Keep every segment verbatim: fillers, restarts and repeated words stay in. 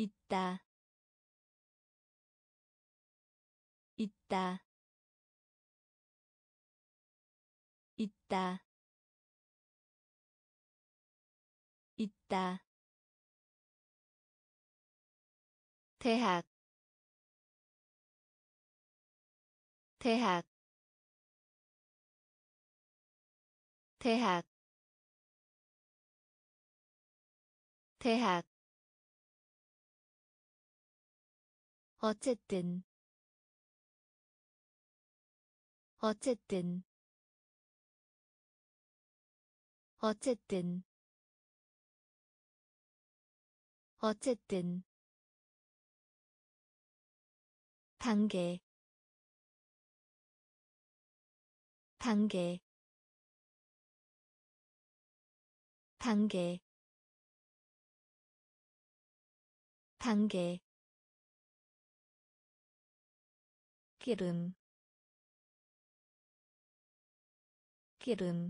있다, 있다, 있다, 있다. 대학, 대학, 대학, 대학. 어쨌든, 어쨌든, 어쨌든, 어쨌든. 단계, 단계, 단계, 단계. 기름, 기름,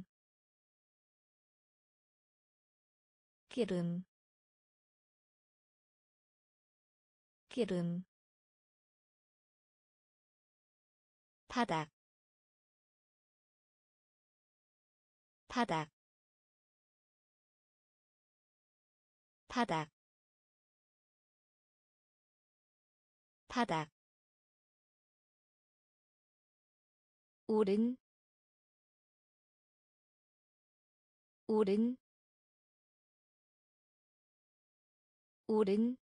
기름, 기름. 바닥, 바닥, 바닥, 바닥. 오른, 오른, 오른,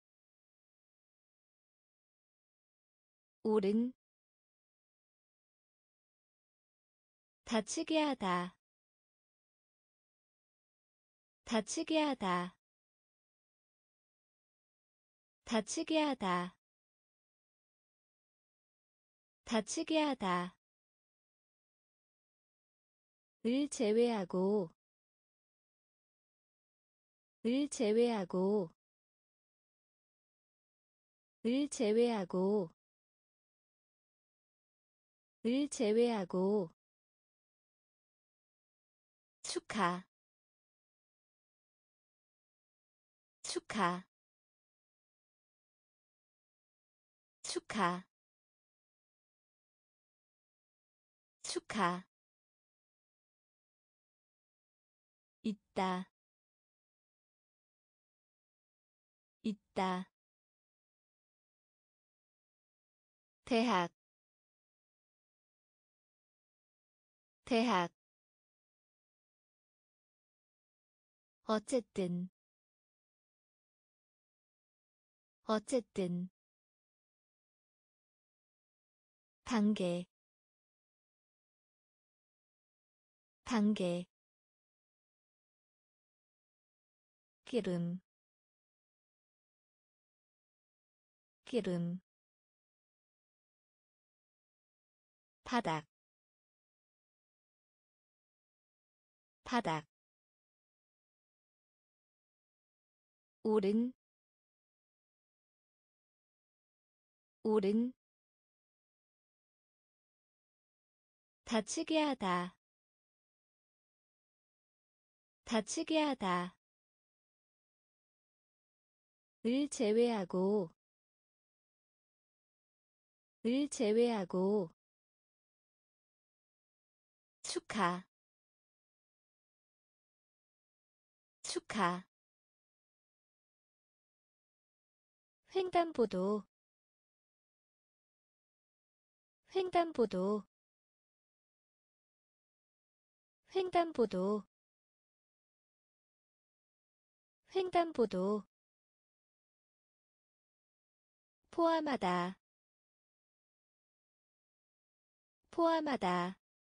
오른. 다치게 하다, 다치게 하다, 다치게 하다, 다치게 하다. 을 제외하고, 을 제외하고, 을 제외하고, 을 제외하고. 축하, 축하, 축하, 축하. 있다, 있다. 대학, 대학. 어쨌든, 어쨌든. 단계, 단계. 기름, 기름. 바닥, 바닥. 오른, 오른. 다치게 하다, 다치게 하다. 을 제외하고, 을 제외하고. 축하, 축하. 횡단보도, 횡단보도, 횡단보도, 횡단보도. 포함하다, 포함하다,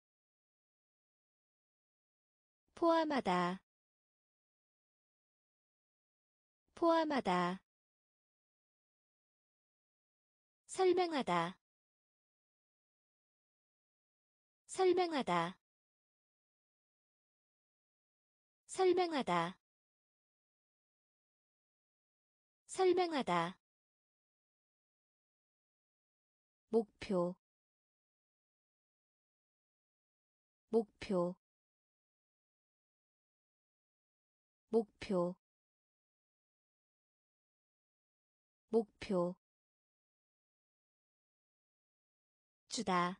포함하다, 포함하다. 설명하다, 설명하다, 설명하다, 설명하다. 목표, 목표, 목표, 목표 주다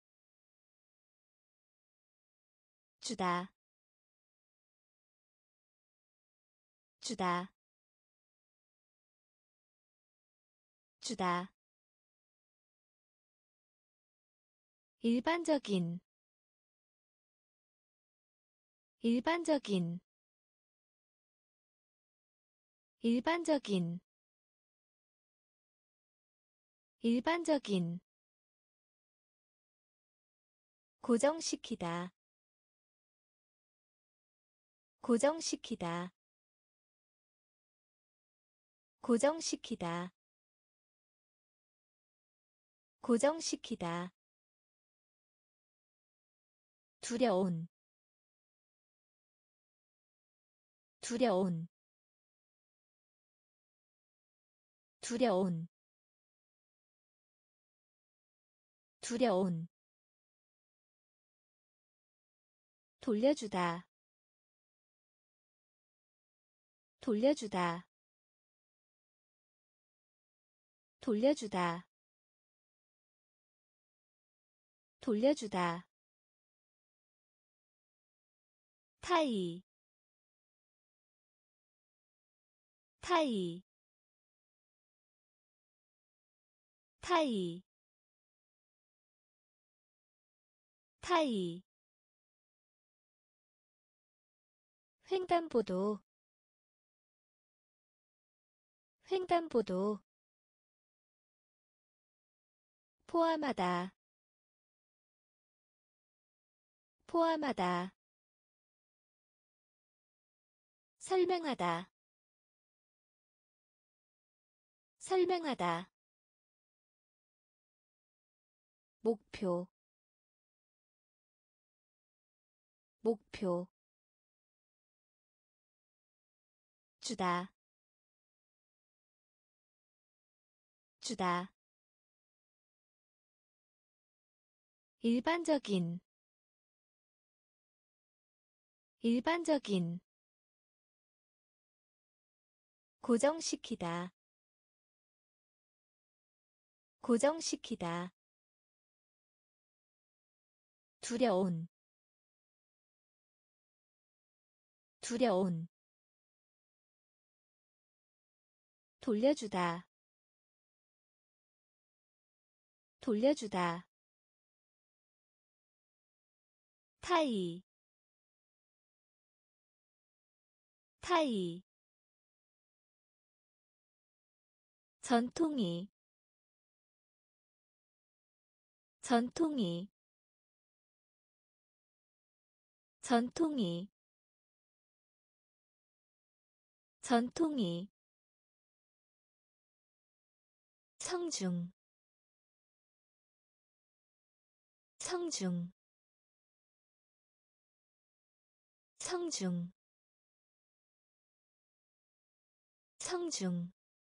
주다 주다 주다 일반적인 일반적인 일반적인 일반적인 고정시키다 고정시키다 고정시키다 고정시키다 두려운 두려운 두려운 두려운 돌려주다 돌려주다 돌려주다 돌려주다 타이 타이 타이 타이 횡단보도 횡단보도 포함하다 포함하다 설명하다 설명하다 목표 목표 주다 주다 일반적인 일반적인 고정시키다 고정시키다 두려운 두려운 돌려주다 돌려주다 타이 타이 전통이 전통이 전통이 전통이 성중 성중 성중 성중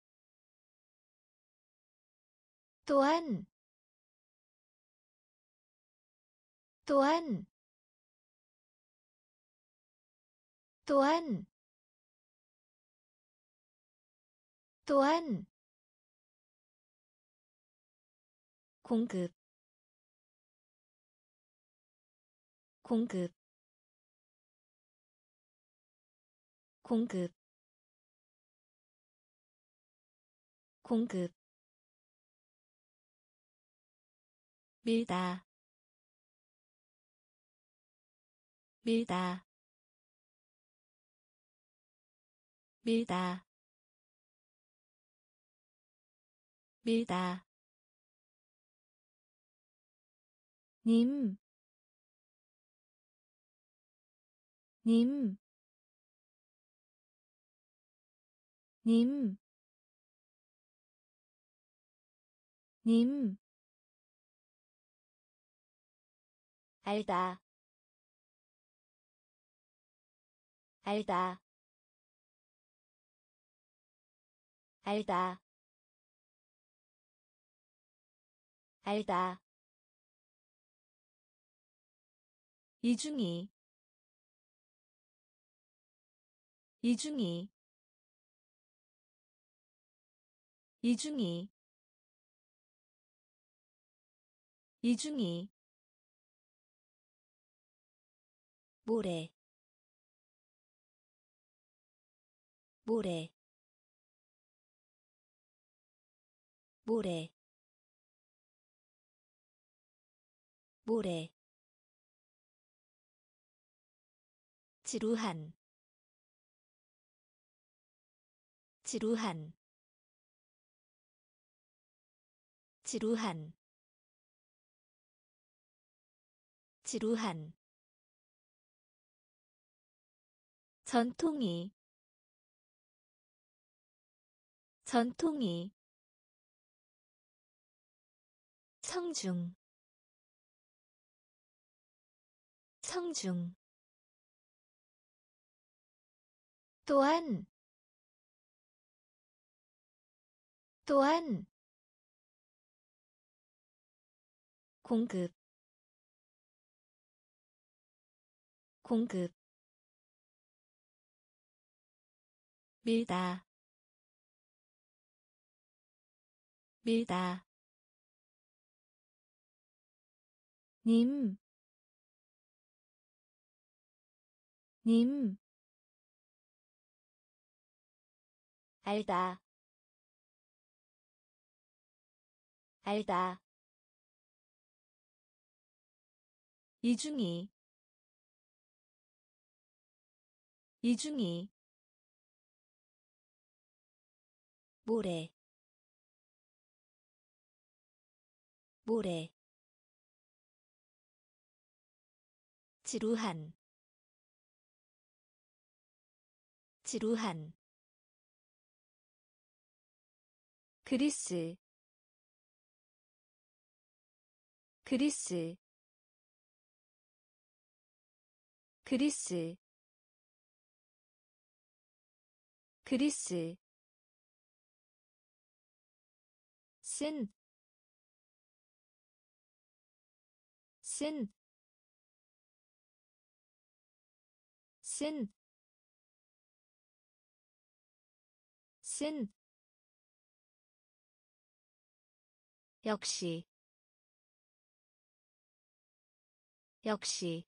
또한 또한 또한 또한 공급 공급 공급 공급 밀다 밀다 밀다 밀다 님, 님, 님, 님, 알다, 알다, 알다, 알다. 이중이, 이중이, 이중이 이중이 모래 모래 모래 모래 지루한 지루한 지루한 지루한 전통이 전통이 청중 청중 또한 또한 공급 공급 밀다 밀다 님, 님, 알다, 알다, 이중이, 이중이, 모래, 모래, 지루한, 지루한, 그리스, 그리스, 그리스, 그리스, 쓴, 쓴, 쓴, 쓴, 역시, 역시,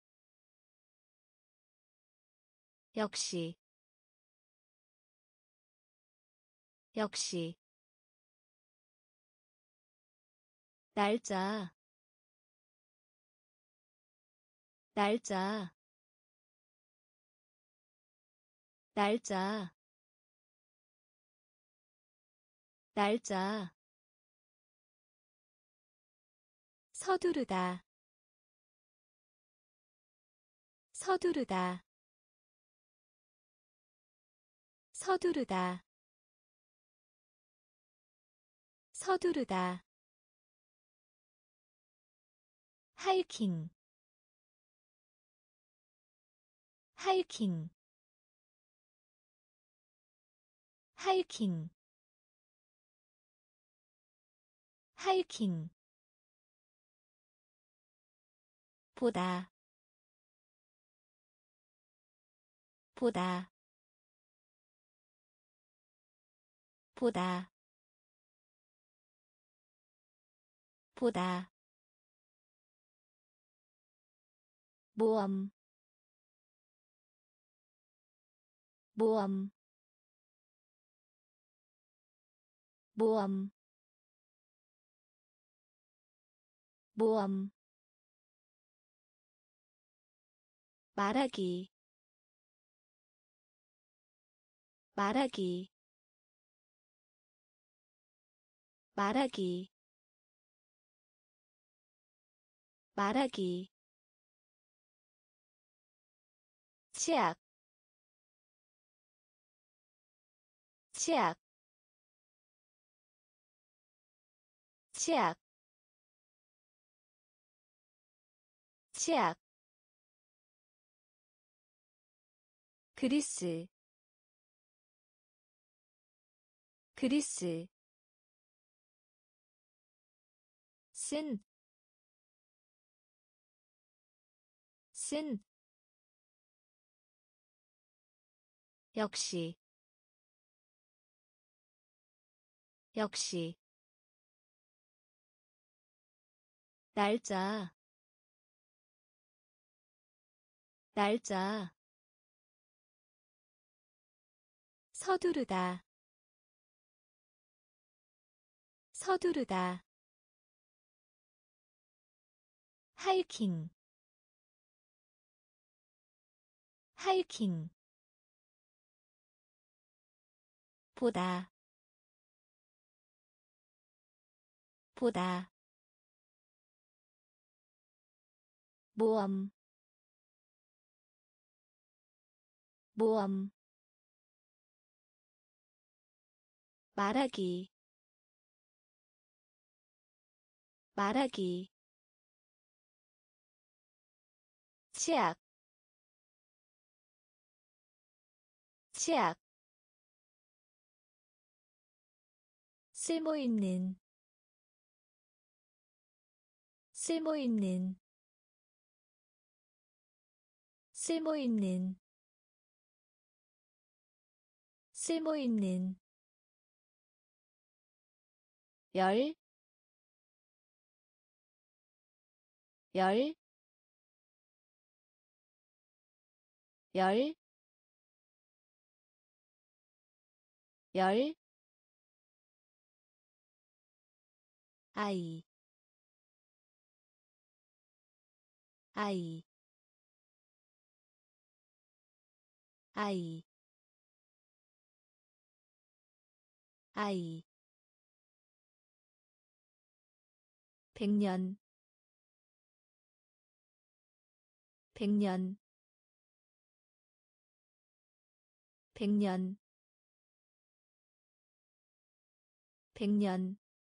역시, 역시, 날짜, 날짜, 날짜, 날짜, 서두르다, 서두르다, 서두르다, 서두르다, 하이킹, 하이킹, 하이킹, 하이킹, 보다, 보다, 보다, 보다, 모험, 모험, 모험, 모험, 말하기, 말하기, 말하기, 말하기, 치약, 치약, 치약, 치약, 그리스, 그리스, 쓴, 쓴, 역시, 역시 날짜 날짜 서두르다 서두르다 하이킹 하이킹 보다 보다 모험 모험 말하기 말하기 치약 치약 쓸모있는 쓸모있는 쓸모있는 쓸모있는 열, 열, 열, 열, 아이, 아이, 아이, 아이, 백년, 백년, 백년, 백년,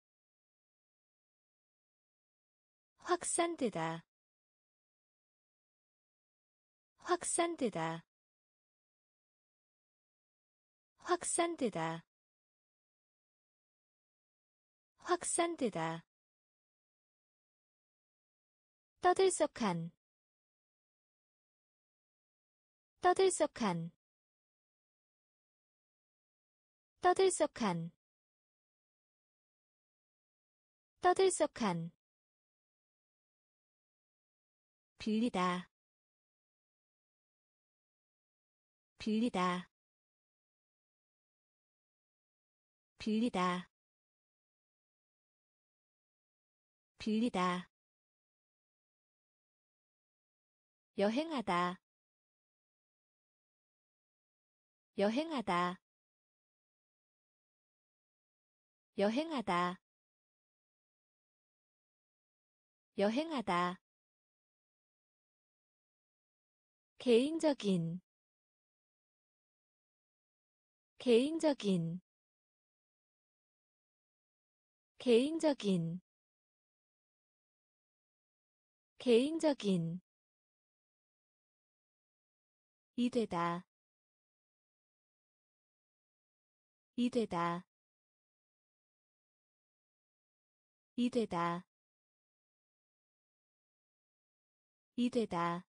확산되다, 확산되다, 확산되다, 확산되다, 떠들썩한, 떠들썩한, 떠들썩한, 떠들썩한, 빌리다, 빌리다, 빌리다, 빌리다, 여행하다, 여행하다, 여행하다, 여행하다, 개인적인, 개인적인, 개인적인, 개인적인, 이되다, 이되다, 이되다, 이되다,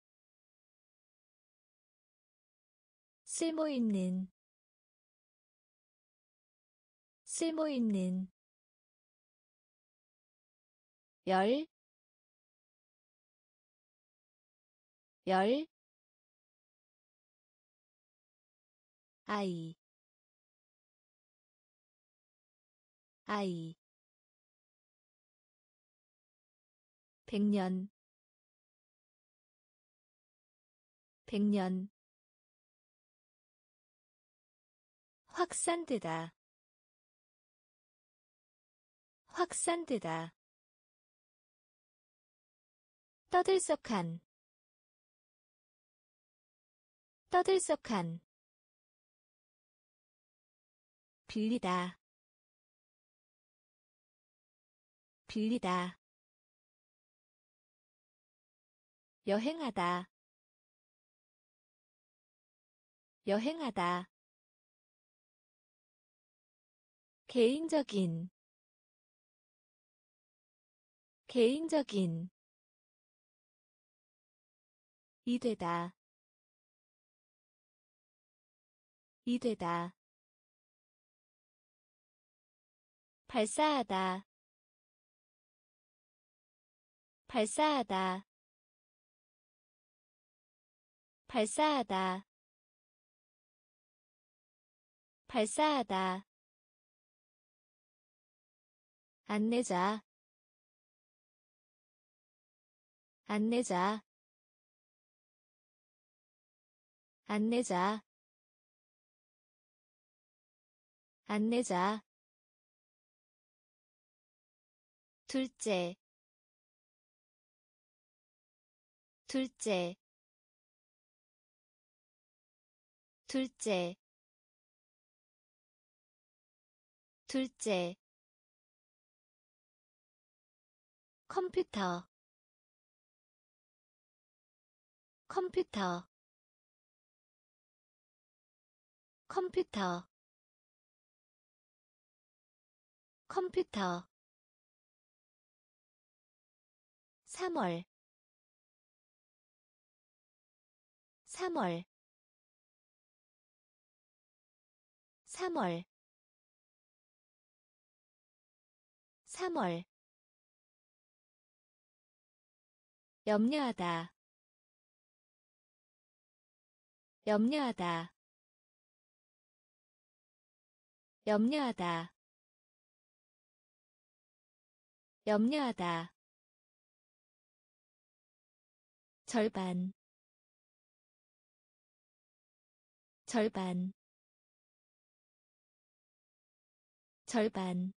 쓸모있는, 쓸모있는, 열, 열, 아이, 아이, 백년, 백년, 확산되다, 확산되다, 떠들썩한, 떠들썩한, 빌리다, 빌리다, 여행하다, 여행하다, 개인적인, 개인적인, 이되다, 이되다, 발사하다 발사하다 발사하다 발사하다 안내자 안내자 안내자 안내자 둘째 둘째 둘째 둘째 컴퓨터 컴퓨터 컴퓨터 컴퓨터 삼월 삼월 삼월 삼월 염려하다 염려하다 염려하다 염려하다 절반 절반 절반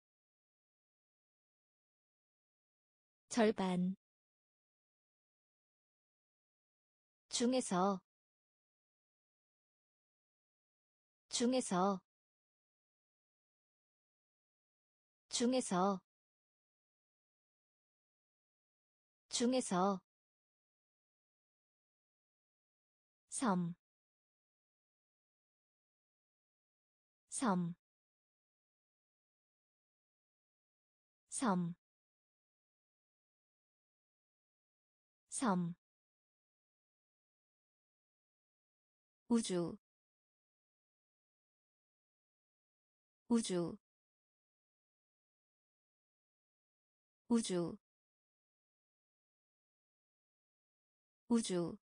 절반 중에서 중에서 중에서 중에서 섬, 섬, 섬, 섬, 우주, 우주, 우주, 우주,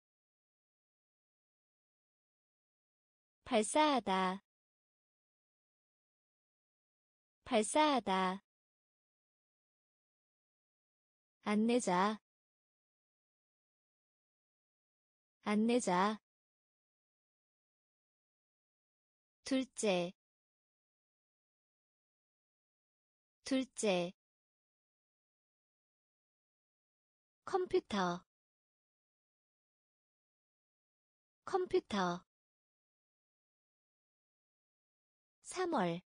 발사하다, 발사하다, 안내자, 안내자, 둘째, 둘째, 컴퓨터, 컴퓨터, 삼월,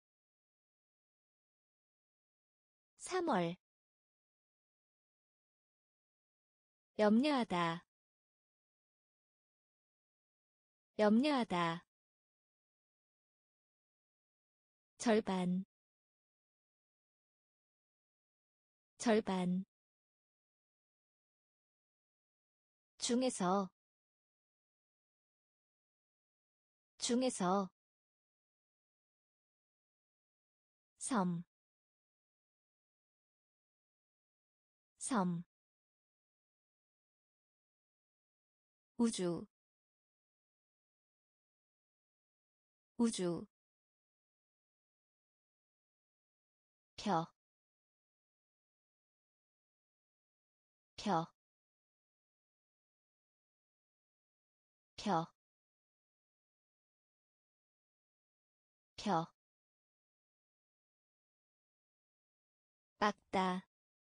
삼월, 염려하다, 염려하다, 절반, 절반, 중에서, 중에서, 섬, 섬, 우주, 우주, 펴, 펴, 펴, 펴, 빡다,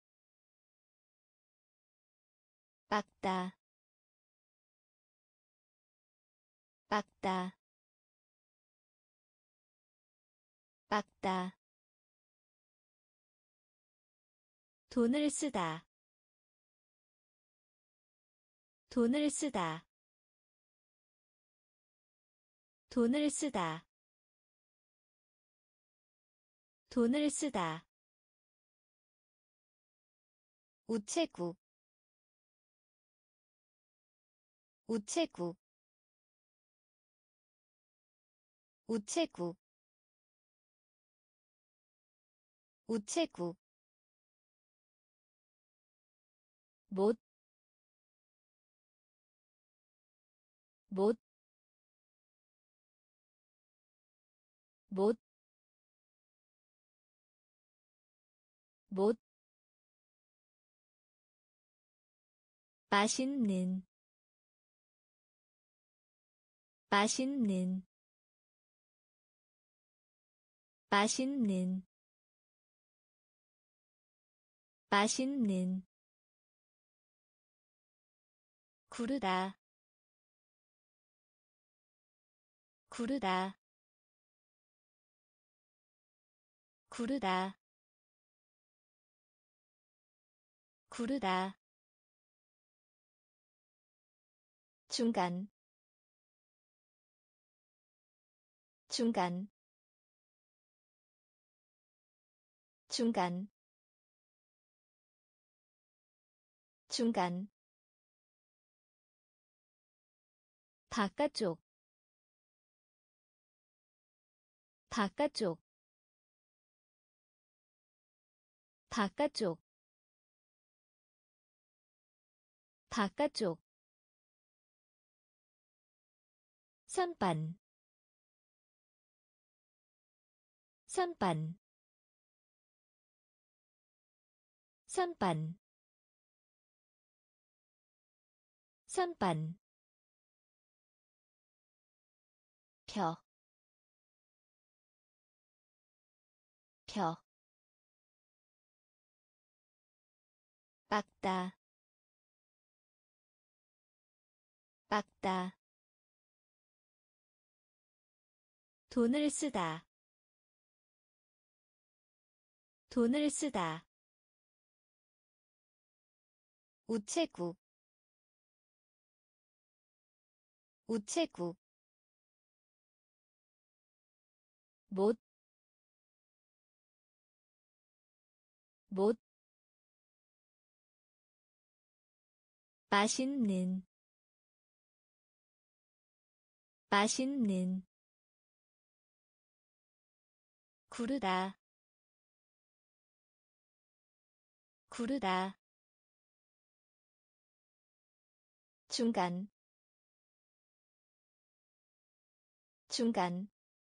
빡다, 빡다, 빡다, 돈을 쓰다, 돈을 쓰다, 돈을 쓰다, 돈을 쓰다, 우체국, 우체국, 우체국, 우체국 못, 못, 못, 못, 맛있는, 맛있는, 맛있는, 맛있는, 구르다, 구르다, 구르다, 구르다, 중간, 중간, 중간, 중간, 바깥쪽, 바깥쪽, 바깥쪽, 바깥쪽, 선반, 선반, 선반, 선반, 펴, 펴, 빡다, 빡다, 돈을 쓰다, 돈을 쓰다, 우체국, 우체국, 못, 못, 맛있는, 맛있는, 구르다, 구르다, 중간, 중간,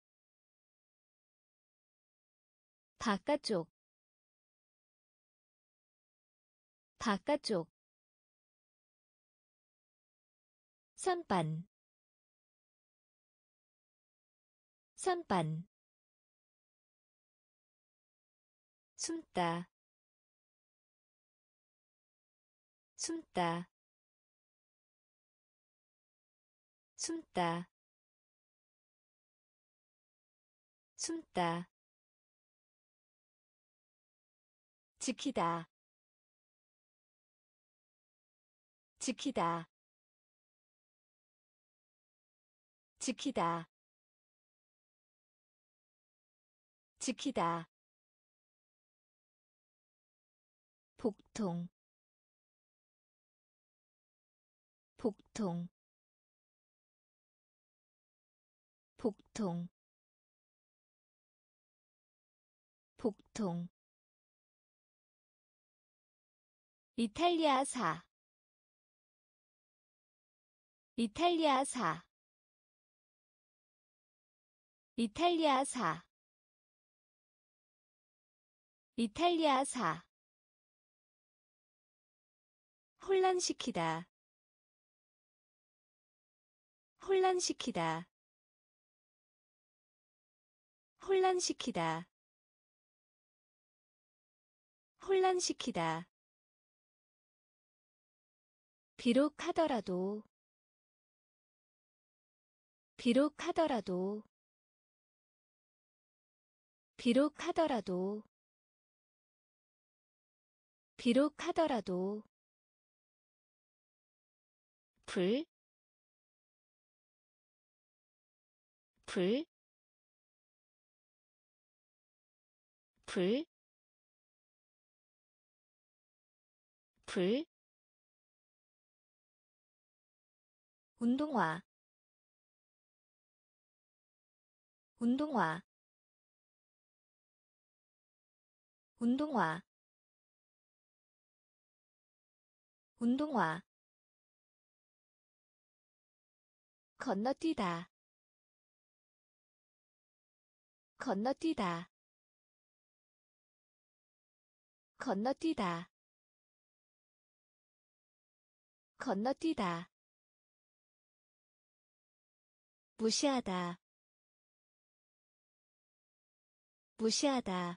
바깥쪽, 바깥쪽, 선반, 선반, 숨다, 숨다, 숨다, 숨다, 지키다, 지키다, 지키다, 지키다, 복통, 복통, 복통, 복통, 이탈리아사, 이탈리아사, 이탈리아사, 이탈리아사, 혼란시키다, 혼란시키다, 혼란시키다, 혼란시키다, 비록 하더라도, 비록 하더라도, 비록 하더라도, 비록 하더라도, 불, 불, 불, 불, 운동화, 운동화, 운동화 운동화 건너뛰다 건너뛰다 건너뛰다 건너뛰다 무시하다 무시하다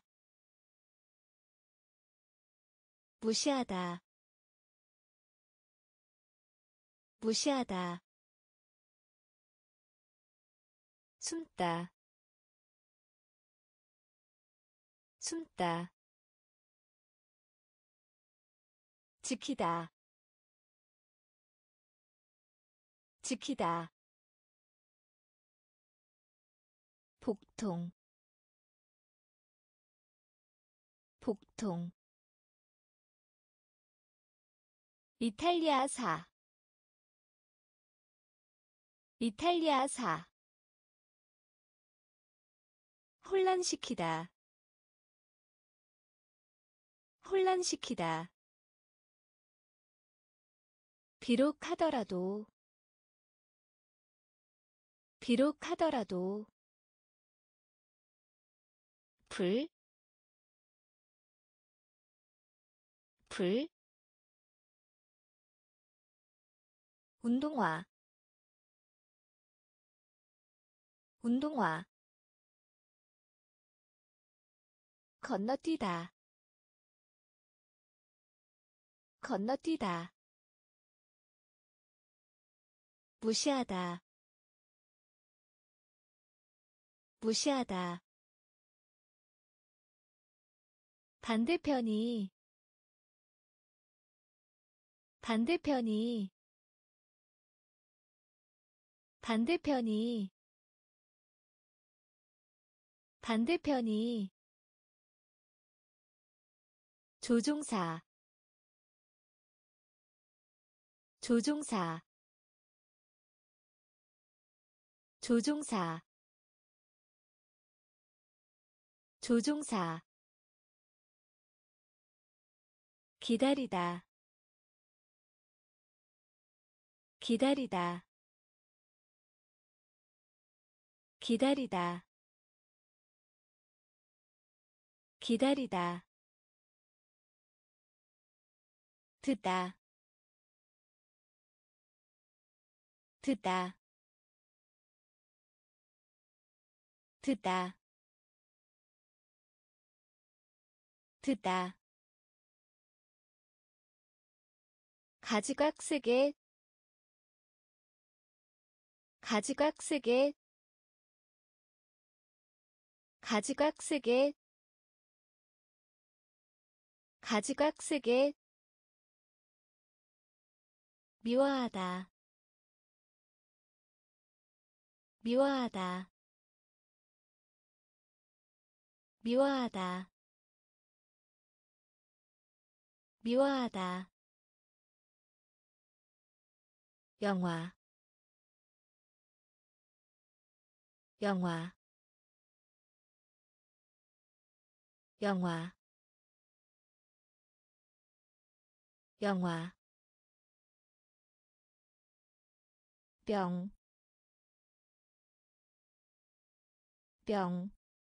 무시하다 무시하다 숨다 숨다 지키다 지키다 복통 복통 이탈리아사 이탈리아사 혼란시키다 혼란시키다 비록 하더라도 비록 하더라도 불, 불 운동화 운동화 건너뛰다 건너뛰다 무시하다 무시하다 반대편이 반대편이 반대편이 반대편이 조종사 조종사 조종사 조종사 기다리다 기다리다 기다리다 기다리다 듣다 듣다 듣다 듣다 가지각색의 가지각색의 가지각색의 가지각색의 미워하다 미워하다 미워하다 미워하다 영화 영화 영화 영화 뿅, 뿅,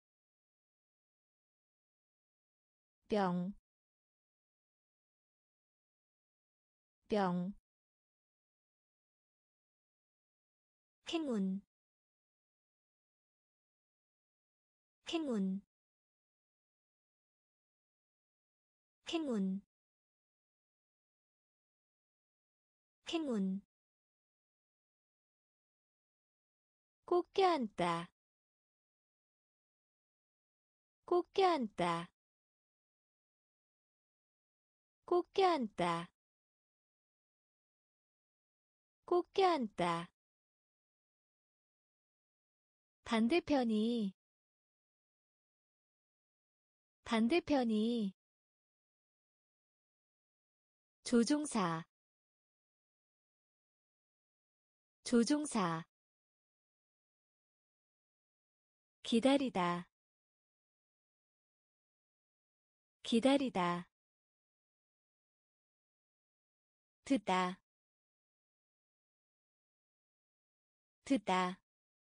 뿅, 뿅, 행운, 행운, 행운, 행운 꼭 껴안다 꼭 껴안다 꼭 껴안다 꼭 껴안다 반대편이 반대편이 조종사 조종사 기다리다 기다리다 듣다 듣다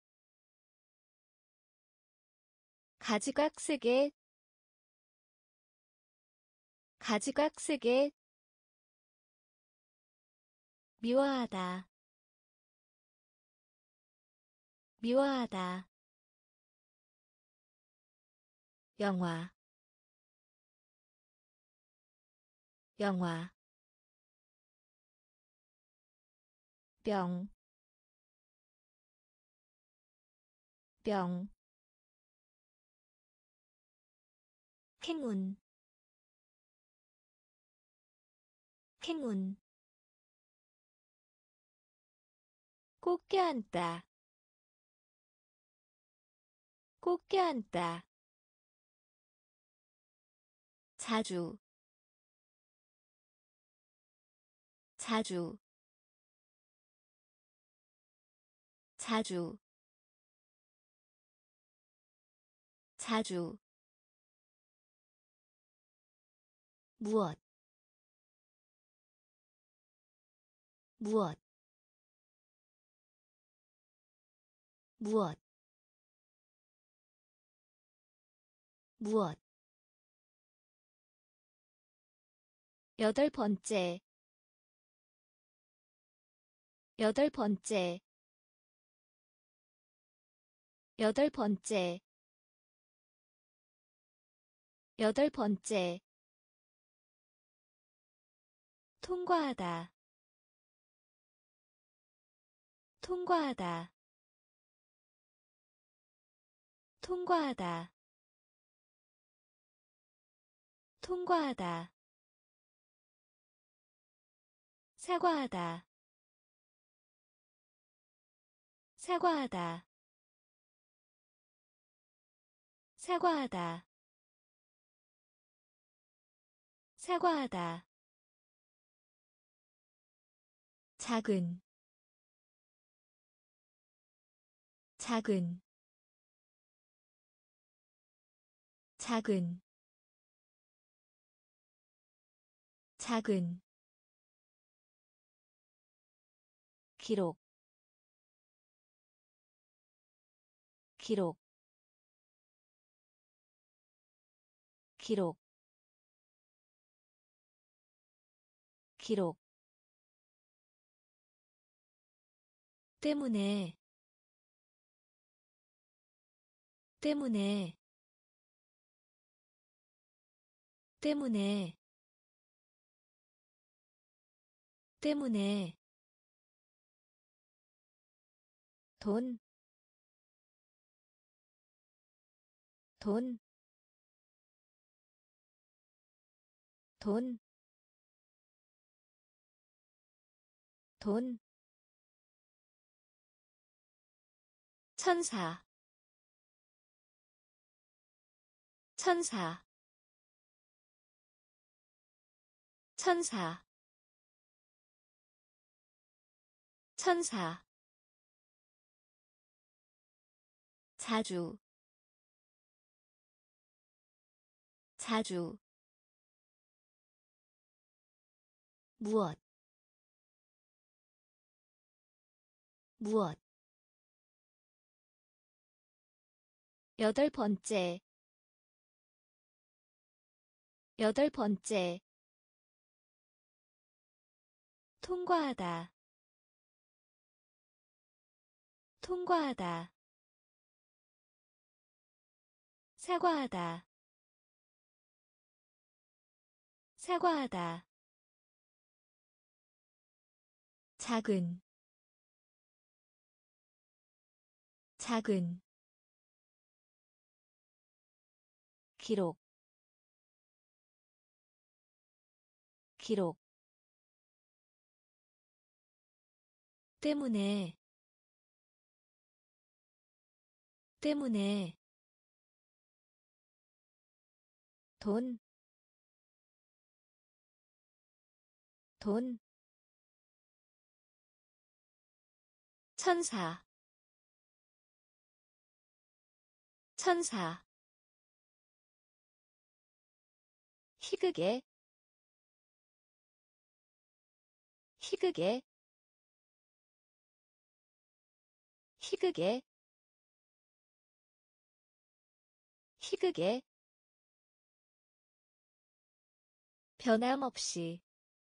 가지각색의 가지각색의 미워하다 미워하다 영화 영화 뿅, 뿅, 행운, 행운, 꼭 껴안다, 꼭 껴안다, 자주, 자주, 자주, 자주, 무엇, 무엇, 무엇, 무엇, 여덟 번째, 여덟 번째, 여덟 번째, 여덟 번째, 통과하다, 통과하다, 통과하다, 통과하다, 사과하다, 사과하다, 사과하다, 사과하다, 작은, 작은, 작은, 작은, 기록, 기록, 기록, 기록, 때문에, 때문에, 때문에, 때문에, 돈, 돈, 돈, 돈, 천사, 천사, 천사, 천사, 자주, 자주, 무엇, 무엇, 여덟 번째, 여덟 번째, 통과하다, 통과하다, 사과하다, 사과하다, 작은, 작은, 기록, 기록, 때문에, 때문에, 돈, 돈, 천사, 천사, 희극의 희극의 희극의 희극의 변함없이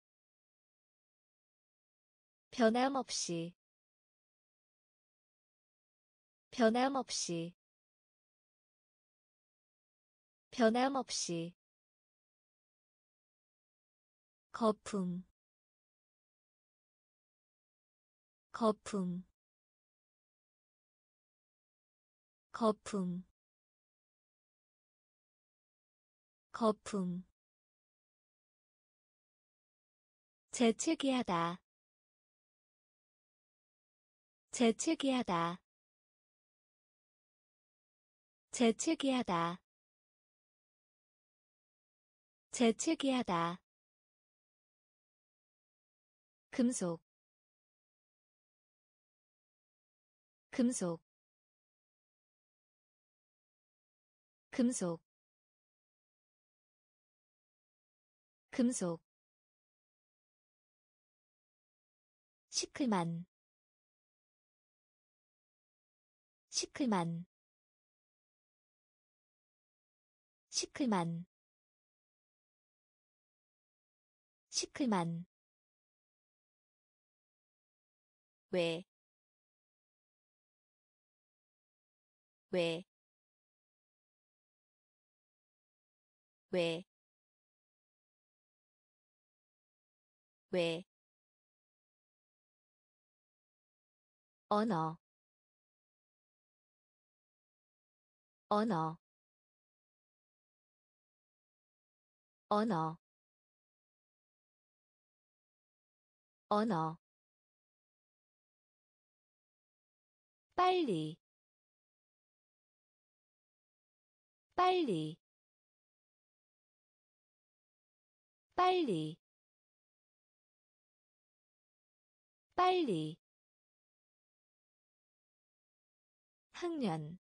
변함없이 변함없이 변함없이 거품 거품 거품 거품 재채기하다 재채기하다 재채기하다 재채기하다 금속 금속 금속 금속 시클만 시클만 시클만 시클만 왜, 왜, 왜, 왜, 언어, 언어, 언어, 언어, 빨리, 빨리, 빨리, 빨리, 학년,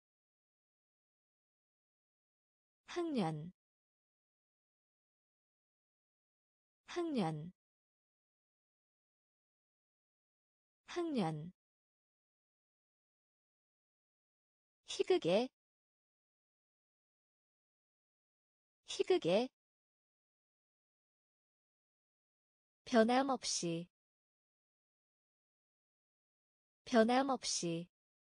학년, 학년, 학년, 희극의 희극의 변함없이 변함없이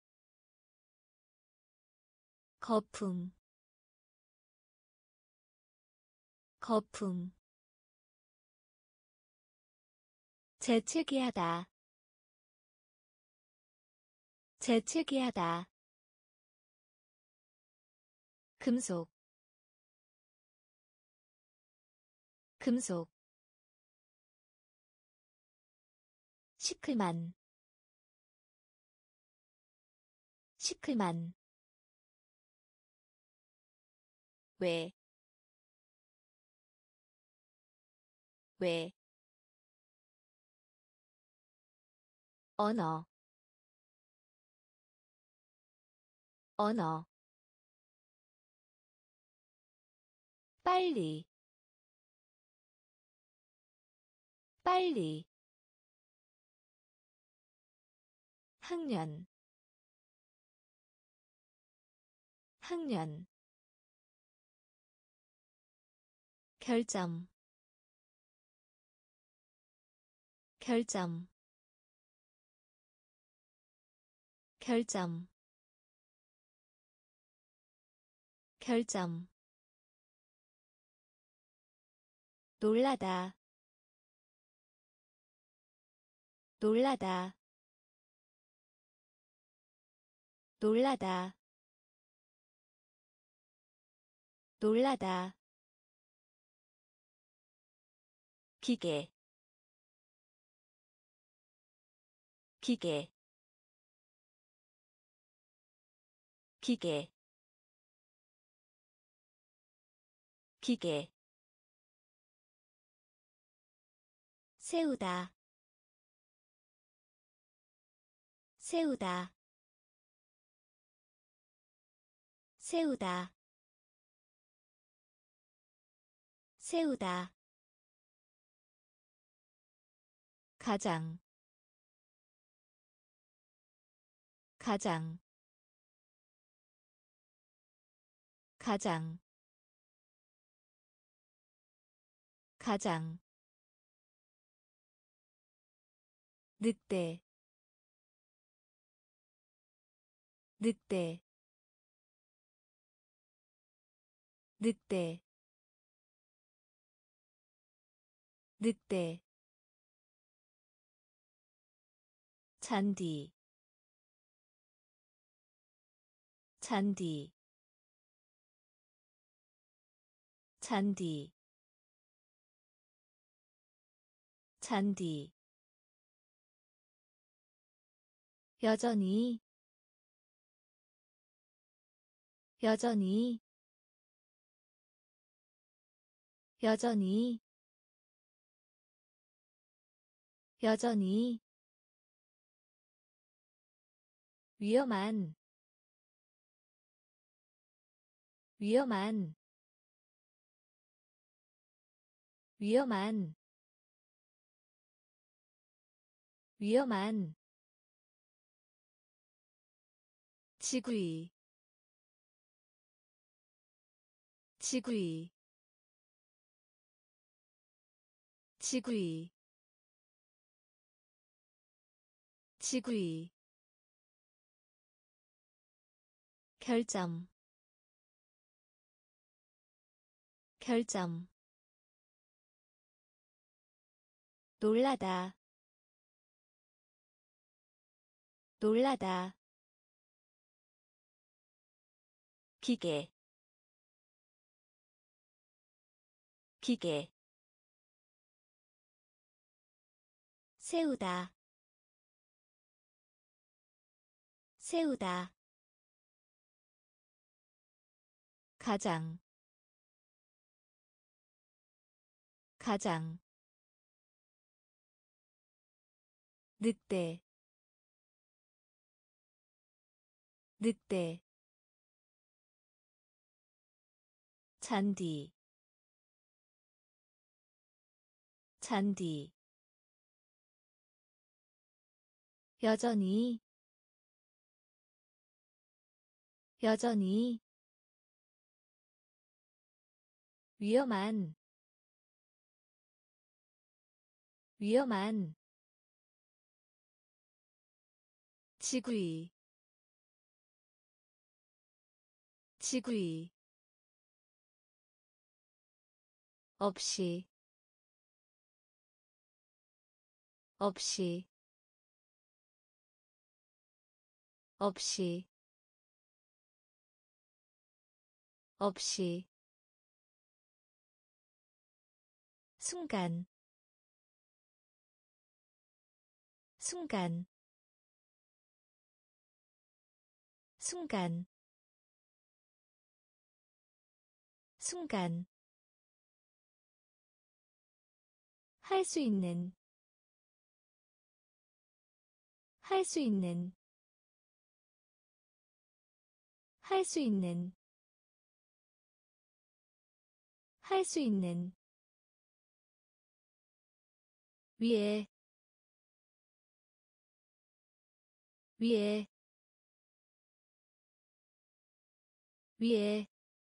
거품 거품 재채기하다 재채기하다 금속 금속 시클만 시클만 왜, 왜, 언어, 언어, 빨리, 빨리, 학년, 학년, 결점, 결점, 결점, 결점, 놀라다, 놀라다, 놀라다, 놀라다, 기계, 기계, 기계, 기계, 세우다, 세우다, 세우다, 세우다 가장 가장 가장 가장 늑대 늑대 늑대 늑대 잔디 잔디 잔디 잔디 여전히 여전히 여전히 여전히 위험한 위험한 위험한 위험한 지구이 지구이 지구이 지구이 결점 결점 놀라다 놀라다 기계 기계 세우다 세우다 가장 가장 늑대 늑대 잔디 잔디 여전히 여전히 위험한 위험한 지구이 지구이 없이 없이 없이 없이 순간 순간 순간 순간 할 수 있는 할 수 있는 할 수 있는 할 수 있는 위에 위에 위에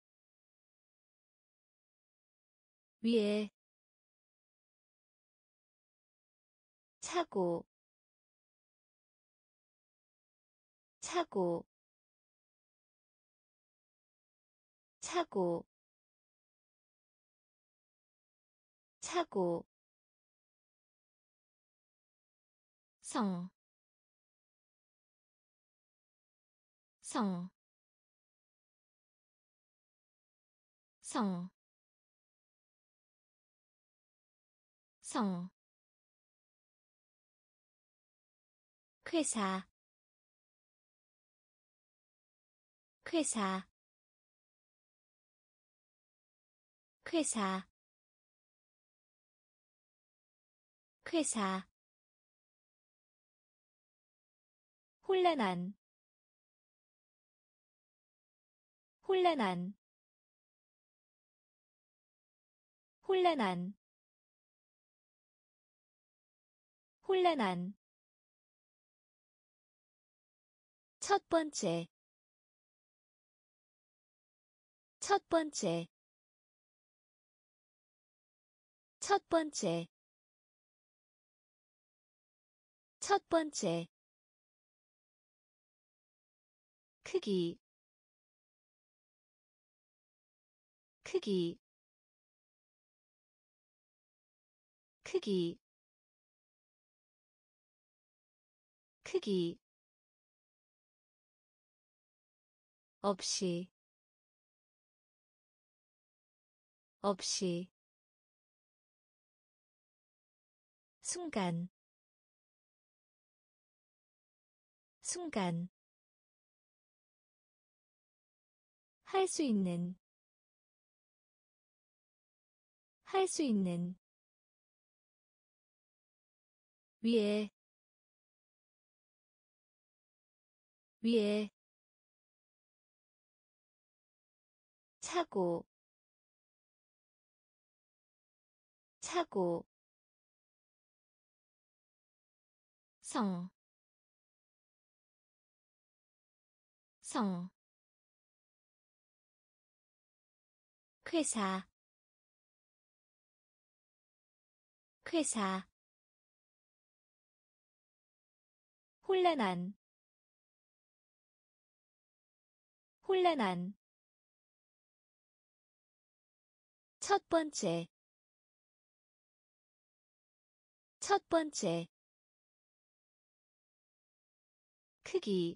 위에 차고 차고 차고 차고 성, 성, 성, 성, 회사, 회사, 회사, 회사, 혼란한, 혼란한, 혼란한 혼란한 첫 번째 첫 번째 첫 번째 첫 번째 크기 크기 크기 크기 없이 없이 순간 순간 할 수 있는 할 수 있는 위에 위에 차고 차고 성, 성, 회사, 회사, 혼란한, 혼란한, 첫 번째, 첫 번째, 크기,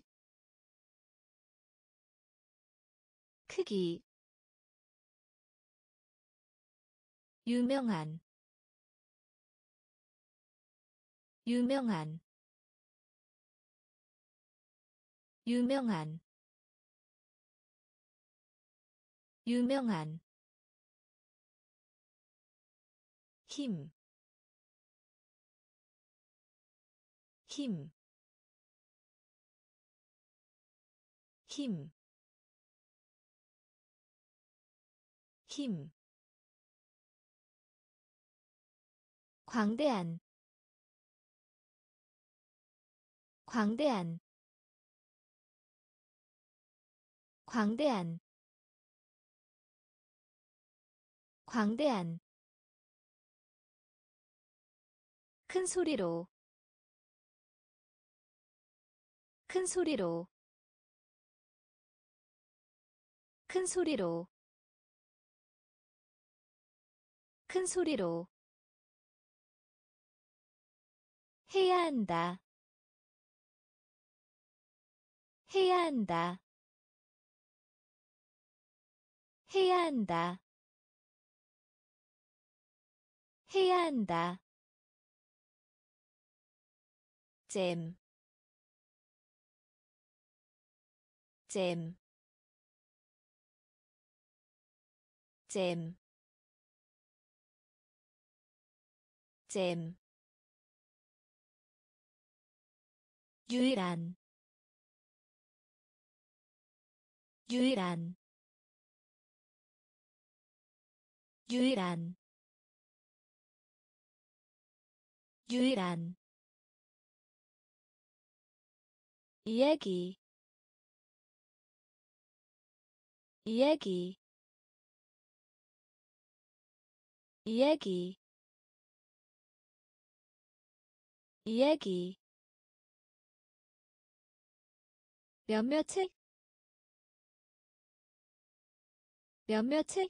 크기, 유명한, 유명한, 유명한, 유명한, 힘, 힘, 힘, 힘, 광대한, 광대한, 광대한, 광대한, 큰 소리로, 큰 소리로, 큰 소리로, 큰 소리로, 해야 한다, 해야 한다, 해야 한다, 해야 한다, 잼, 잼, 잼, 잼, 유일한, 유일한, 유일한, 유일한, 이야기, 이야기, 이야기, 이야기, 몇몇의, 몇몇의,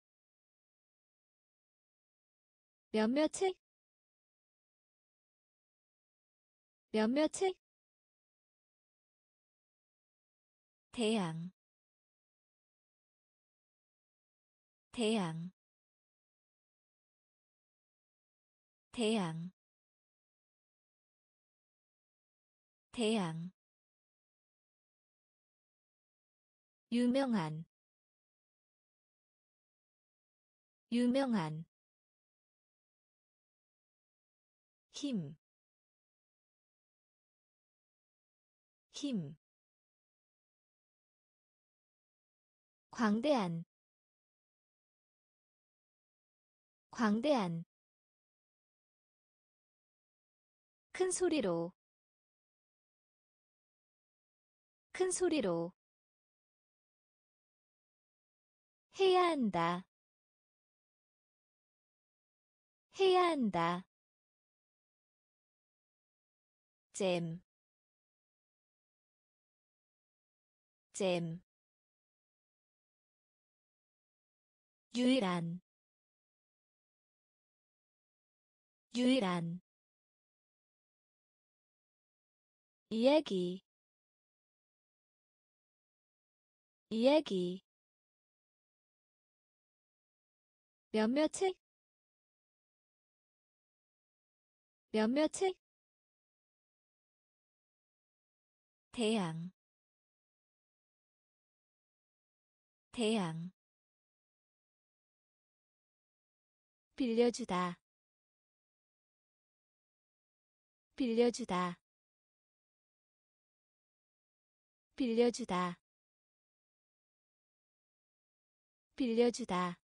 몇몇의, 몇몇의, 태양, 태양, 태양, 태양, 유명한, 유명한, 힘, 힘, 광대한, 광대한 큰 소리로 큰 소리로 해야 한다 해야 한다 잼, 잼 유일한 유일한 이야기 이야기 몇몇의 몇몇의 태양 태양 빌려주다 빌려주다 빌려주다 빌려주다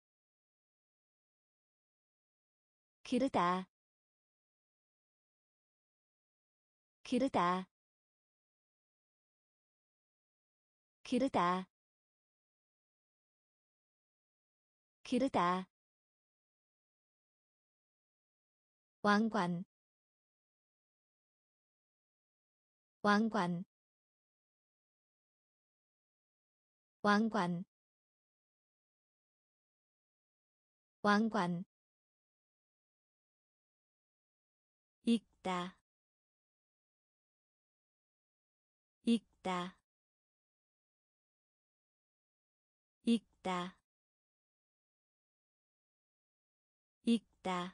기르다 기르다 기르다 기르다 왕관 왕관 왕관 왕관 읽다 읽다 읽다 읽다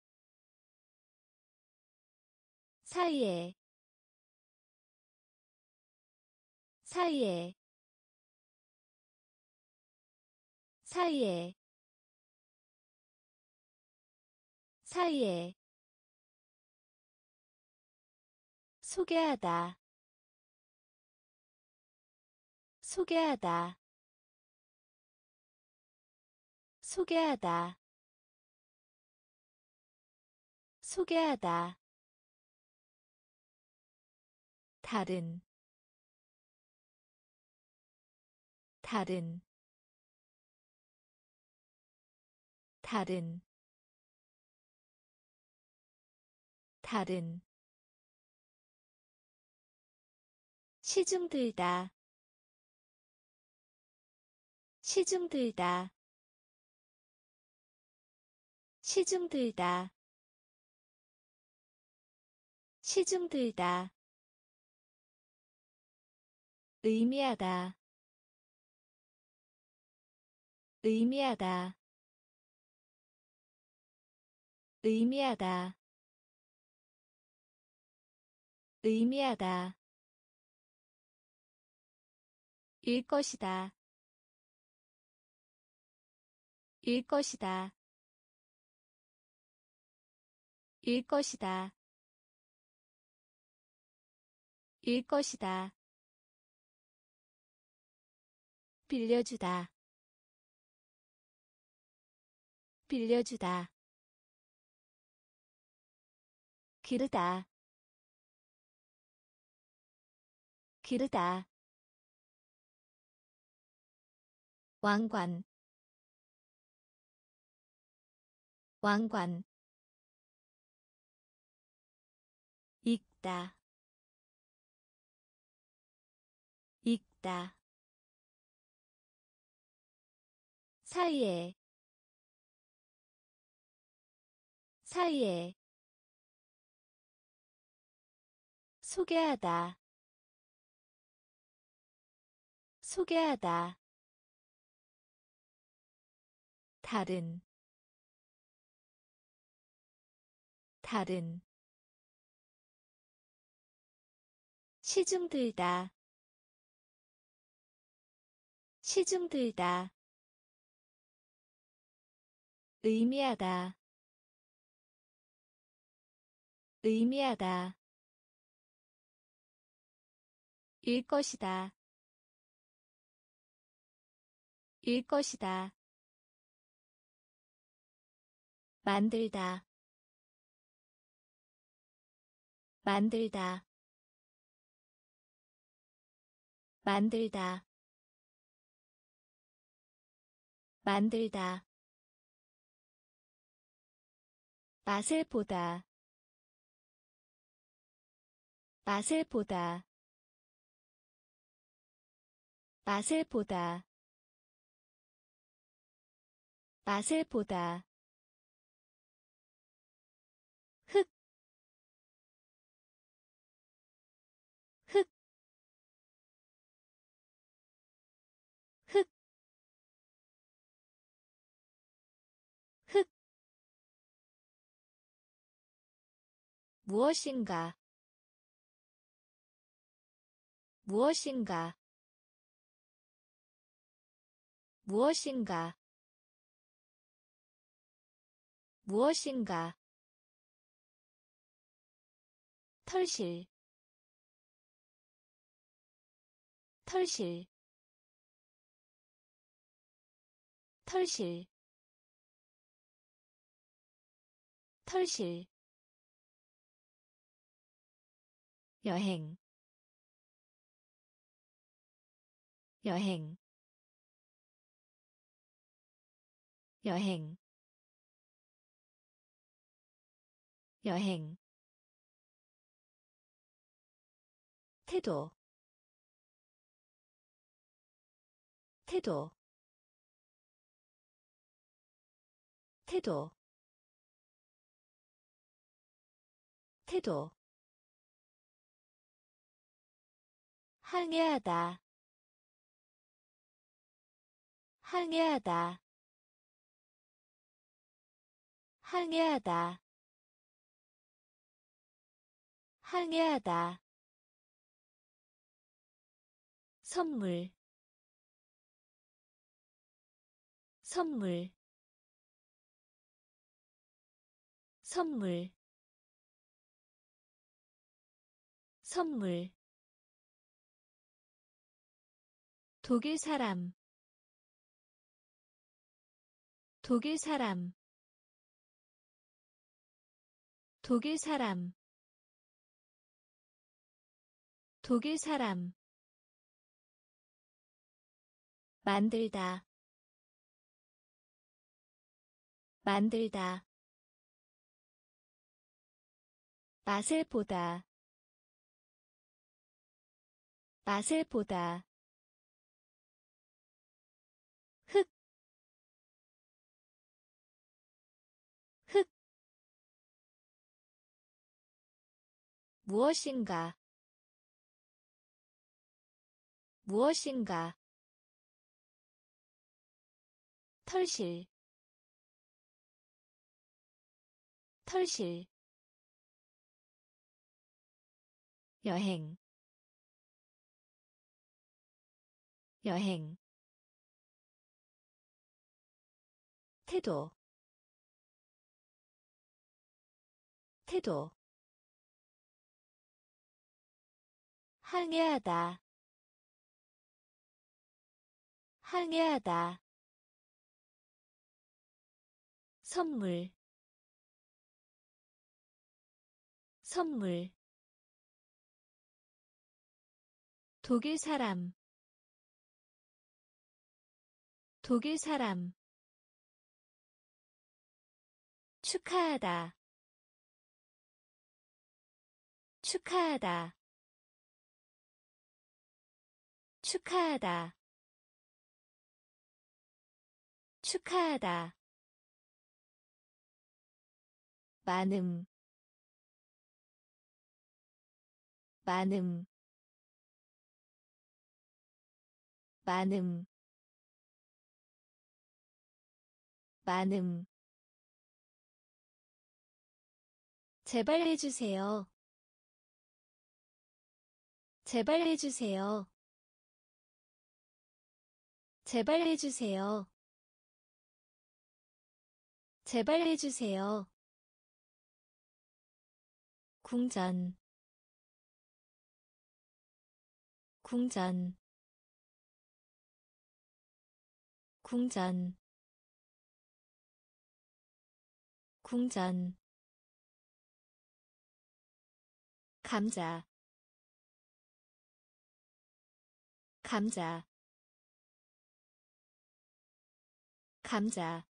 사이에 사이에 사이에 사이에 소개하다 소개하다 소개하다 소개하다 다른 다른 다른 다른 시중 들다 시중 들다 시중 들다 시중 들다 의미하다 의미하다 의미하다 의미하다 일 것이다 일 것이다 일 것이다 일 것이다 빌려주다 빌려주다 기르다 기르다 왕관 왕관 읽다 읽다 사이에 사이에 소개하다 소개하다 다른 다른 시중 들다 시중 들다 의미하다 의미하다 일 것이다 일 것이다 만들다 만들다 만들다 만들다 맛을 보다 맛을 보다 맛을 보다 맛을 보다 흙, 흙, 흙, 흙. 무엇인가 무엇인가 무엇인가 무엇인가 털실 털실 털실 털실 여행 여행 여행 여행 태도 태도 태도 태도 항해하다 항해하다 항해하다 항해하다 선물 선물 선물 선물 독일 사람 독일 사람 독일 사람 독일 사람 만들다 만들다 맛을 보다 맛을 보다 흙, 흙. 무엇인가 무엇인가 털실 털실 여행 여행 태도 태도 항해하다 항해하다 선물 선물 독일 사람 독일 사람 축하하다 축하하다 축하하다 축하하다 많음 많음 많음 많음 제발 해주세요 제발 해주세요 제발 해주세요 제발 해주세요 궁전 궁전 궁전 궁전 감자 감자 감자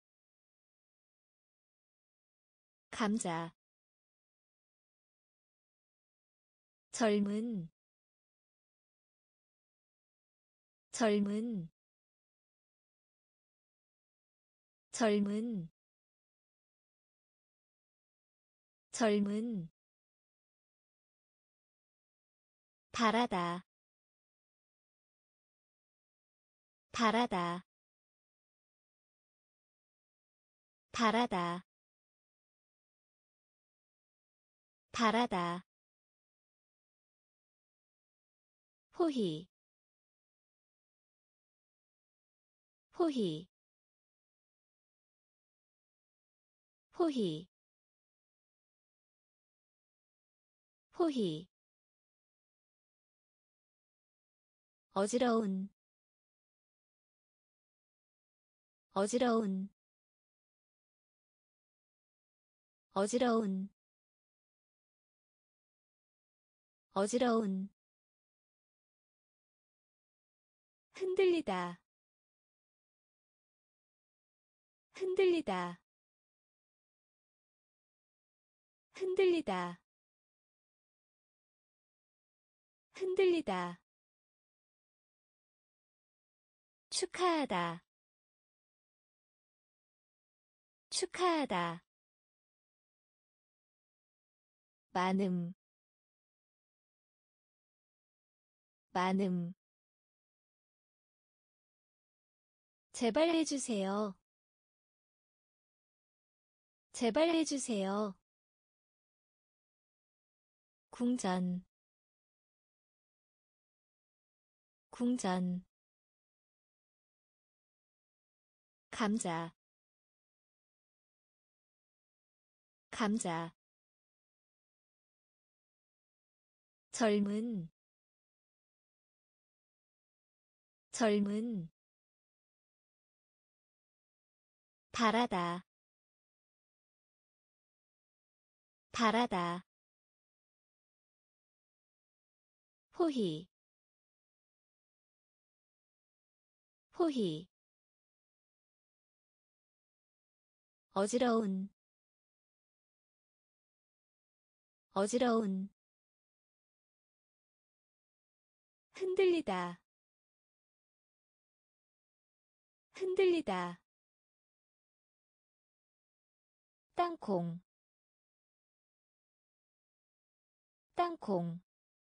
감자 젊은 젊은 젊은 젊은 바라다 바라다 바라다 바라다 호희 호희 호희 호희 어지러운 어지러운 어지러운 어지러운 흔들리다 흔들리다 흔들리다 흔들리다 축하하다 축하하다 많음 많음 제발 해주세요 제발 해주세요 궁전 궁전 감자 감자 젊은 젊은 바라다 바라다 호희 호희 어지러운 어지러운 흔들리다 흔들리다 땅콩 땅콩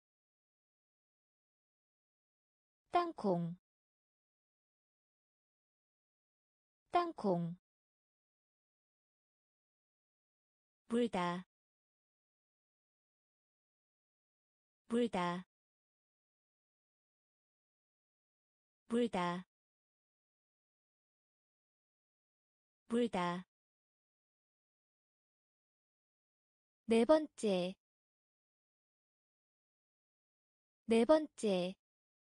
땅콩 땅콩 물다 물다 물다 물다 네 번째 네 번째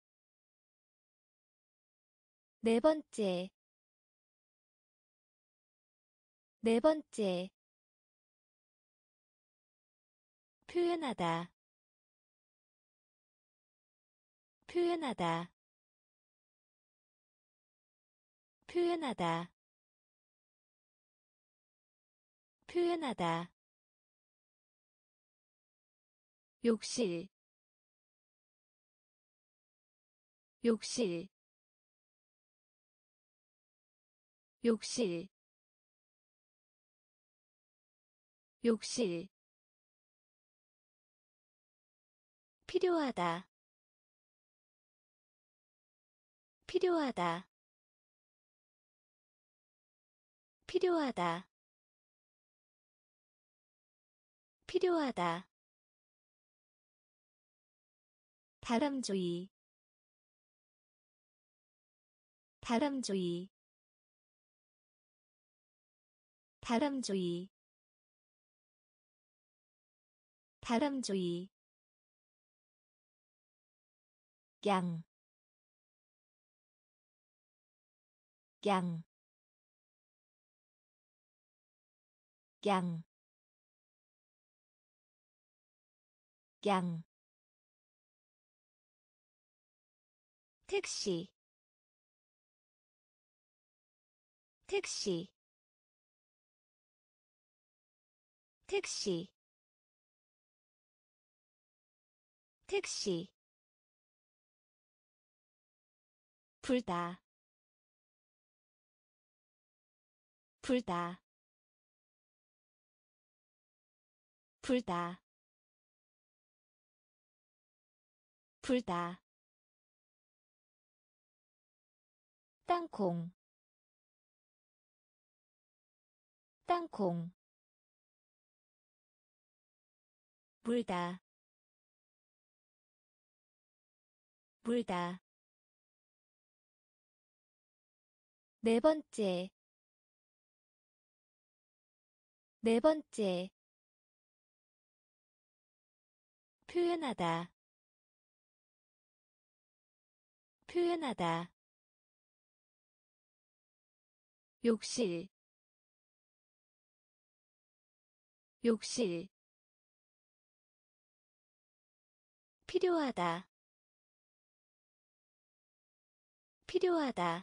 네 번째 네 번째 표현하다 표현하다 표현하다 표현하다 욕실 욕실 욕실 욕실 필요하다 필요하다 필요하다 필요하다 다람쥐 다람쥐 다람쥐 다람쥐 양, 양, 양, 양, 택시, 택시, 택시, 택시, 불다, 불다, 불다, 불다, 땅콩, 땅콩, 물다, 물다, 네 번째, 네 번째, 표현하다, 표현하다, 욕실, 욕실, 필요하다, 필요하다,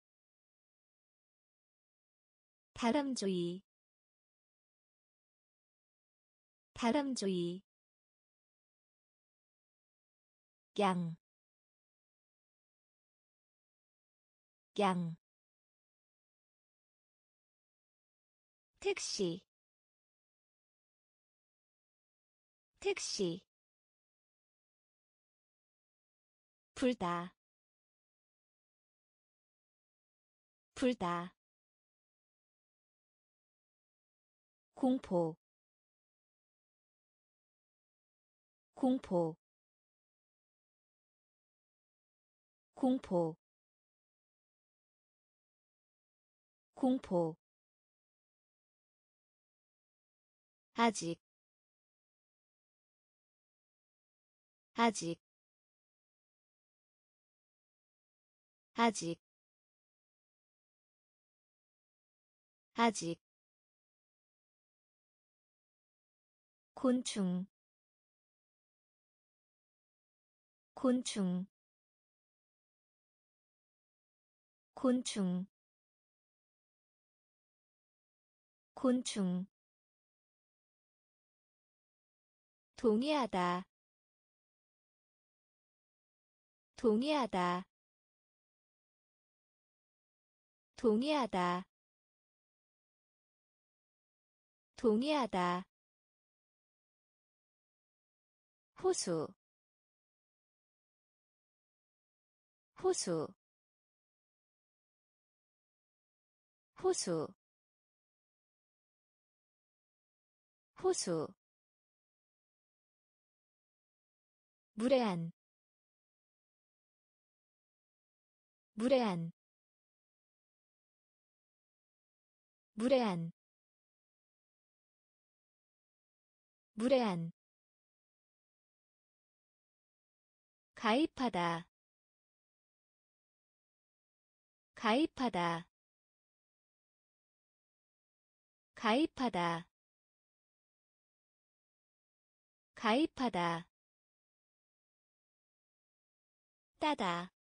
다람쥐, 다람쥐, 양, 양, 택시, 택시, 불다, 불다, 공포, 공포, 공포, 공포, 아직, 아직, 아직, 아직, 곤충, 곤충, 곤충, 곤충, 동의하다, 동의하다, 동의하다, 동의하다, 호수, 호수, 호수, 호수, 무례한, 무례한, 무례한, 무례한, 가입하다, 가입하다, 가입하다, 가입하다, 따다,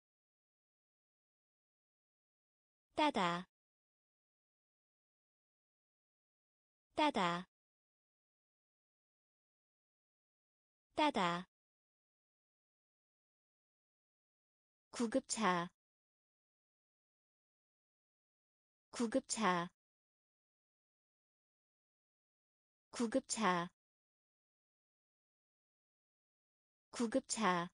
따다, 따다, 따다, 구급차, 구급차, 구급차, 구급차,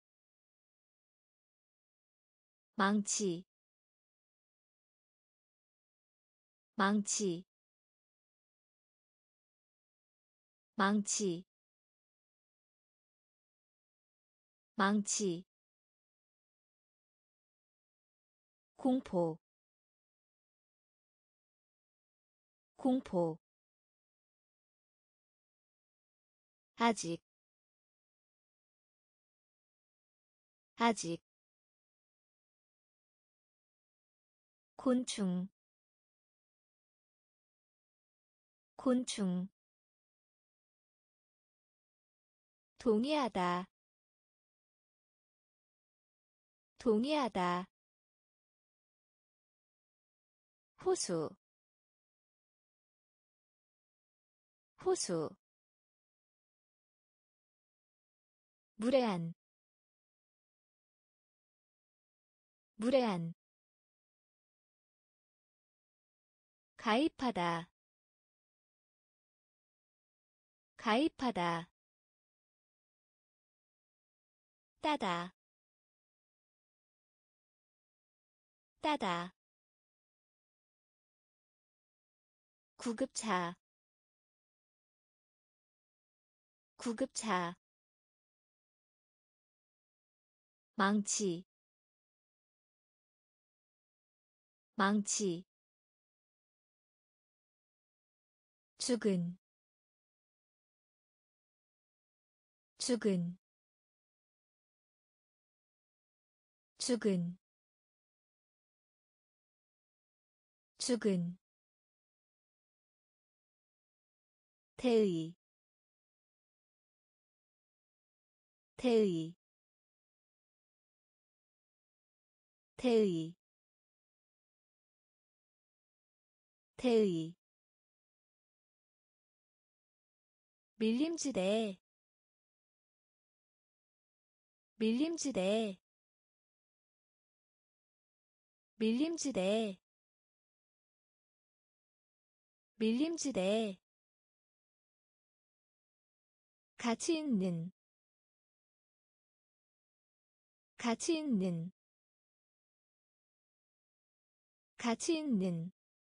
망치, 망치, 망치, 망치, 공포, 공포, 아직, 아직, 곤충, 곤충 동의하다 동의하다 호수 호수 무례한 무례한 가입하다 가입하다 따다 따다 구급차 구급차 망치 망치 죽은 죽은 죽은 죽은 태의 태의 태의 태의 밀림지대 밀림지대 밀림지대 밀림지대 가치 있는 가치 있는 가치 있는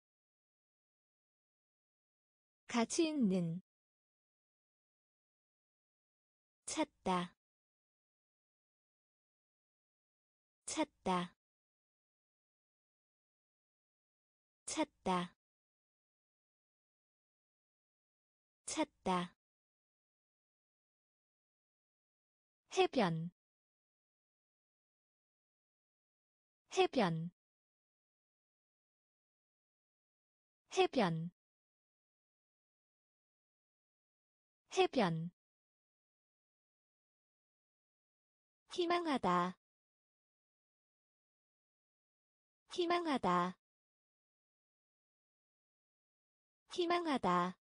가치 있는 찾다 찾다 찾다 찾다 해변 해변 해변 해변 희망하다 희망하다 희망하다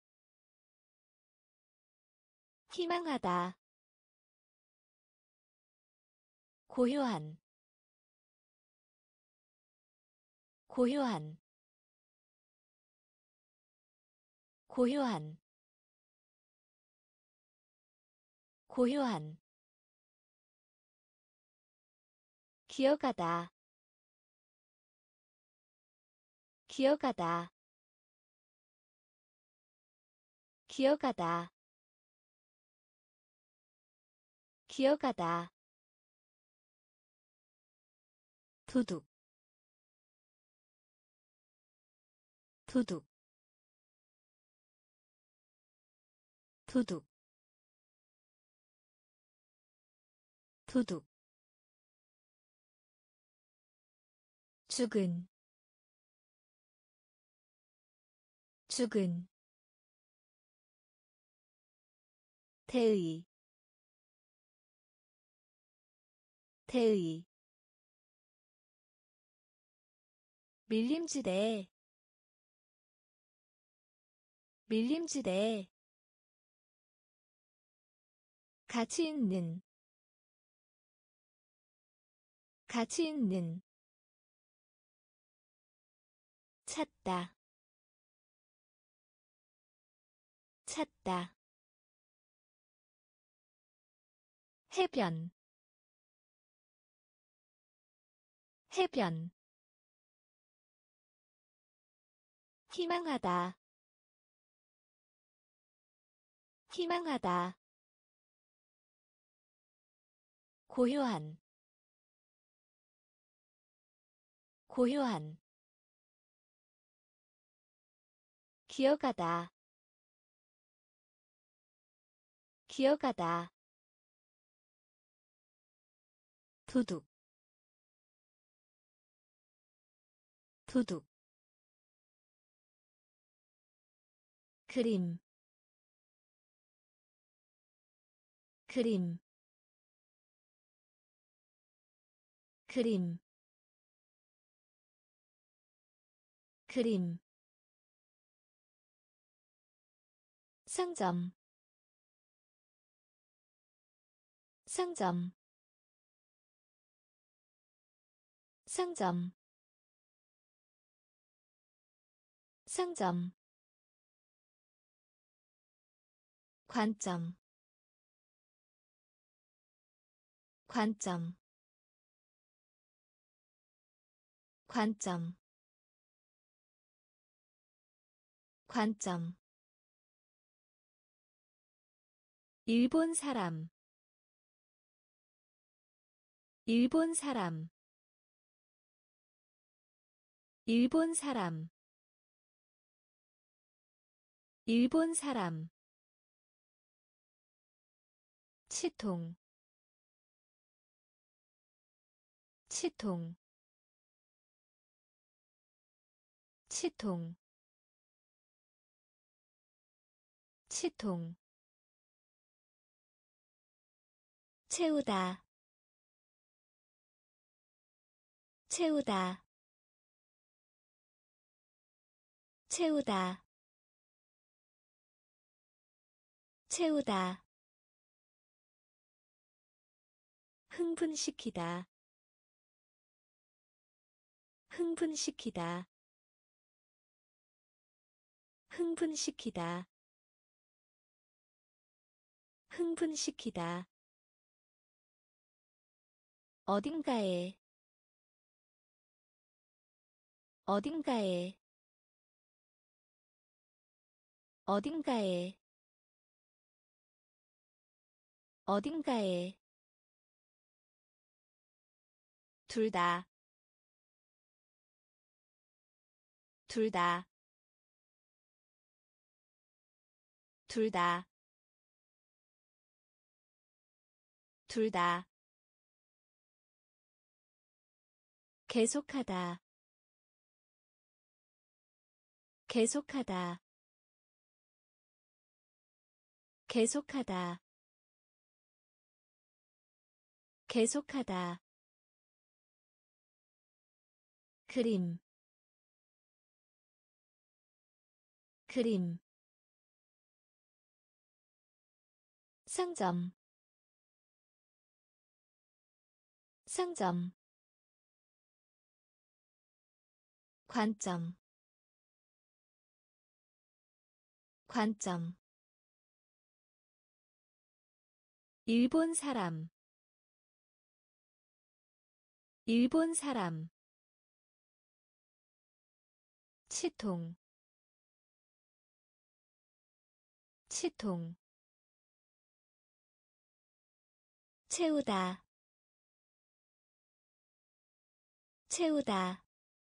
희망하다 고요한 고요한 고요한 고요한 기어가다 기어가다 기어가다 기어가다 도둑 도둑 도둑 도둑 죽은 죽은 태의 태의 밀림지대 밀림지대 가치 있는 가치 있는 찾다 찾다 해변 해변 희망하다 희망하다 고요한 고요한 기어가다 기어가다 도둑 도둑 그림 그림 그림 그림 상점 상점 상점 상점 관점 관점 관점 관점 일본 사람 일본 사람 일본 사람 일본 사람 치통 치통 치통 치통 채우다 채우다 채우다 채우다 흥분시키다 흥분시키다 흥분시키다 흥분시키다 어딘가에 어딘가에 어딘가에 어딘가에 둘 다, 둘 다, 둘 다, 둘 다, 계속하다, 계속하다, 계속하다, 계속하다, 그림, 그림, 상점, 상점, 관점, 관점, 일본 사람, 일본 사람, 치통, 치통, 채우다, 채우다,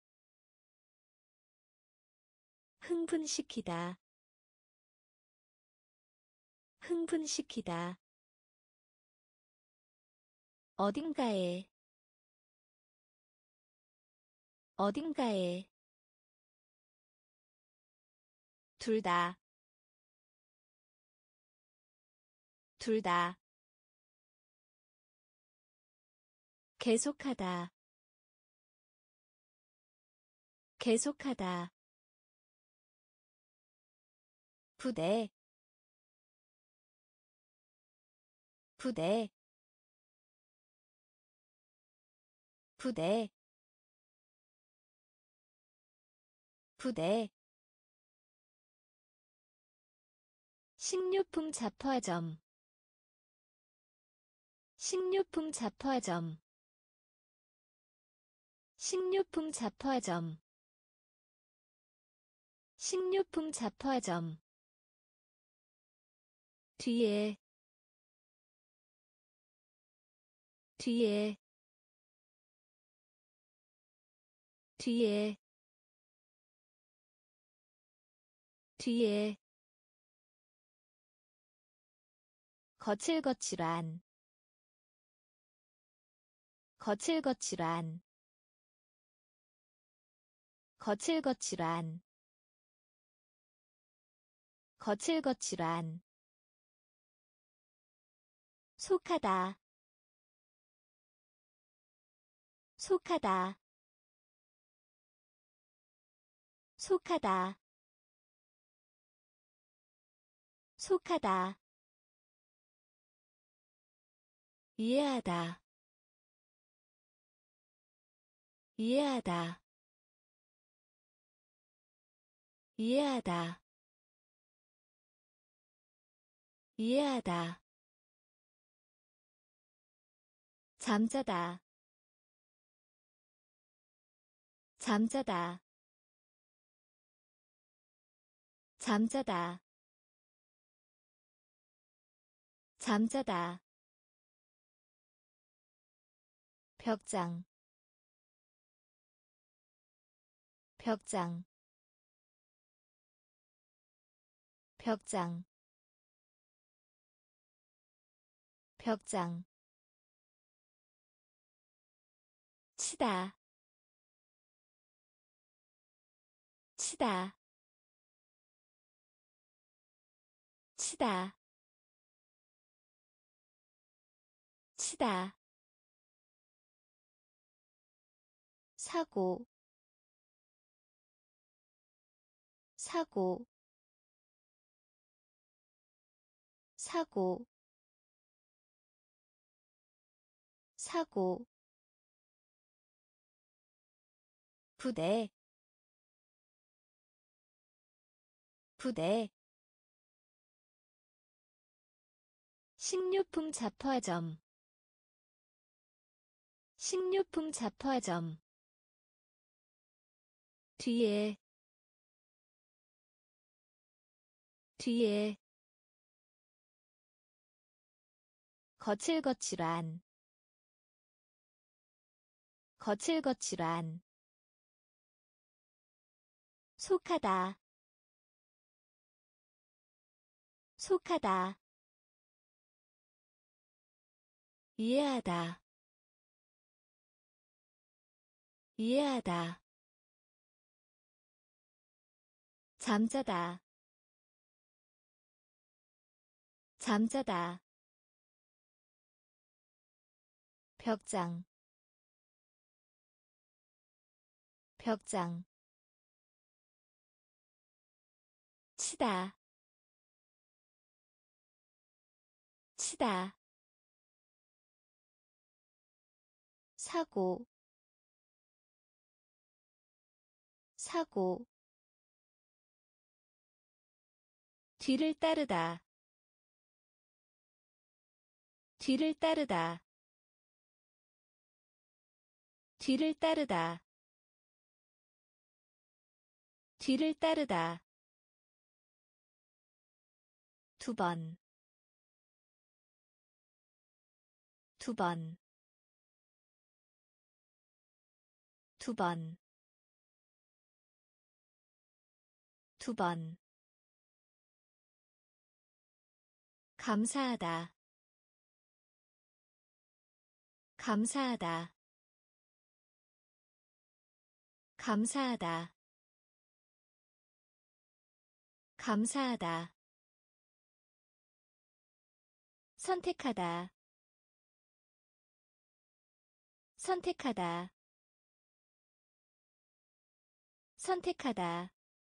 흥분시키다, 흥분시키다, 어딘가에, 어딘가에, 둘 다, 둘 다, 계속하다, 계속하다, 부대, 부대, 부대, 부대, 식료품 잡화점, 식료품 잡화점, 식료품 잡화점, 식료품 잡화점, 뒤에, 뒤에, 뒤에, 뒤에, 거칠거칠한, 거칠거칠한, 거칠거칠한, 거칠거칠한 속하다 속하다 속하다 속하다 이해하다 이해하다 이해하다 이해하다 잠자다 잠자다 잠자다 잠자다 벽장 벽장 벽장 벽장 치다 치다 치다 치다 사고 사고 사고 사고 부대 부대 식료품 잡화점 식료품 잡화점 뒤에 뒤에 거칠거칠한 거칠거칠한 속하다 속하다 이해하다 이해하다 잠자다 잠자다 벽장 벽장 치다 치다 사고 사고 뒤를 따르다 뒤를 따르다 뒤를 따르다 뒤를 따르다 두 번, 두 번, 두 번, 두 번. 감사하다, 감사하다, 감사하다, 감사하다. 선택하다, 선택하다, 선택하다,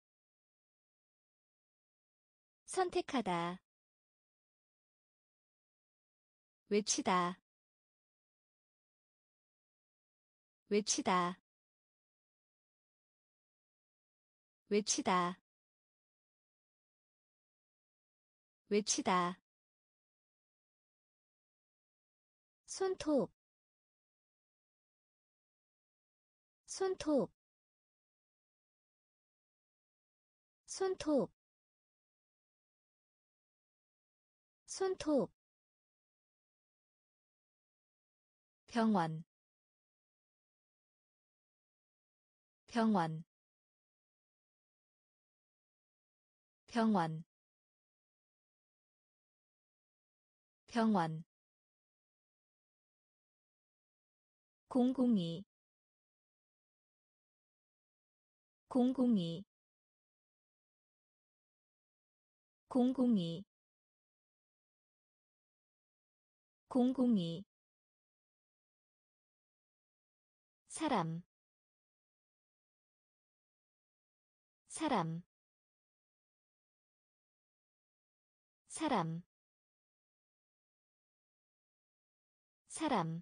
선택하다. 외치다, 외치다, 외치다, 외치다. 손톱, 손톱, 손톱, 손톱. 병원, 병원, 병원, 병원. 공공이, 공공이, 공공이 공공이 사람 사람 사람 사람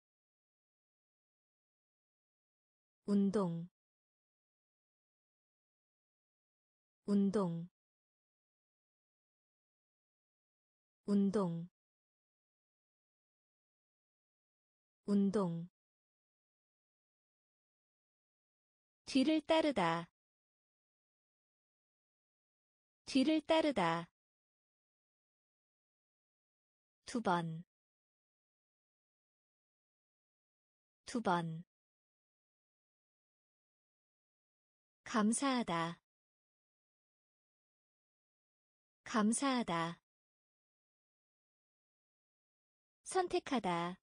운동 운동 운동 운동 뒤를 따르다 뒤를 따르다 두 번, 두 번. 감사하다, 감사하다. 선택하다,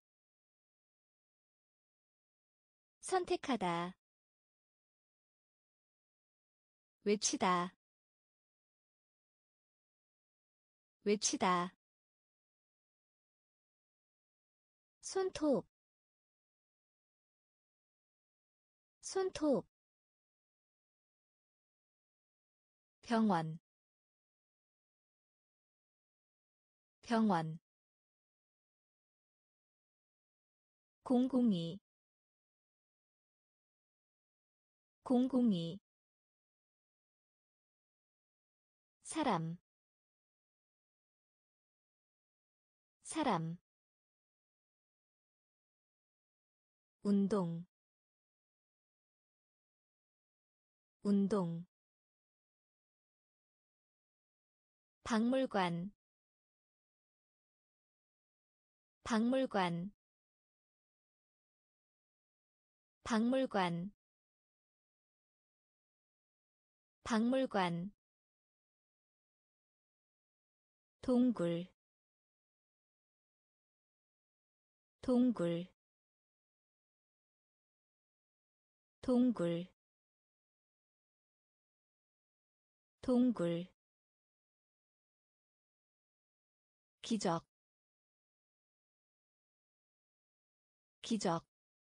선택하다. 외치다, 외치다. 손톱, 손톱. 병원, 병원. 공공이, 공공이. 사람, 사람. 운동, 운동. 박물관, 박물관, 박물관, 박물관. 동굴, 동굴, 동굴, 동굴. 기적, 기적,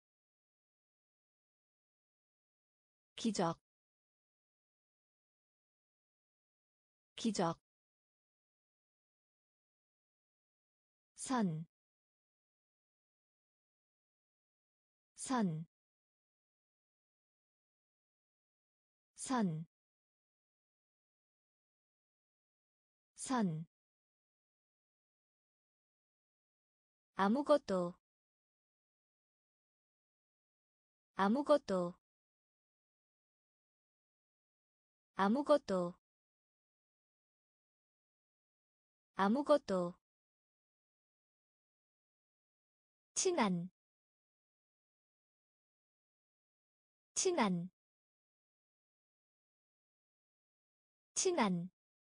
기적, 기적. 선, 선, 선, 선. 아무것도, 아무것도, 아무것도, 아무것도. 친한, 친한, 친한,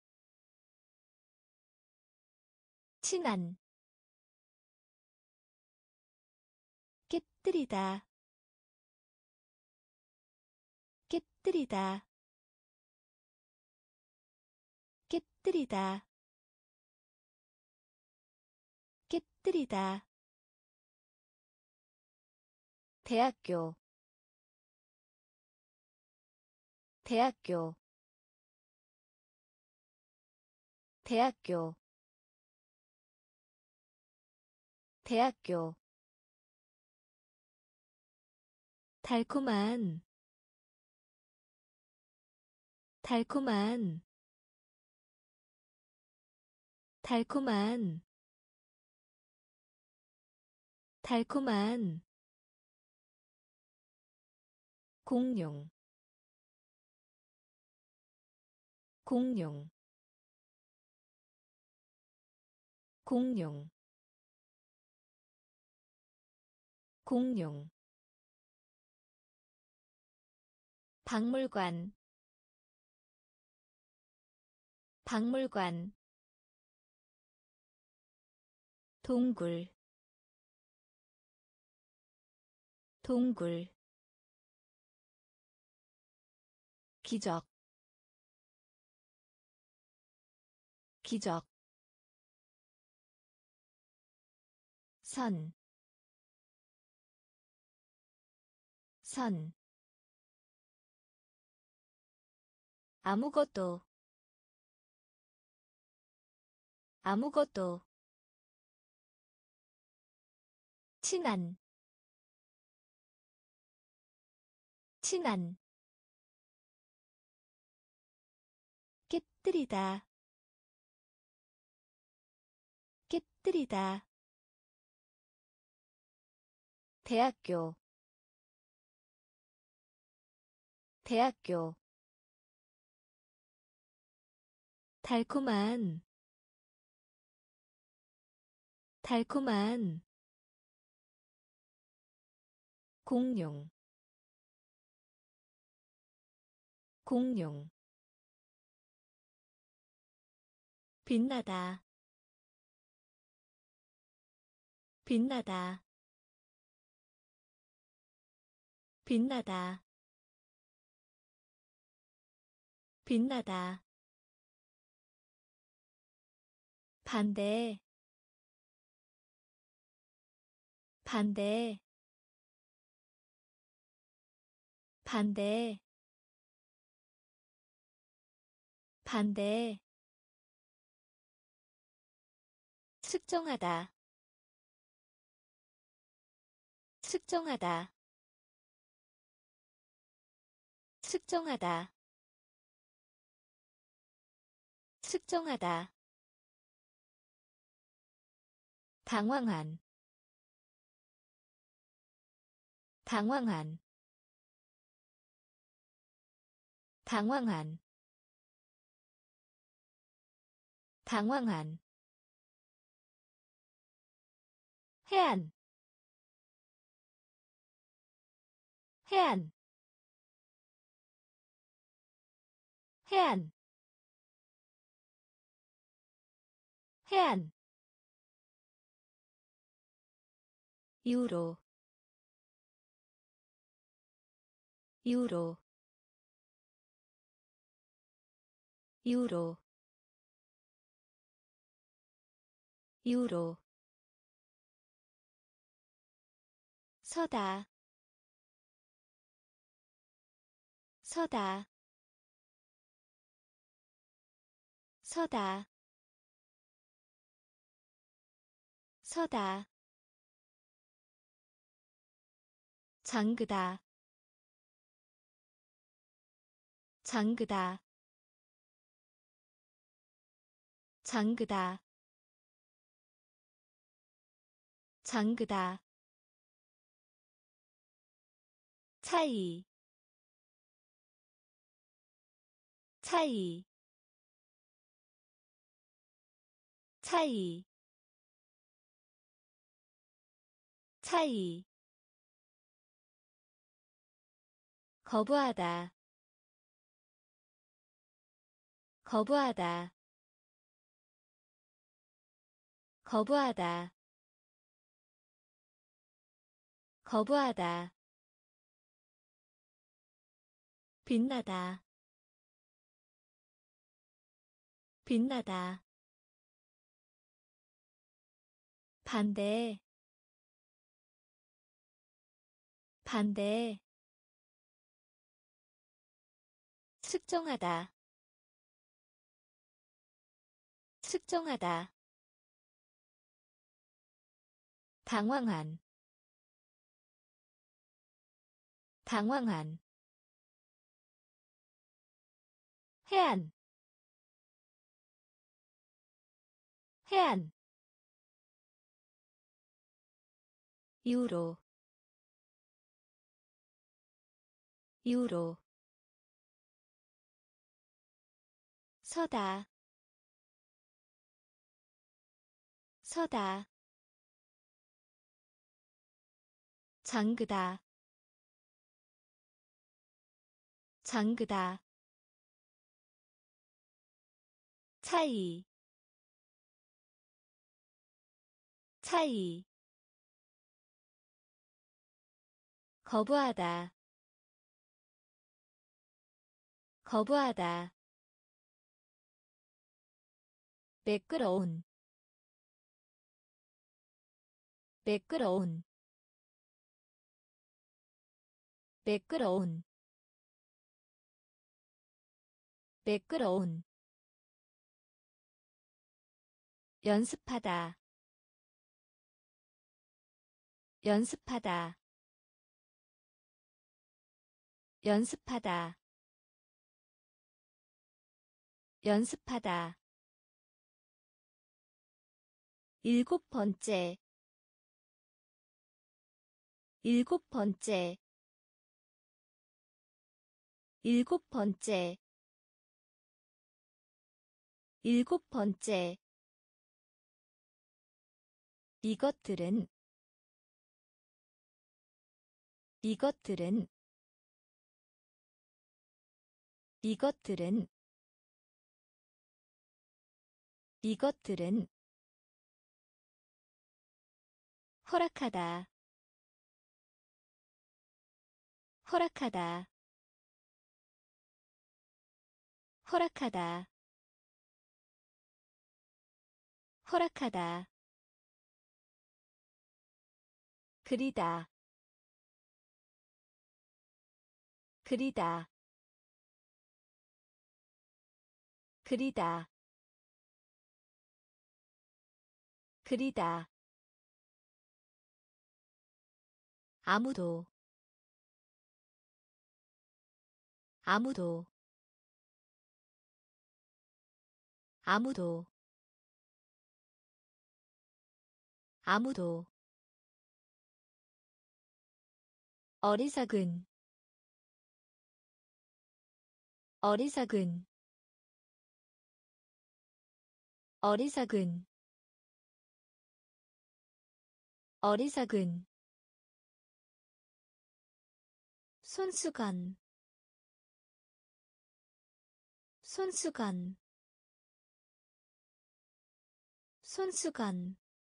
친한. 깨뜨리다, 깨뜨리다, 깨뜨리다, 깨뜨리다. 대학교, 대학교, 대학교, 대학교. 달콤한, 달콤한, 달콤한, 달콤한. 공룡, 공룡, 공룡, 공룡. 박물관, 박물관. 동굴, 동굴. 기적, 기적 선, 선 아무것도 아무것도 친한 친한 깨뜨리다 깨뜨리다 대학교 대학교 달콤한 달콤한 공룡 공룡 빛나다 빛나다 빛나다 빛나다 반대 반대 반대 반대 측정하다 측정하다 측정하다 측정하다 당황한 당황한 당황한 당황한 해안 해안 해안 해안 유로 유로 유로 유로 서다 서다 서다 서다 잠그다 잠그다 잠그다 잠그다 차이 차이 차이 차이 거부하다 거부하다 거부하다 거부하다 빛나다 빛나다 반대 반대 측정하다 측정하다 당황한 당황한 해안 해안 유로 유로 서다 서다 잠그다 잠그다 차이 차이 거부하다 거부하다 매끄러운 매끄러운 매끄러운 매끄러운 연습하다 연습하다 연습하다 연습하다 일곱 번째 일곱 번째 일곱 번째 일곱 번째 이것들은 이것들은 이것들은 이것들은 허락하다 허락하다 허락하다 허락하다 그리다 그리다 그리다 그리다 아무도 아무도 아무도 아무도 어리석은 어리석은 어리석은 어리석은 손수건 손수건 손수건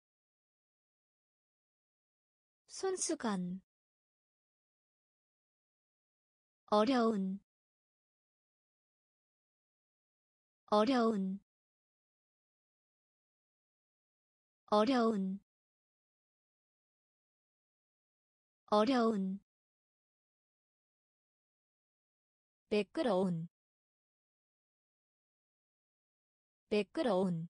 손수건 어려운 어려운 어려운 어려운 매끄러운 매끄러운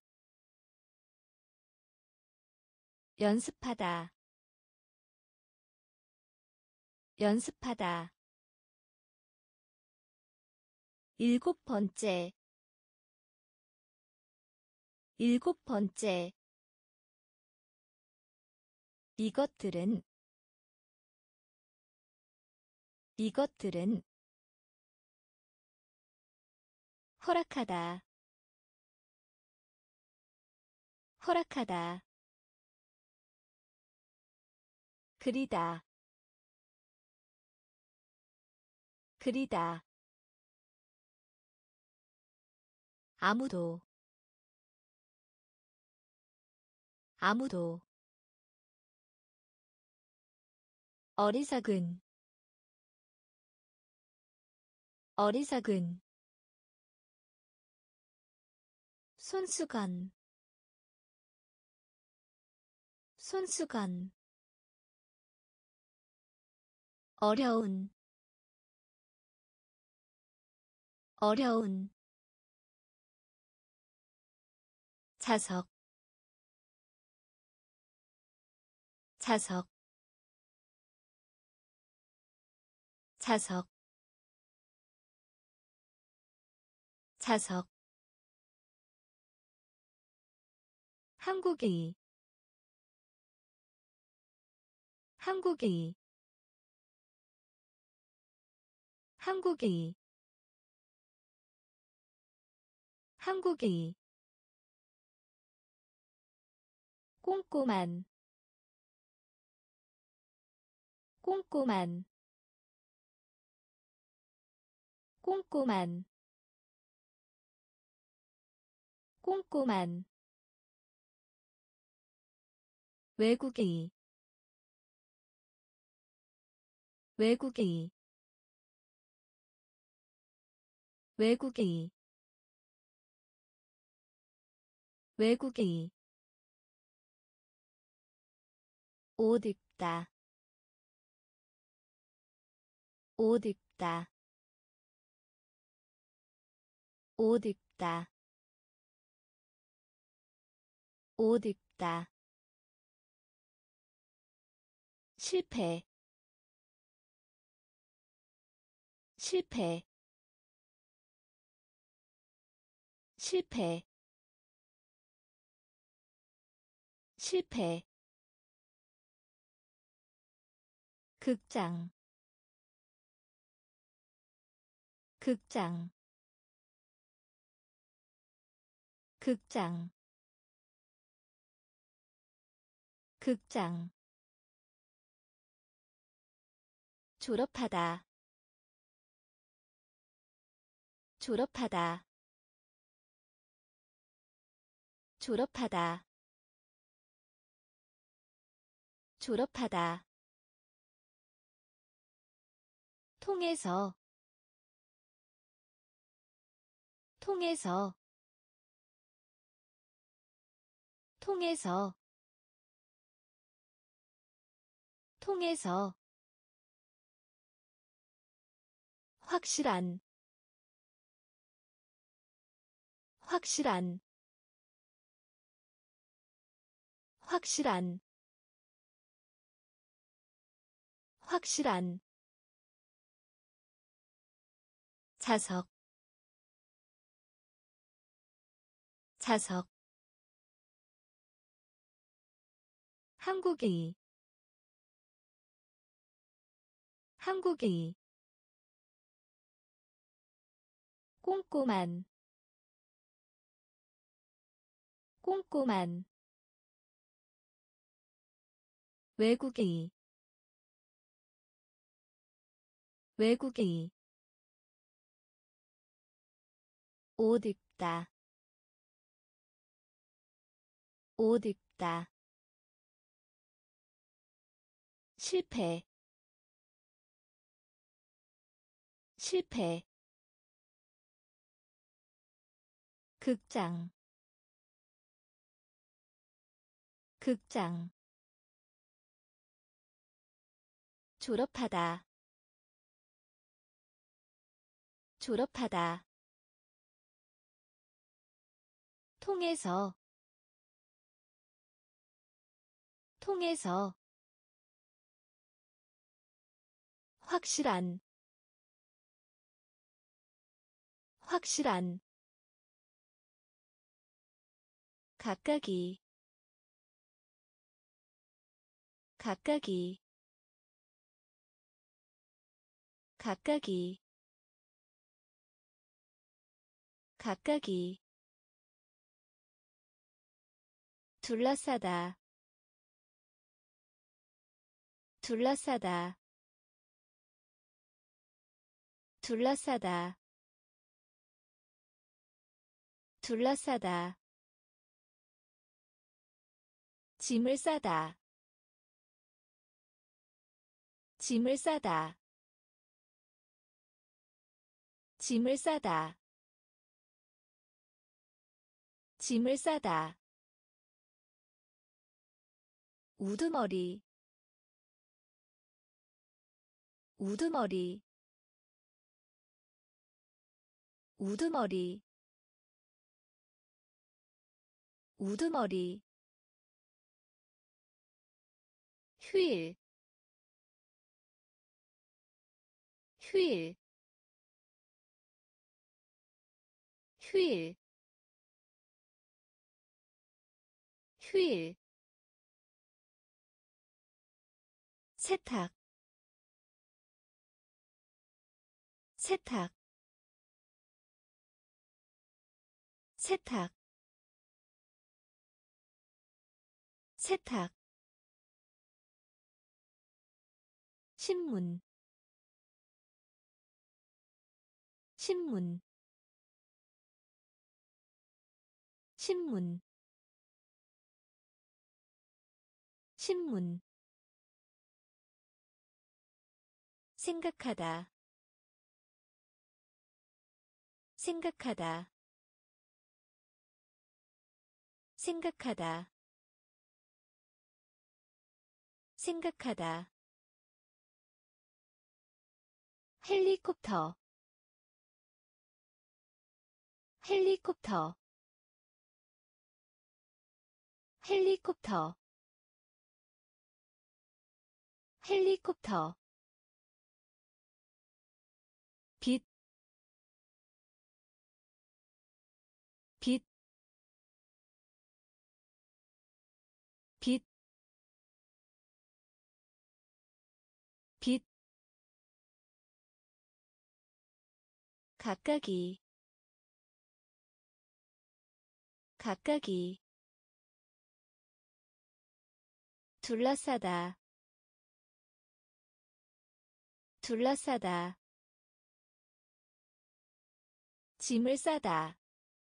연습하다 연습하다 일곱 번째 일곱 번째 이것들은 이것들은 허락하다 허락하다 그리다 그리다 아무도 아무도 어리석은 어리석은 손수건 손수건 어려운 어려운 자석 자석 자석 자석 한국의 한국의 한국의 한국의 꼼꼼한 꼼꼼한 꼼꼼한 꼼꼼한 외국의 외국의 외국의 외국의 옷 입다 옷 입다 옷 입다 옷 입다 실패 실패 실패 실패 극장 극장 극장 극장 졸업하다 졸업하다 졸업하다 졸업하다 통해서 통해서 통해서 통해서 확실한 확실한 확실한 확실한 자석 자석 한국의 한국의 꼼꼼한 꼼꼼한 외국의 외국의 옷 입다 옷 입다 실패 실패 극장 극장 졸업하다 졸업하다 통해서 통해서 확실한 확실한 각각이 각각이 각각이 각각이 둘러싸다 둘러싸다 둘러싸다 둘러싸다 짐을 싸다 짐을 싸다 짐을 싸다 짐을 싸다 우두머리 우두머리 우두머리 우두머리 휴일 휴일 휴일 휴일 세탁 세탁 세탁 세탁 신문 신문 신문 신문 생각하다 생각하다 생각하다 생각하다 헬리콥터 헬리콥터 헬리콥터 헬리콥터 빛, 빛, 빛, 빛, 각각이, 각각이, 둘러싸다, 둘러싸다, 짐을 싸다,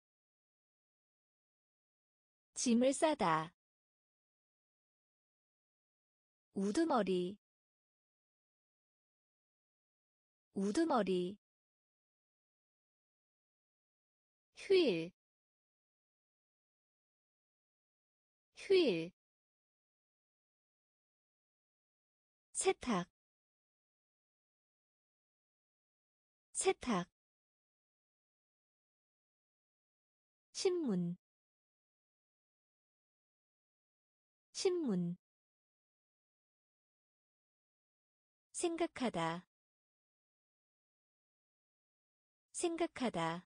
짐을 싸다, 우두머리, 우두머리, 휴일, 휴일, 세탁, 세탁, 신문, 신문, 생각하다, 생각하다,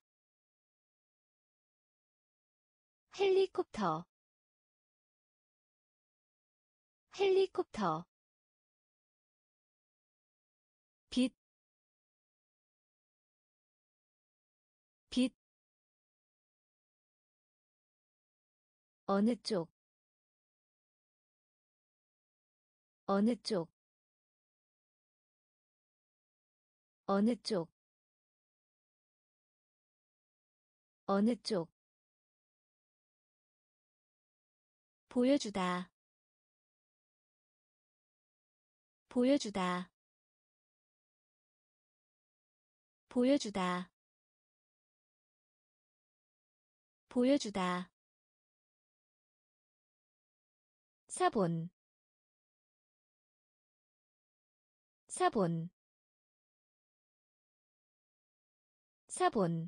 헬리콥터, 헬리콥터, 빛, 빛, 어느 쪽, 어느 쪽, 어느 쪽, 어느 쪽, 보여주다, 보여주다, 보여주다, 보여주다, 사본, 사본, 사본,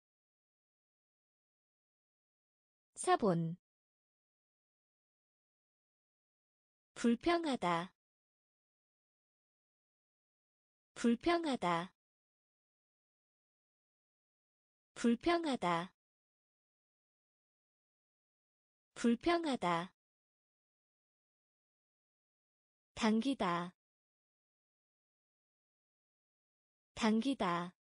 사본, 불평하다, 불평하다, 불평하다, 불평하다, 당기다, 당기다,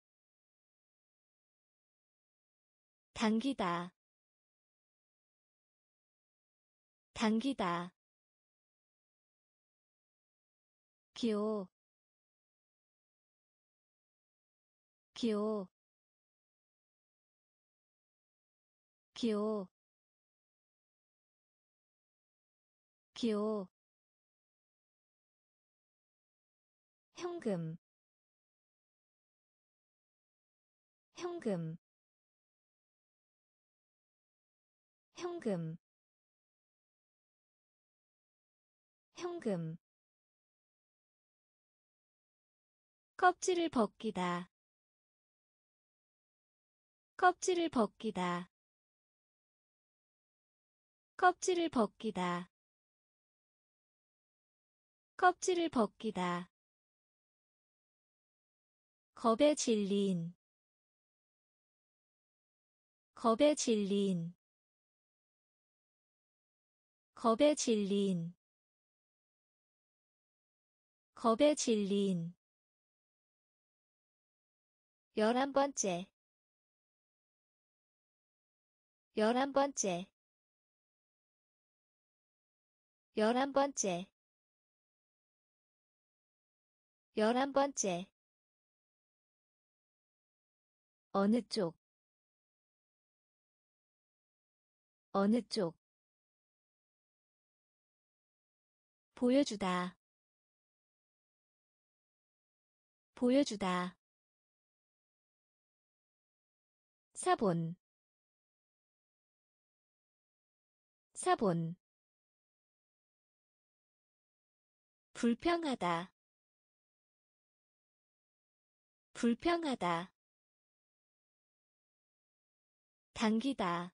당기다, 당기다, 기호, 기호, 기호, 기호, 현금, 현금, 현금, 현금, 껍질을 벗기다, 껍질을 벗기다, 껍질을 벗기다, 껍질을 벗기다, 겁에 질린, 겁에 질린, 겁에 질린, 겁에 질린, 열한 번째, 열한 번째, 열한 번째, 열한 번째, 어느 쪽, 어느 쪽, 보여주다, 보여주다, 사본, 사본 불평하다 불평하다 당기다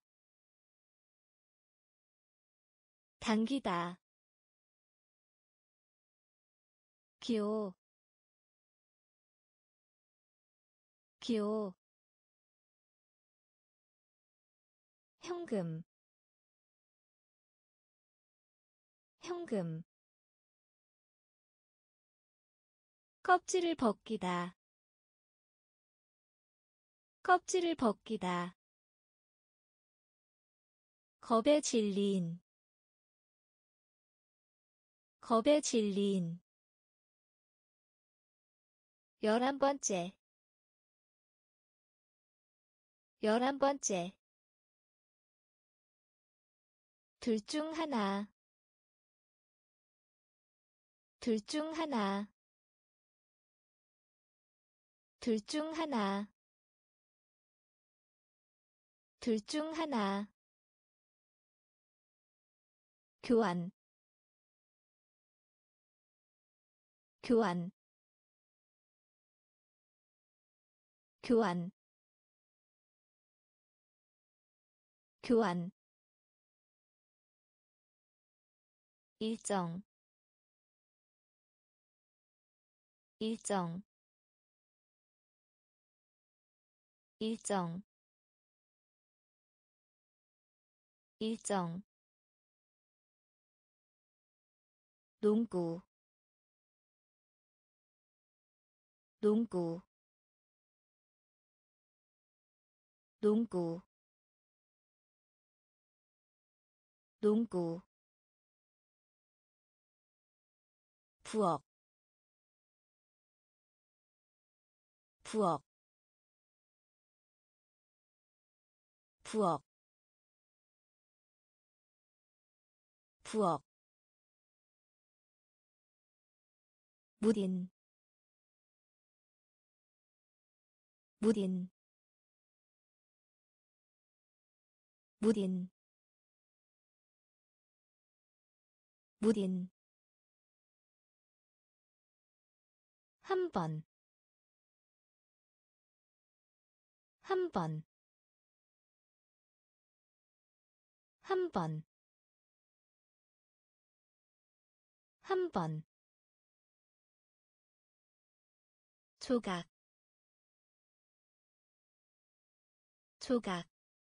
당기다 기호 기호 현금 현금 껍질을 벗기다 껍질을 벗기다 겁에 질린 겁에 질린 열한 번째 열한 번째 둘 중 하나 둘 중 하나 둘 중 하나 둘 중 하나 교환 교환 교환 교환 일정 일정 일정 일정 농구 농구 농구 농구 부엌 부엌 부엌 부엌 무딘 무딘 무딘 무딘 한 번, 한 번, 한 번, 한 번. 조각, 조각,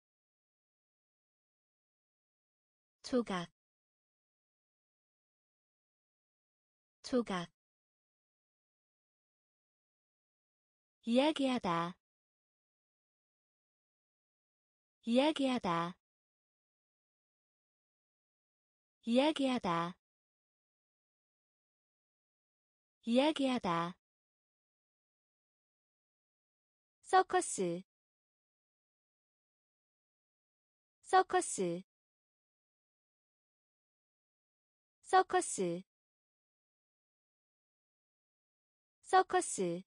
조각, 조각. 이야기하다, 이야기하다, 이야기하다, 이야기하다. 서커스, 서커스, 서커스, 서커스.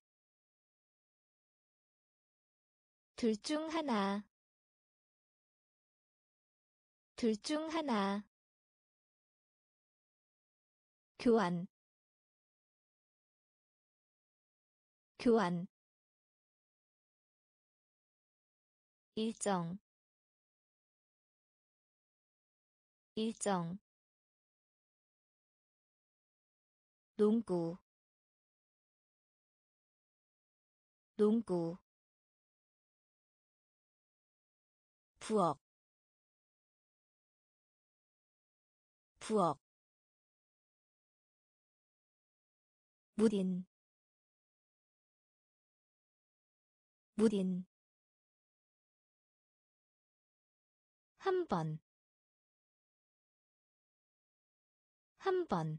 둘 중 하나, 둘 중 하나. 교환, 교환. 일정, 일정. 농구, 농구. 부엌, 부엌. 무딘, 무딘. 한 번, 한 번.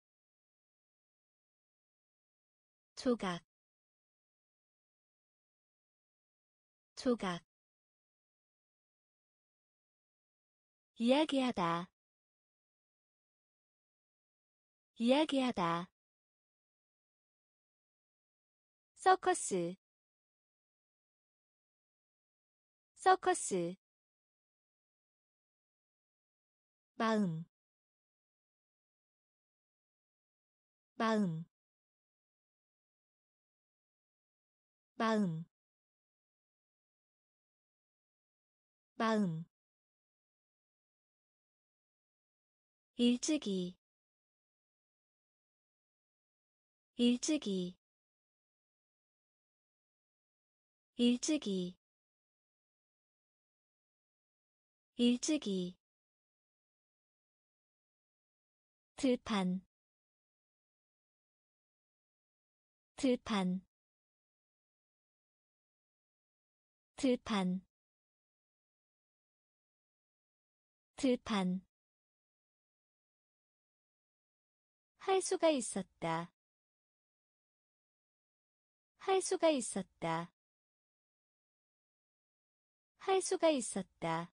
조각, 조각. 이야기하다, 이야기하다. 서커스, 서커스. 마음 마음 마음 마음 일찍이 일찍이 일찍이 일찍이 들판 들판 들판 들판 할 수가 있었다. 할 수가 있었다. 할 수가 있었다.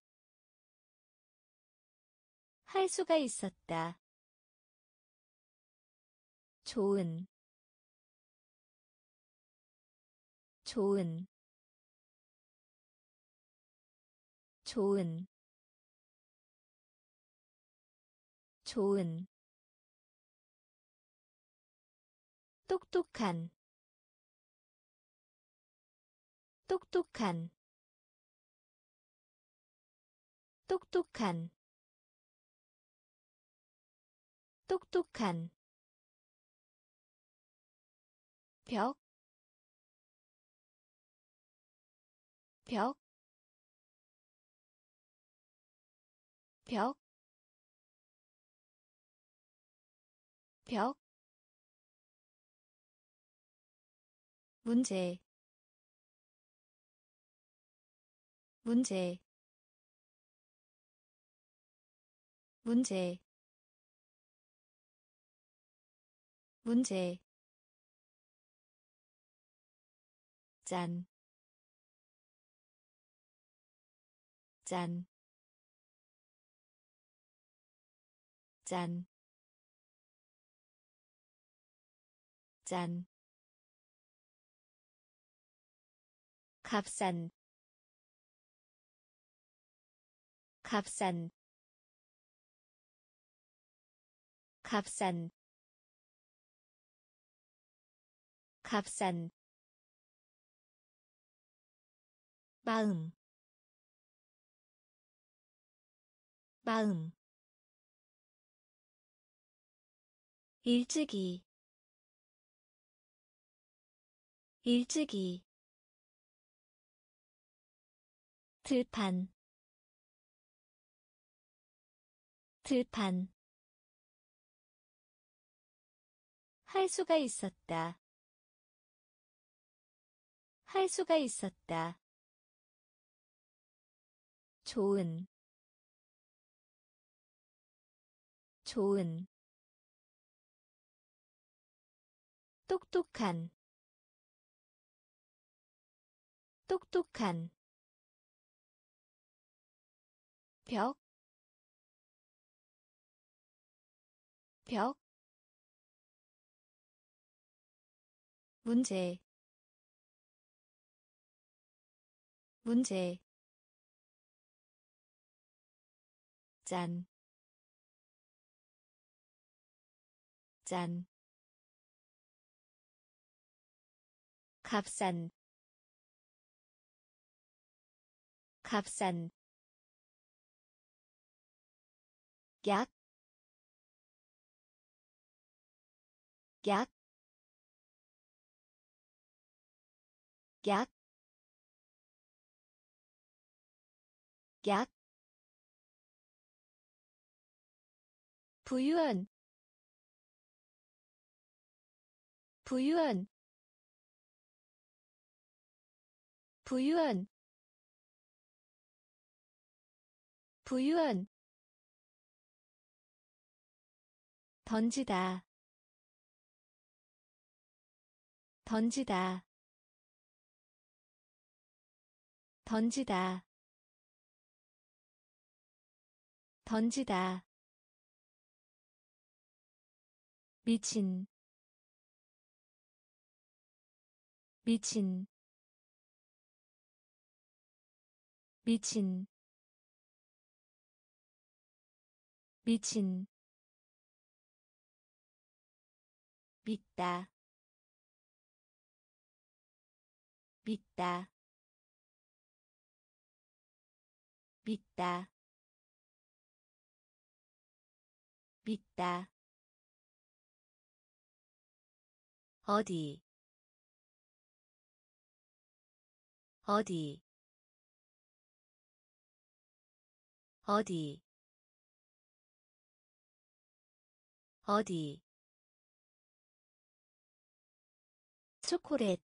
할 수가 있었다. 좋은 좋은 좋은 좋은 똑똑한 똑똑한 똑똑한 똑똑한 벽, 벽, 벽, 벽, 문제, 문제, 문제, 문제, 짠, 짠, 짠, 짠, 값싼, 값싼, 값싼, 값싼, 마음, 마음, 일찍이, 일찍이, 들판, 들판, 할 수가 있었다. 할 수가 있었다. 좋은 좋은 똑똑한 똑똑한 벽, 벽, 문제, 문제, 짠, 짠, 값싼, 값싼, 약, 약, 약, 약, 부유한, 부유한, 부유한, 부유한, 던지다, 던지다, 던지다, 던지다, 미친, 미친, 미친, 미친 믿다 믿다 믿다 믿다 어디 어디 어디 어디 초콜릿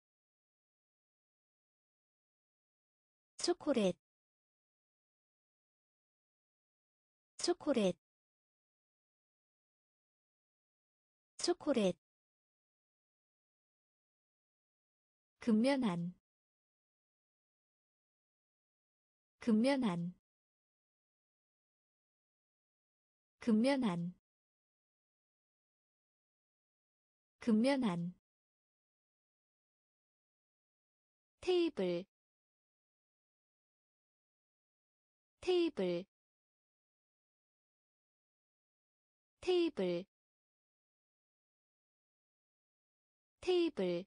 초콜릿 초콜릿 초콜릿 근면한 근면한 근면한 근면한 테이블 테이블 테이블 테이블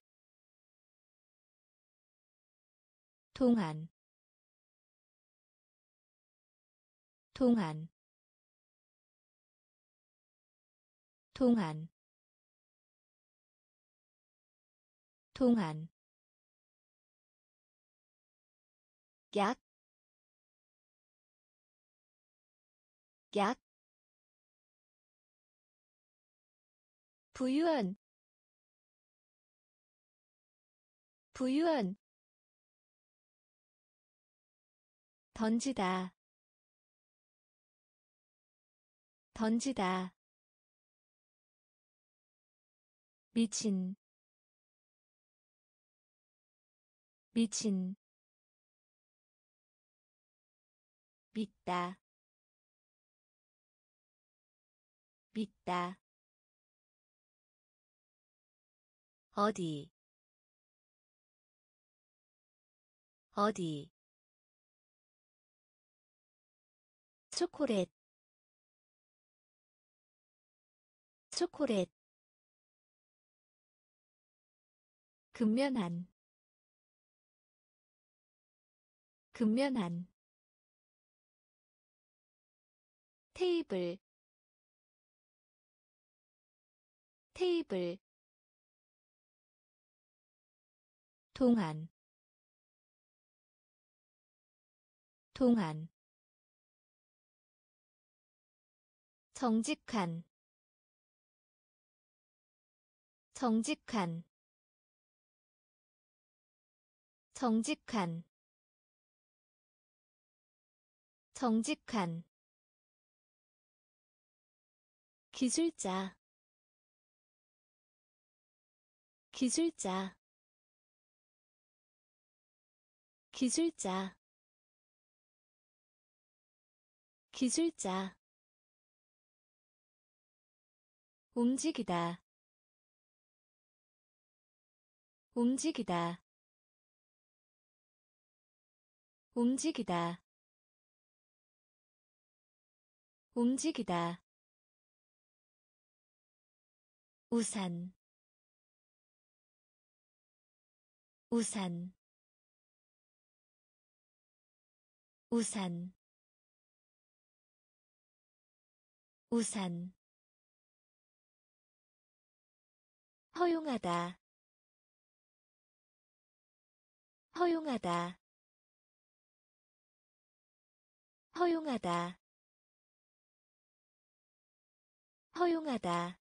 동안 동안 동안 동안 약, 약, 부유한, 부유한, 던지다, 던지다, 미친, 미친, 믿다, 믿다, 어디, 어디, 초콜릿, 초콜릿, 근면한, 근면한, 테이블, 테이블, 동안, 동안, 정직한, 정직한, 정직한, 정직한, 기술자, 기술자, 기술자, 기술자, 움직이다, 움직이다, 움직이다, 움직이다, 우산, 우산, 우산, 우산, 허용하다, 허용하다, 허용하다, 허용하다,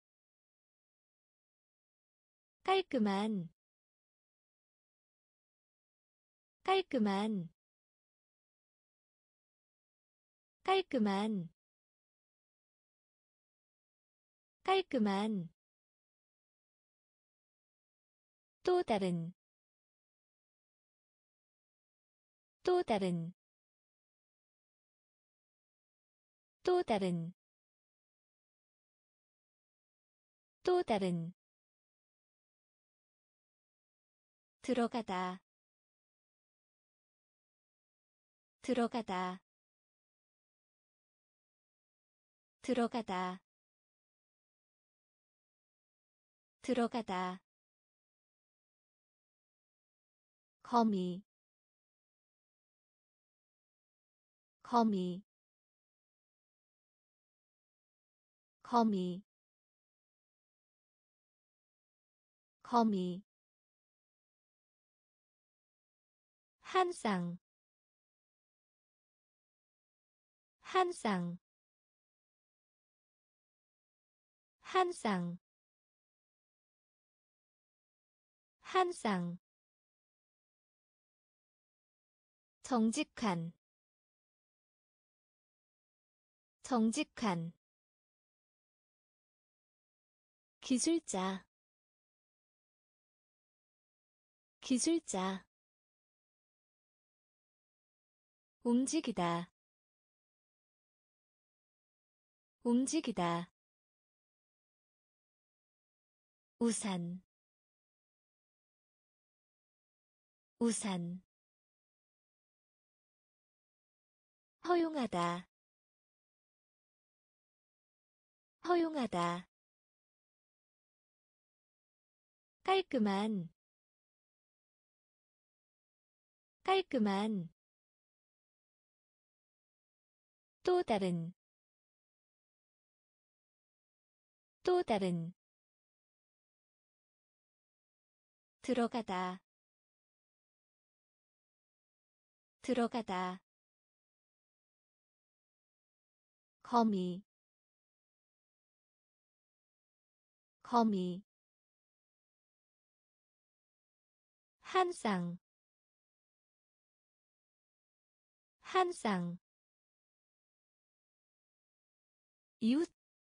깔끔한, 깔끔한, 깔끔한, 깔끔한, 또 다른, 또 다른, 또 다른, 또 다른, 들어가다, 들어가다, 들어가다 들어가다 거미 거미 거미 거미 한 쌍 한 쌍 한 쌍 한 쌍 정직한 정직한 기술자 기술자 움직이다 움직이다 우산 우산 허용하다 허용하다 깔끔한 깔끔한 또 다른 또 다른 들어가다 들어가다 거미 거미 한 쌍 한 쌍 이웃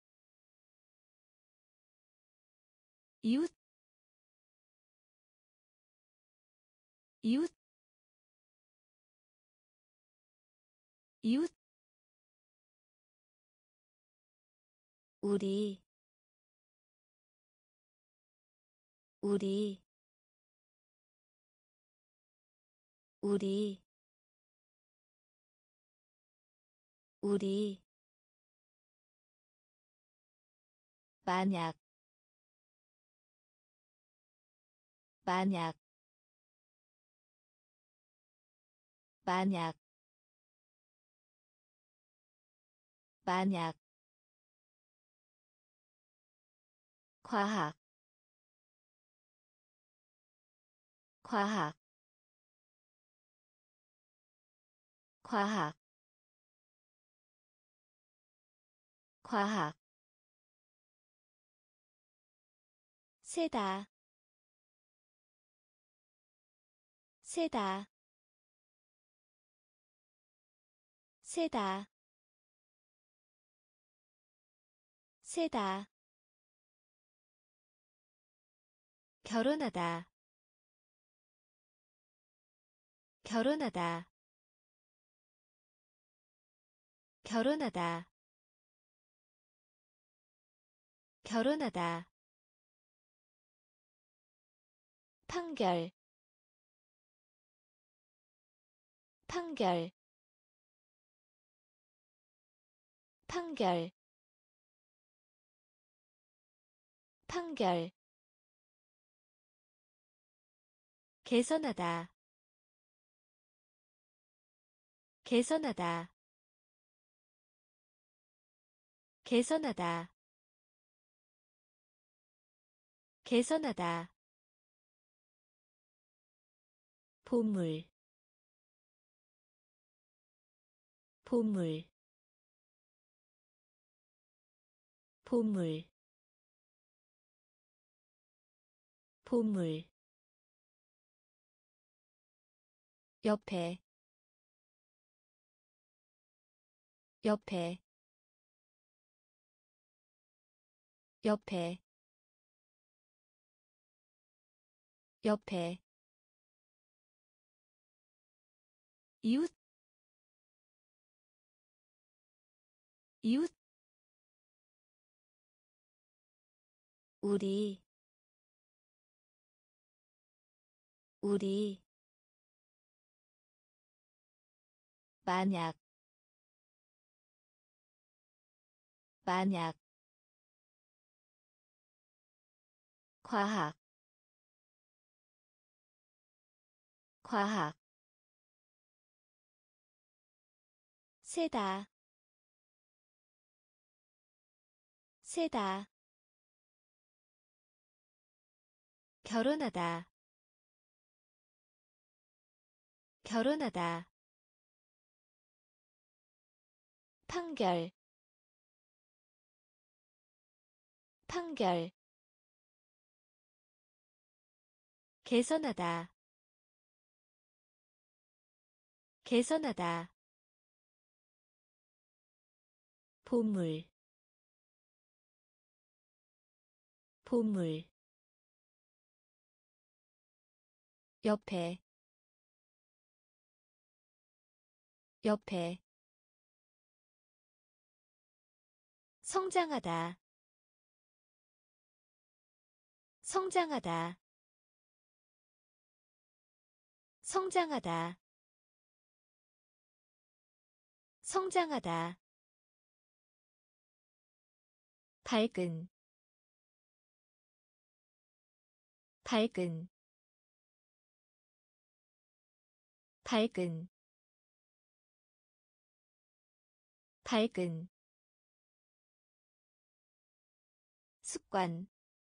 이웃 이웃 이웃 우리 우리 우리 우리 만약 만약 만약 만약 과학 과학 과학 과학 세다 세다 세다 세다 결혼하다 결혼하다 결혼하다 결혼하다 판결 판결 판결 판결 개선하다 개선하다 개선하다 개선하다 보물 보물 보물 보물 옆에 옆에 옆에 옆에 이웃 이웃 우리 우리 만약 만약 과학 과학 세다 세다 결혼하다 결혼하다 판결 판결 개선하다 개선하다 보물 보물 옆에 옆에 성장하다 성장하다 성장하다 성장하다 밝은 밝은 밝은 밝은 습관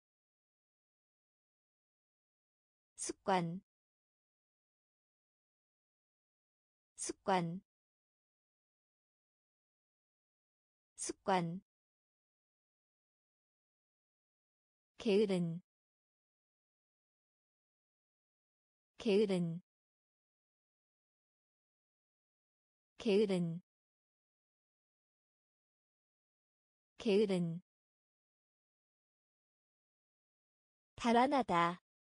습관 습관 습관 게으른 게으른 게으른 게으른 달아나다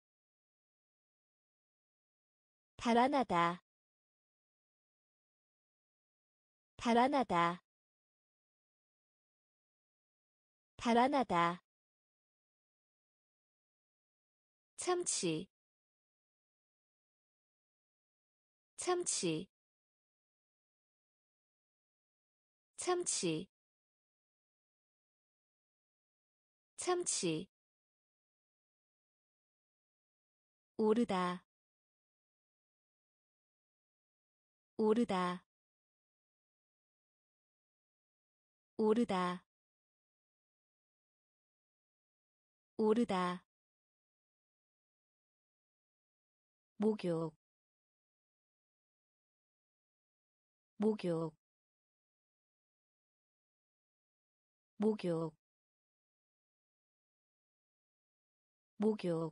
달아나다 달아나다 달아나다 참치 참치 참치 참치 오르다 오르다 오르다 오르다 목욕 목욕 목욕 목욕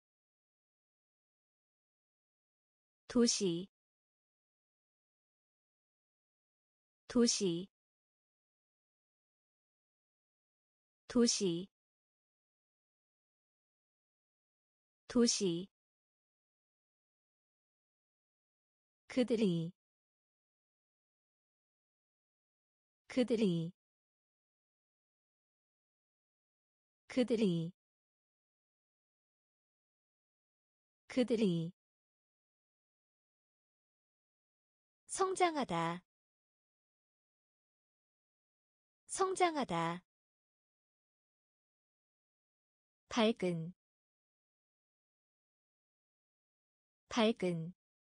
도시 도시 도시 도시 그들이 그들이 그들이 그들이 성장하다 성장하다 밝은 밝은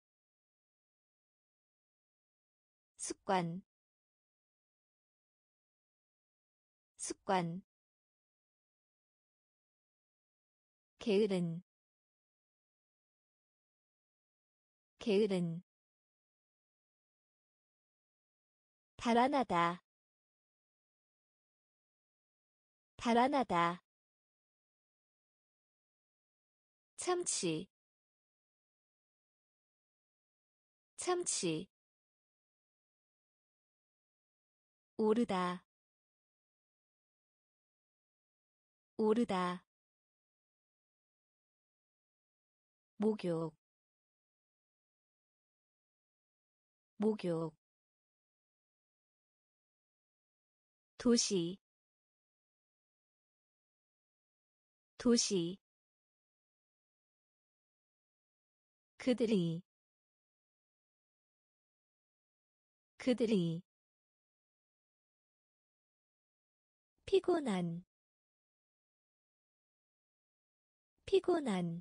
습관 습관 게으른 게으른 달아나다 달아나다 참치 참치 오르다 오르다 목욕 목욕 도시 도시 그들이 그들이 피곤한 피곤한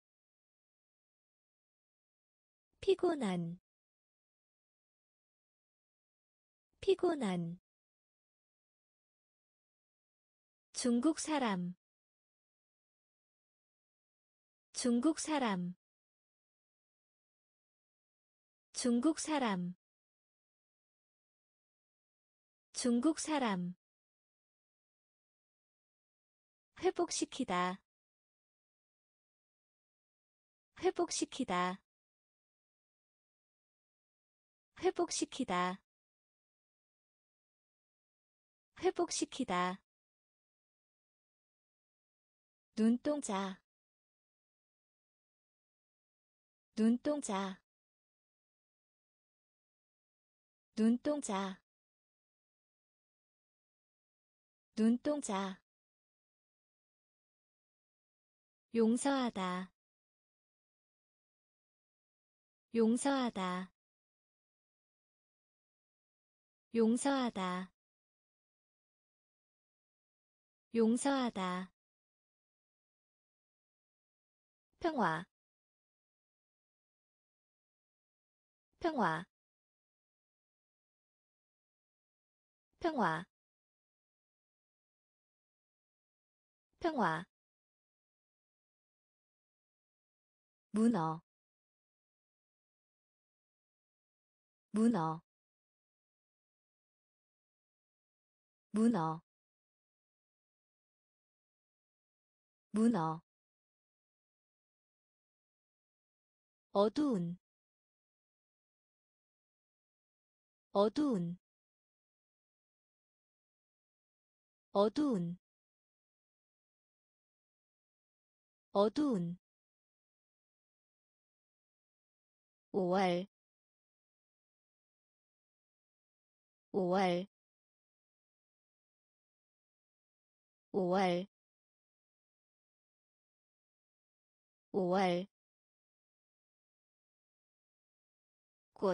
피곤한 피곤한 중국 사람 중국 사람 중국 사람 중국 사람 회복시키다 회복시키다 회복시키다 회복시키다 눈동자 눈동자 눈동자 눈동자 용서하다 용서하다 용서하다 용서하다 평화 평화 평화 평화 문어 문어 문어 문어 어두운 어두운 어두운 어두운 오월 오월 오월 오월 꽃,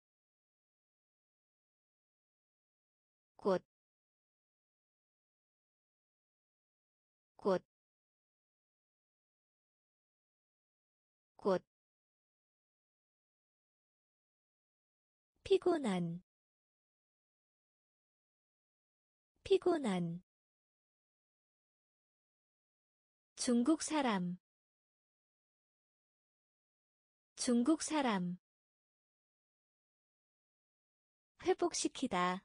꽃, 꽃, 꽃, 피곤한, 피곤한, 중국 사람, 중국 사람, 회복시키다,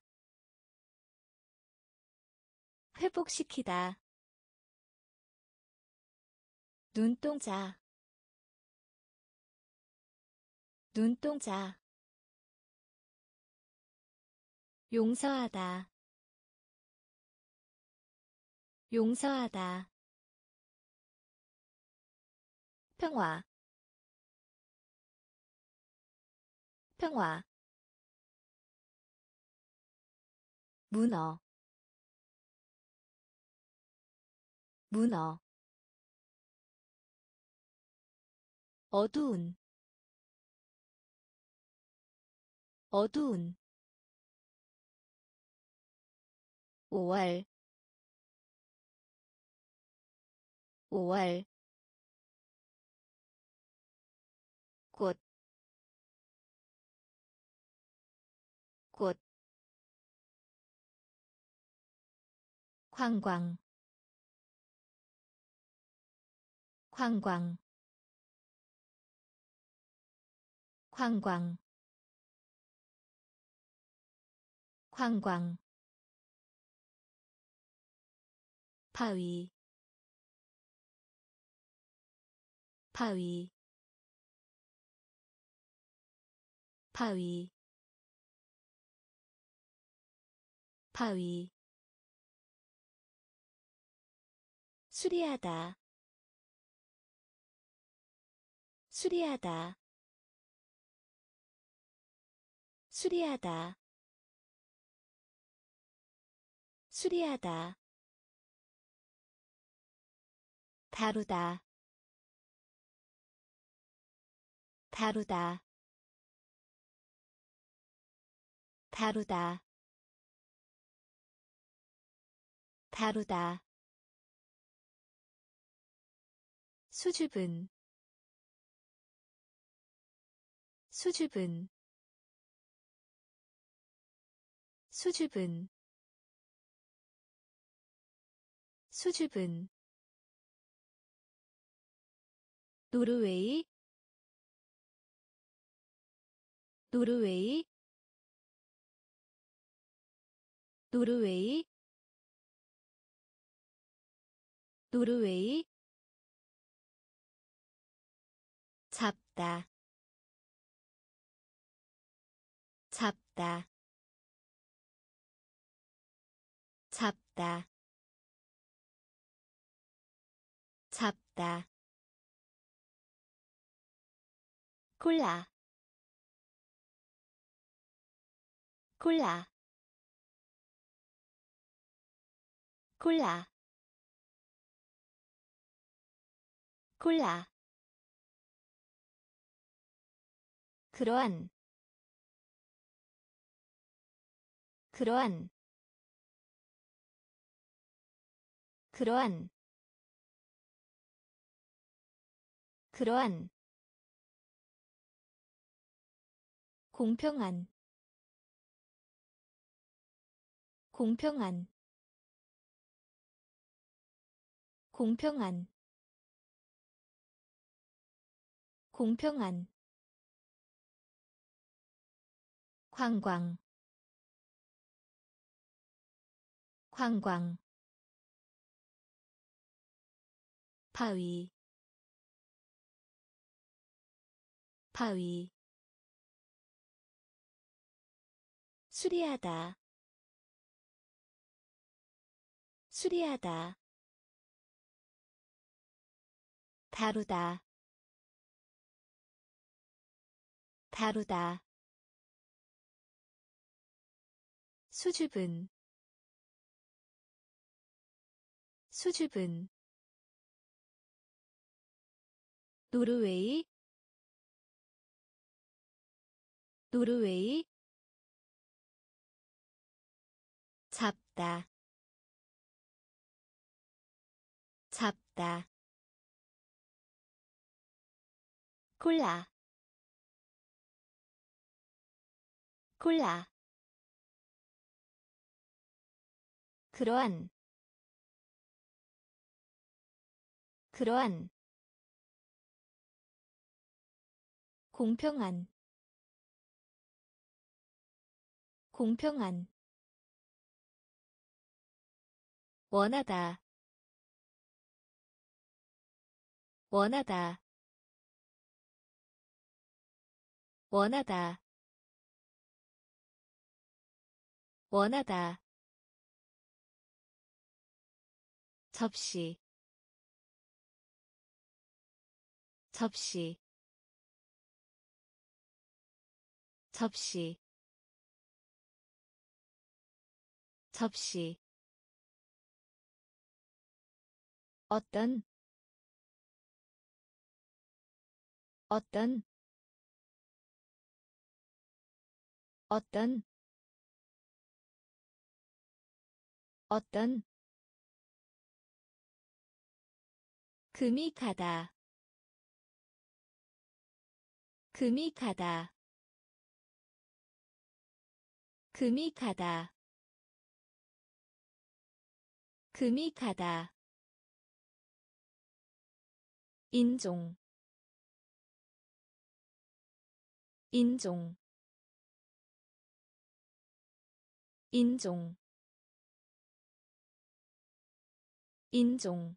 회복시키다, 눈동자, 눈동자, 용서하다, 용서하다, 평화, 평화, 문어, 문어, 어두운, 어두운, 오월, 오월, 꽃, 꽃, 관광, 관광, 관광, 관광, 바위, 바위, 바위, 바위, 수리하다, 수리하다, 수리하다, 수리하다, 다루다, 다루다, 다루다, 다루다 수줍은 수줍은 수줍은 수줍은 노르웨이 노르웨이 노르웨이 노르웨이 잡다 잡다 잡다 잡다 콜라 콜라 콜라 콜라 그러한 그러한 그러한 그러한 공평한 공평한 공평한 공평한 관광 관광 바위 바위 수리하다 수리하다 다루다 다루다 수줍은 수줍은 노르웨이 노르웨이 잡다 잡다 콜라 콜라 그러한 그러한 공평한 공평한 원하다 원하다 원하다 원하다 접시 접시 접시 접시 어떤 어떤 어떤 어떤 금이 가다 금이 가다 금이 가다 금이 가다 인종 인종 인종 인종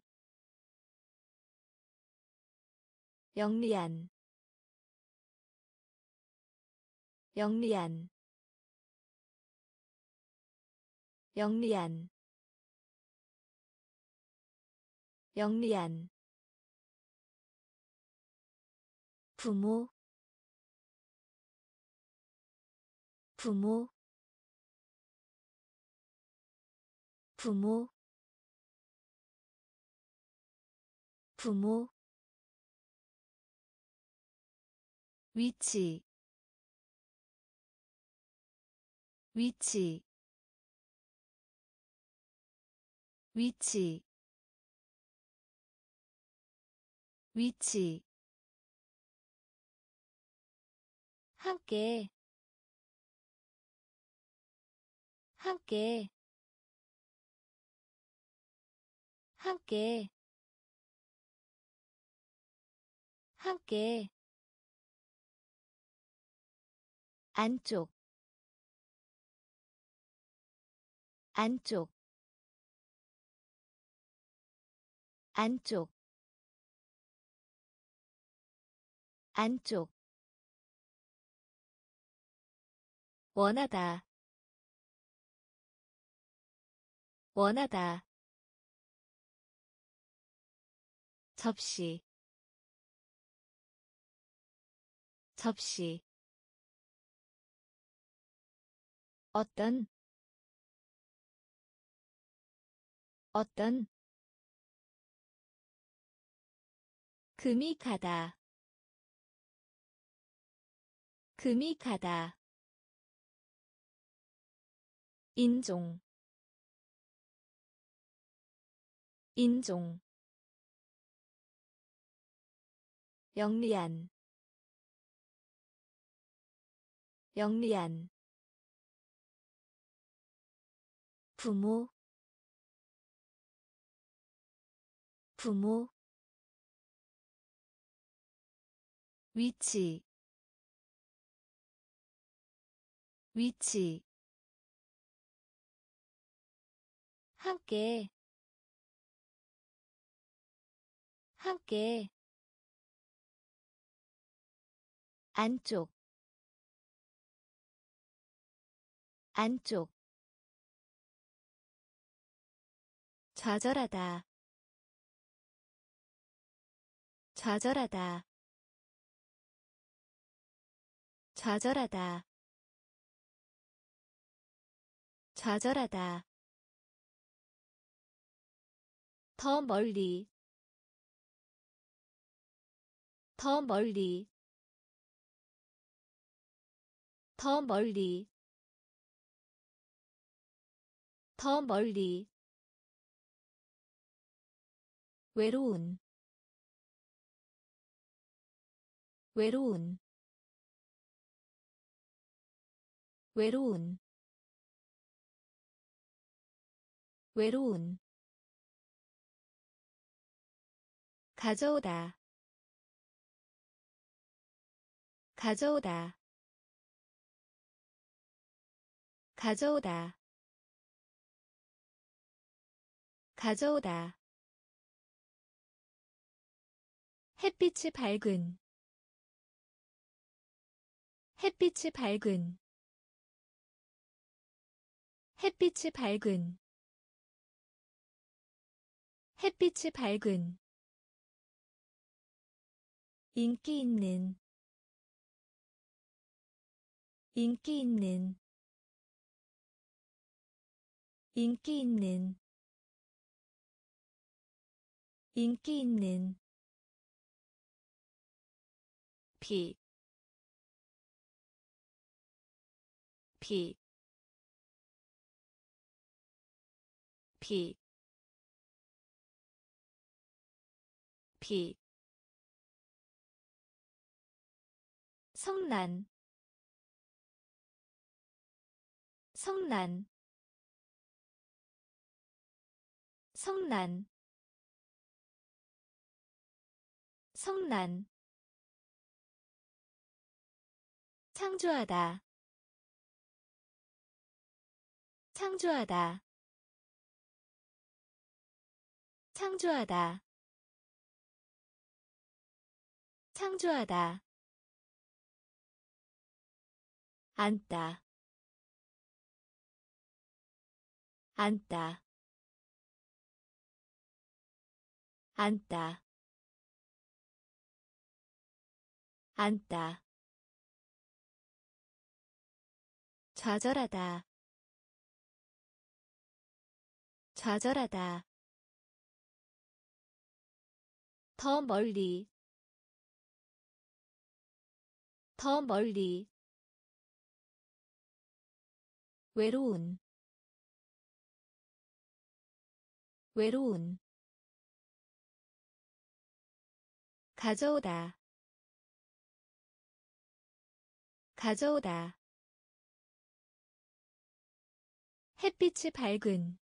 영리한 영리한 영리한 영리한 부모 부모 부모 부모 위치 위치 위치 위치 함께 함께 함께 함께 안쪽 안쪽 안쪽 안쪽 원하다 원하다 접시 접시 어떤 어떤 금이 가다 금이 가다 인종 인종 영리한 영리한 부모 부모 위치 위치 함께 함께 안쪽 안쪽 좌절하다 좌절하다 좌절하다 좌절하다 더 멀리 더 멀리 더 멀리 더 멀리 외로운 외로운 외로운 외로운 가져오다 가져오다 가져오다 가져오다 햇빛이 밝은 햇빛이 밝은 햇빛이 밝은 햇빛이 밝은 인기 있는 인기 있는 인기 있는 인기 있는 피, 피, 피, 피, 성난, 성난, 성난, 성난, 창조하다, 창조하다, 창조하다, 창조하다, 앉다, 앉다, 앉다, 앉다, 좌절하다, 좌절하다, 더 멀리, 더 멀리, 외로운, 외로운 가져오다 가져오다 햇빛이 밝은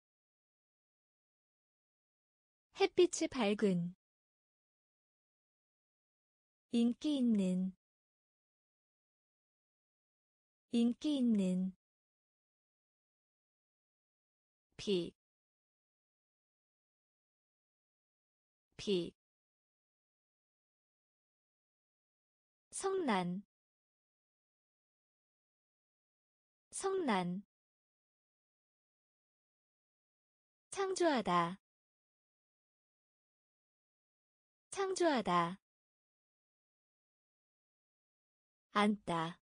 햇빛이 밝은 인기 있는 인기 있는 비, 비, 성난, 성난, 창조하다, 창조하다, 앉다,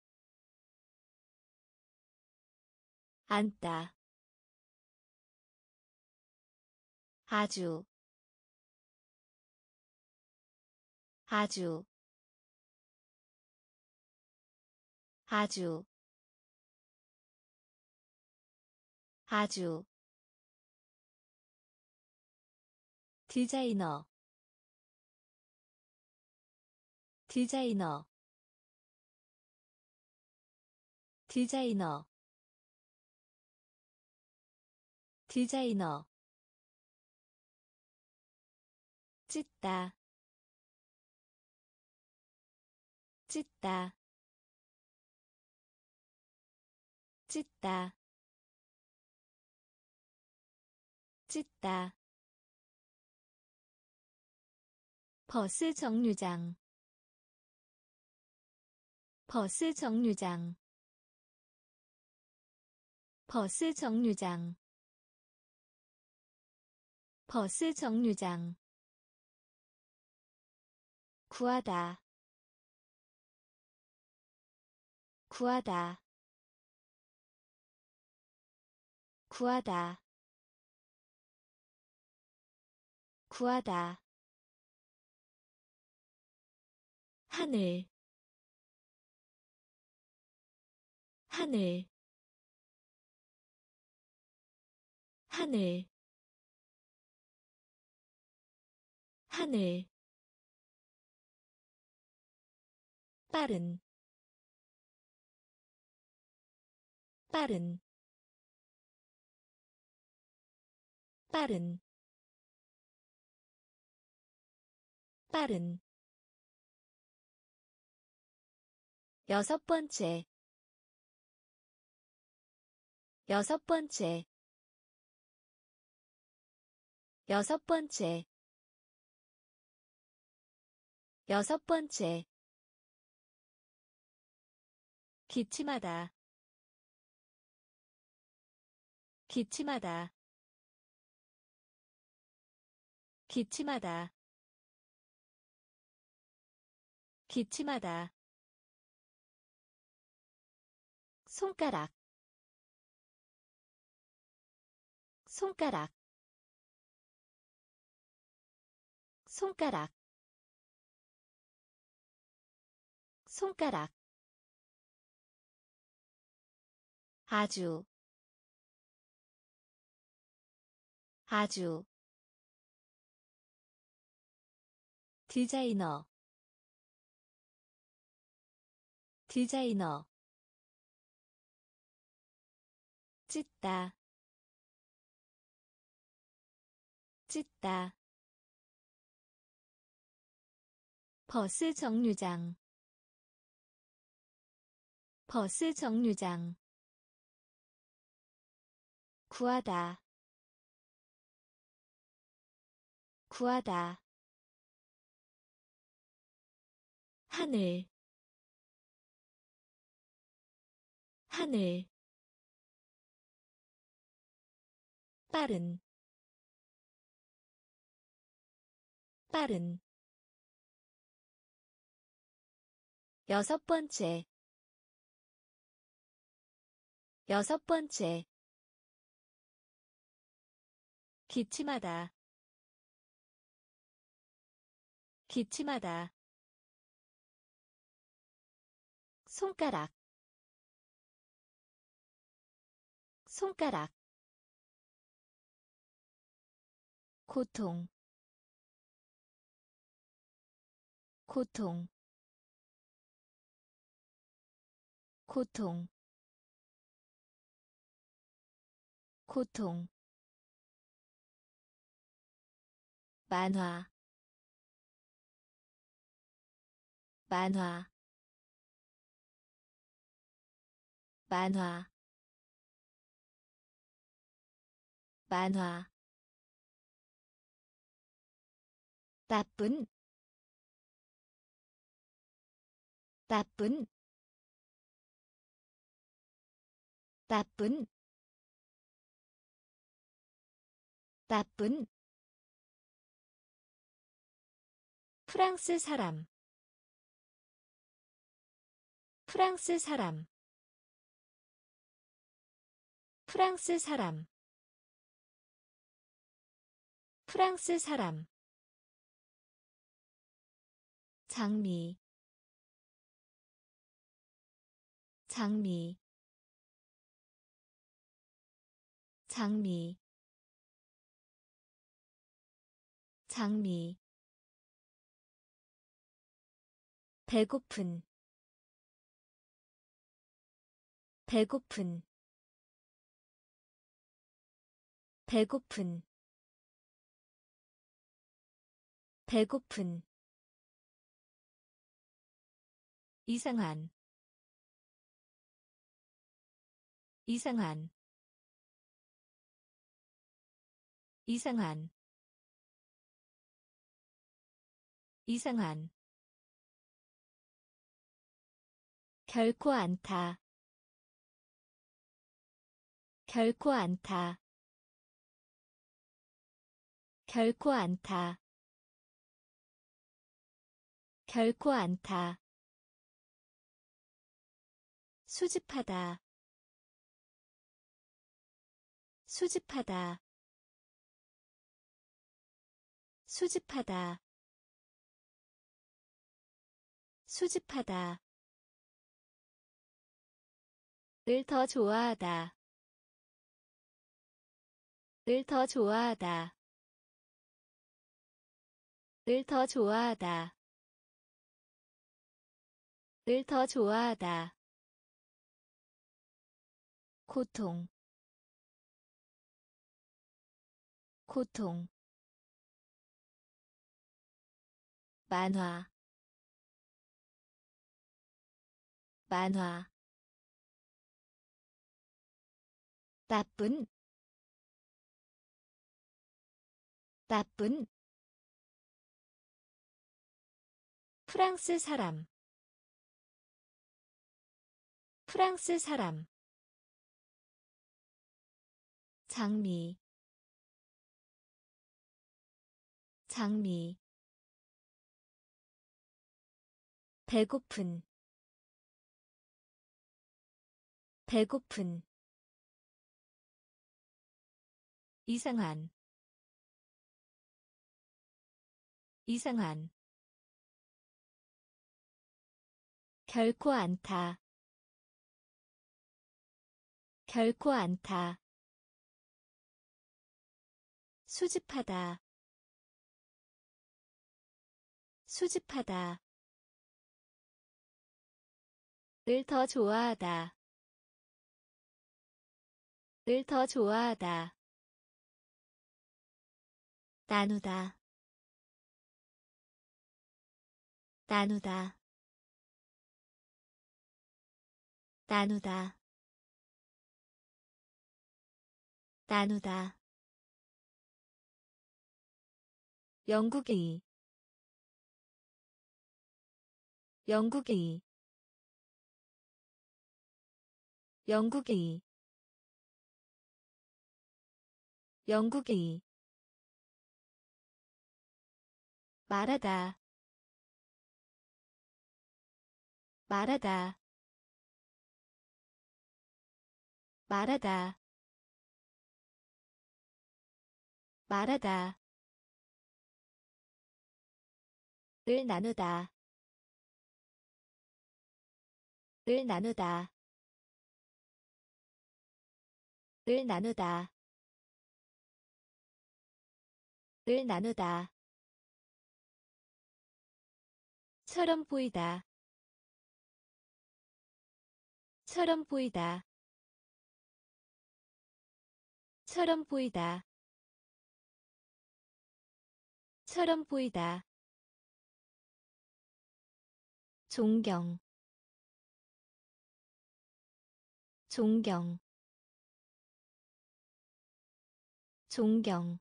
앉다, 아주, 아주, 아주, 아주, 디자이너, 디자이너, 디자이너, 디자이너, 찢다, 찢다, 찢다, 찢다, 버스 정류장, 버스 정류장, 버스 정류장, 버스 정류장, 구하다, 구하다, 구하다, 구하다, 하늘, 하늘, 하늘, 하늘, 빠른, 빠른, 빠른, 빠른, 여섯 번째, 여섯 번째, 여섯 번째, 여섯 번째, 기침하다, 기침하다, 기침하다, 기침하다, 손가락, 손가락, 손가락, 손가락, 아주, 아주, 디자이너, 디자이너, 찢다, 찢다, 버스 정류장, 버스 정류장, 구하다, 구하다, 하늘, 하늘, 빠른, 빠른, 여섯 번째, 여섯 번째, 기침하다, 기침하다, 손가락, 손가락, 고통, 고통, 고통, 고통. 만화, 만화, 만화, 만화. 나쁜, 나쁜, 나쁜, 나쁜. 프랑스 사람, 프랑스 사람, 프랑스 사람, 프랑스 사람. 장미, 장미, 장미, 장미. 배고픈, 배고픈, 배고픈, 배고픈. 이상한, 이상한, 이상한, 이상한. 결코 않다, 결코 않다, 결코 않다, 결코 않다. 수집하다, 수집하다, 수집하다, 수집하다. 을 더 좋아하다, 을 더 좋아하다, 을 더 좋아하다, 을 더 좋아하다. 고통, 고통. 만화, 만화. 나쁜, 나쁜. 프랑스 사람, 프랑스 사람. 장미, 장미. 배고픈, 배고픈. 이상한, 이상한. 결코 않다, 결코 않다. 수집하다, 수집하다. 을 더 좋아하다, 을 더 좋아하다. 나누다, 나누다, 나누다, 나누다. 영국이, 영국이, 영국이, 영국이. 말하다, 말하다, 말하다, 말하다. 을 나누다, 을 나누다, 을 나누다. 을 나누다 처럼 보이다 처럼 보이다 처럼 보이다 처럼 보이다 존경 존경 존경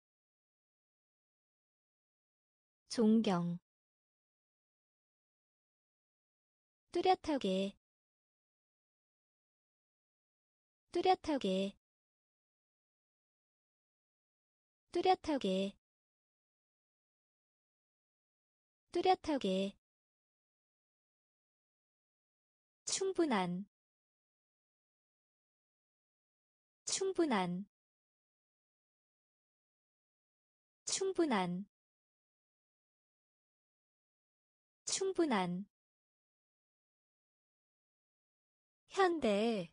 존경 뚜렷하게 뚜렷하게 뚜렷하게 뚜렷하게 충분한 충분한 충분한 충분한 현대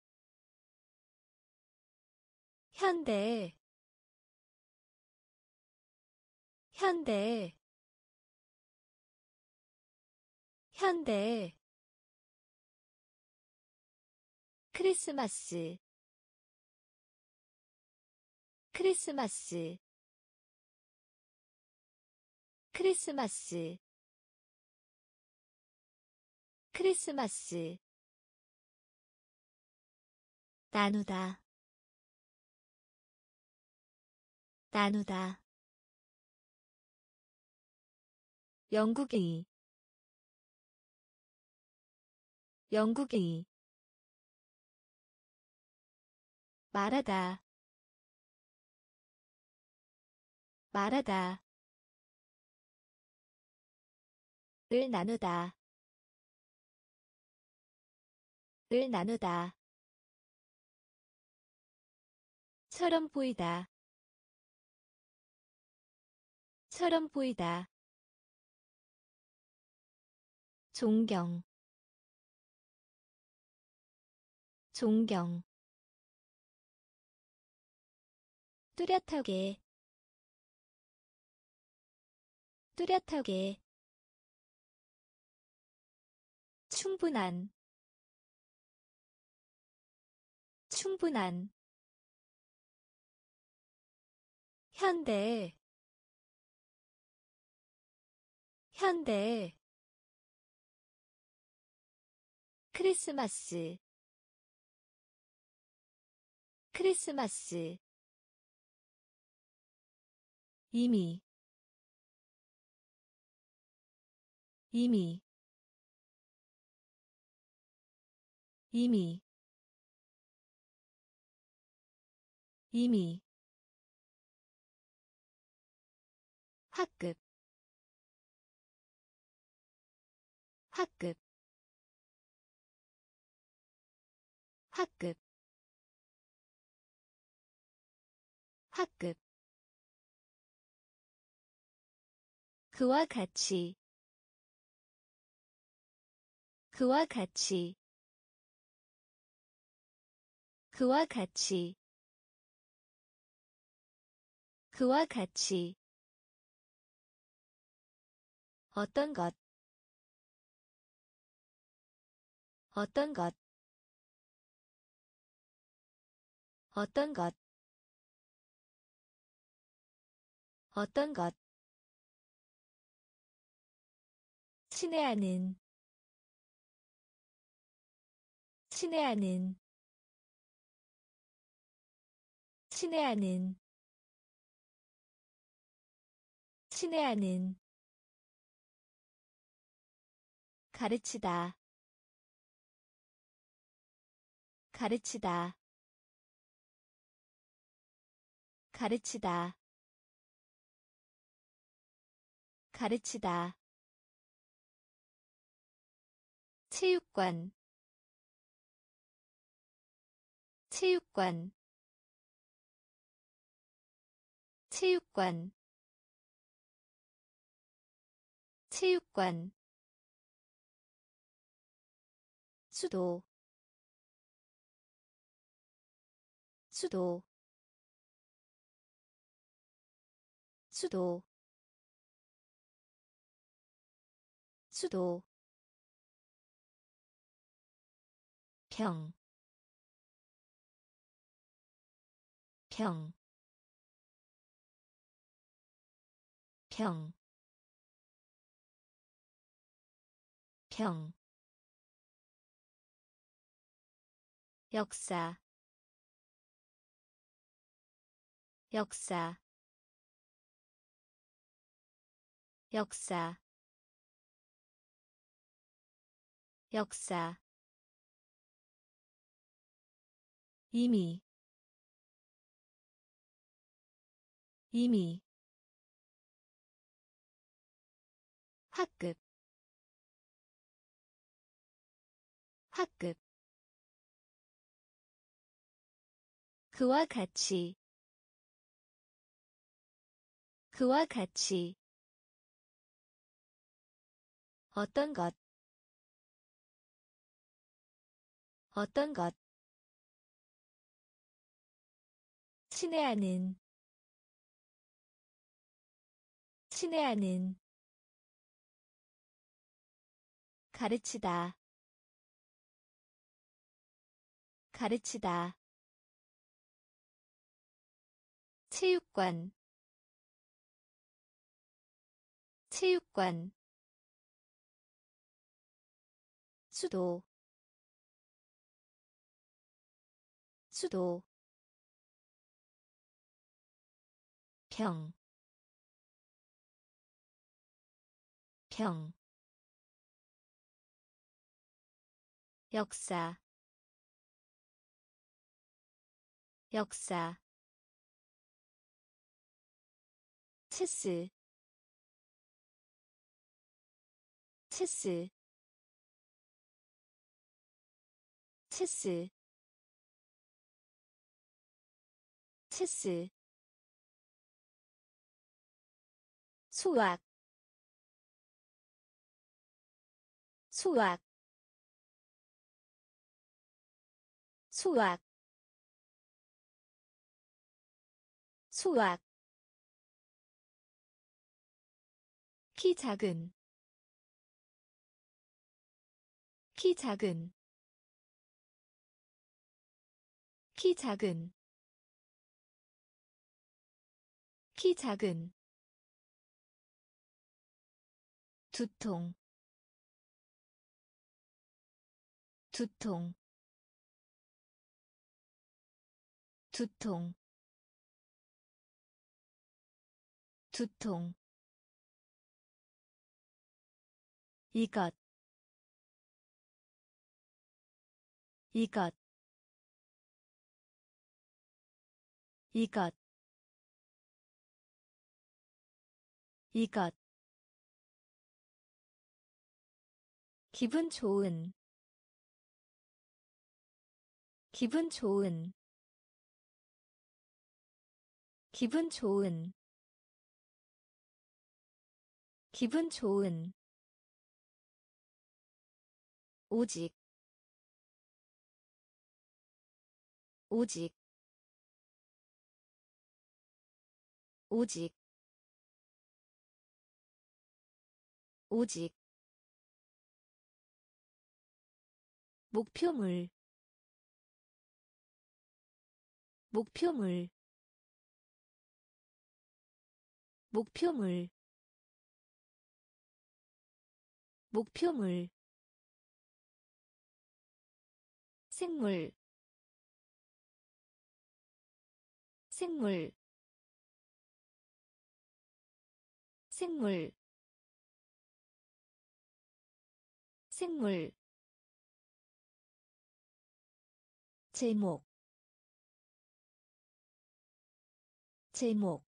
현대 현대 현대 크리스마스 크리스마스 크리스마스 크리스마스 나누다 나누다 영국의 영국의 말하다 말하다 을 나누다 을 나누다 처럼 보이다 처럼 보이다 존경 존경 뚜렷하게 뚜렷하게 충분한 충분한 현대 현대 크리스마스 크리스마스 이미 이미 이미 이미 학급 학급 학급 학급 그와 같이 그와 같이 그와 같이 그와 같이 어떤 것 어떤 것 어떤 것 어떤 것 친애하는 친애하는 친애하는 친애하는 가르치다 가르치다 가르치다 가르치다 체육관 체육관 체육관 체육관 수도 수도 수도 수도 평, 평, 평, 평, 역사, 역사, 역사, 역사, 이미, 이미, 학급, 학급, 그와 같이, 그와 같이, 어떤 것, 어떤 것, 친애하는, 친애하는, 가르치다, 가르치다, 체육관, 체육관, 수도, 수도, 평, 평, 역사, 역사, 체스, 체스, 체스, 체스, 수학, 수학, 수학, 수학, 키 작은, 키 작은, 키 작은, 키 작은, 두통, 두통, 두통, 두통, 이것, 이것, 이것, 이것, 기분 좋은, 기분 좋은, 기분 좋은, 기분 좋은, 오직, 오직, 오직, 오직, 목표물, 목표물, 목표물, 목표물, 생물, 생물, 생물, 생물, 제목, 제목,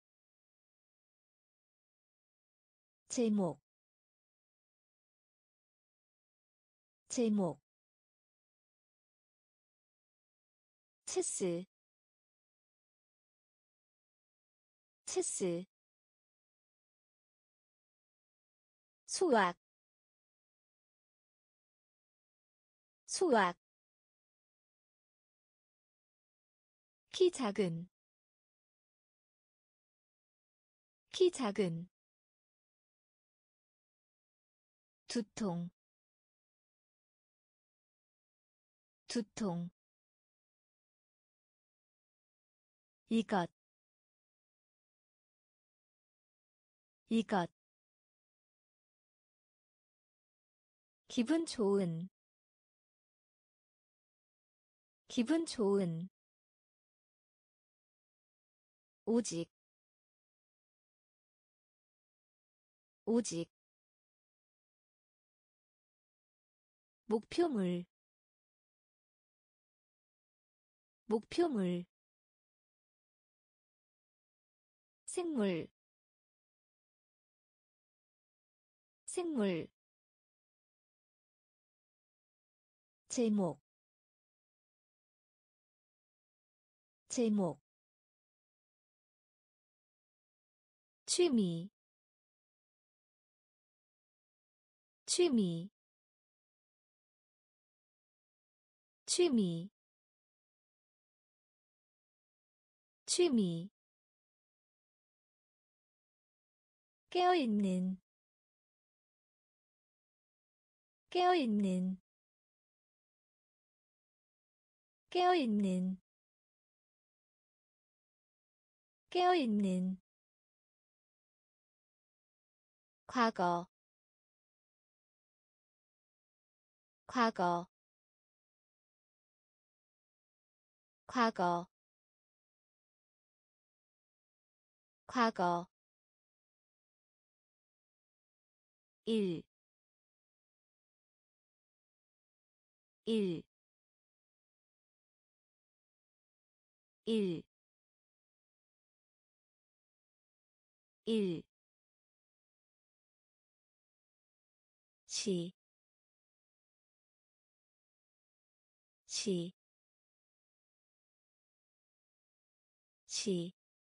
제목, 제목, 체스, 체스, 수학, 수학, 키 작은, 키 작은 두통 두통 이것 이것 기분 좋은 기분 좋은 오직 오직 목표물 목표물 생물 생물 제목 제목 취미 취미 취미 취미 깨어있는 깨어있는 깨어있는 깨어있는 과거 과거 과거 과거 일 일 일 일 시, 시, 시,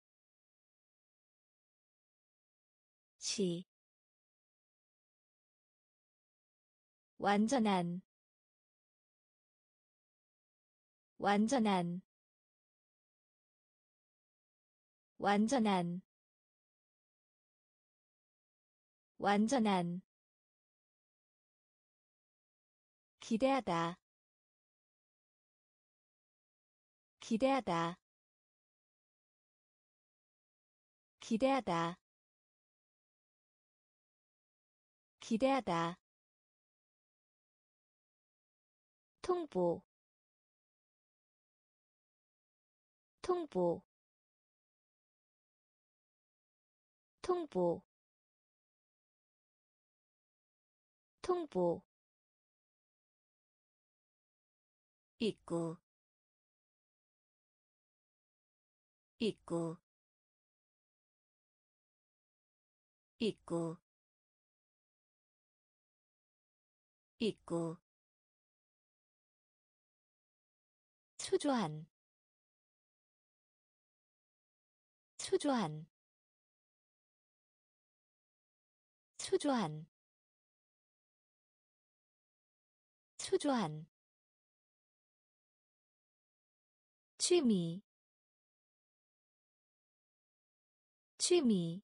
시. 완전한, 완전한, 완전한, 완전한. 기대하다, 기대하다, 기대하다, 기대하다. 통보, 통보, 통보, 통보. 입구, 입구, 입구, 입구. 초조한, 초조한, 초조한, 초조한. 취미, 취미.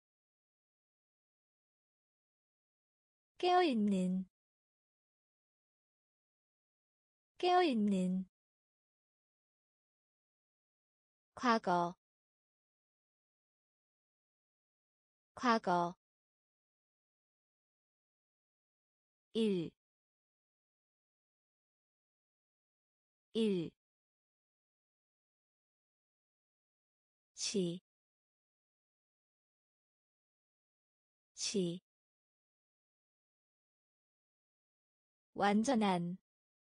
깨어있는, 깨어있는. 과거, 과거. 일, 일, 시, 시. 완전한,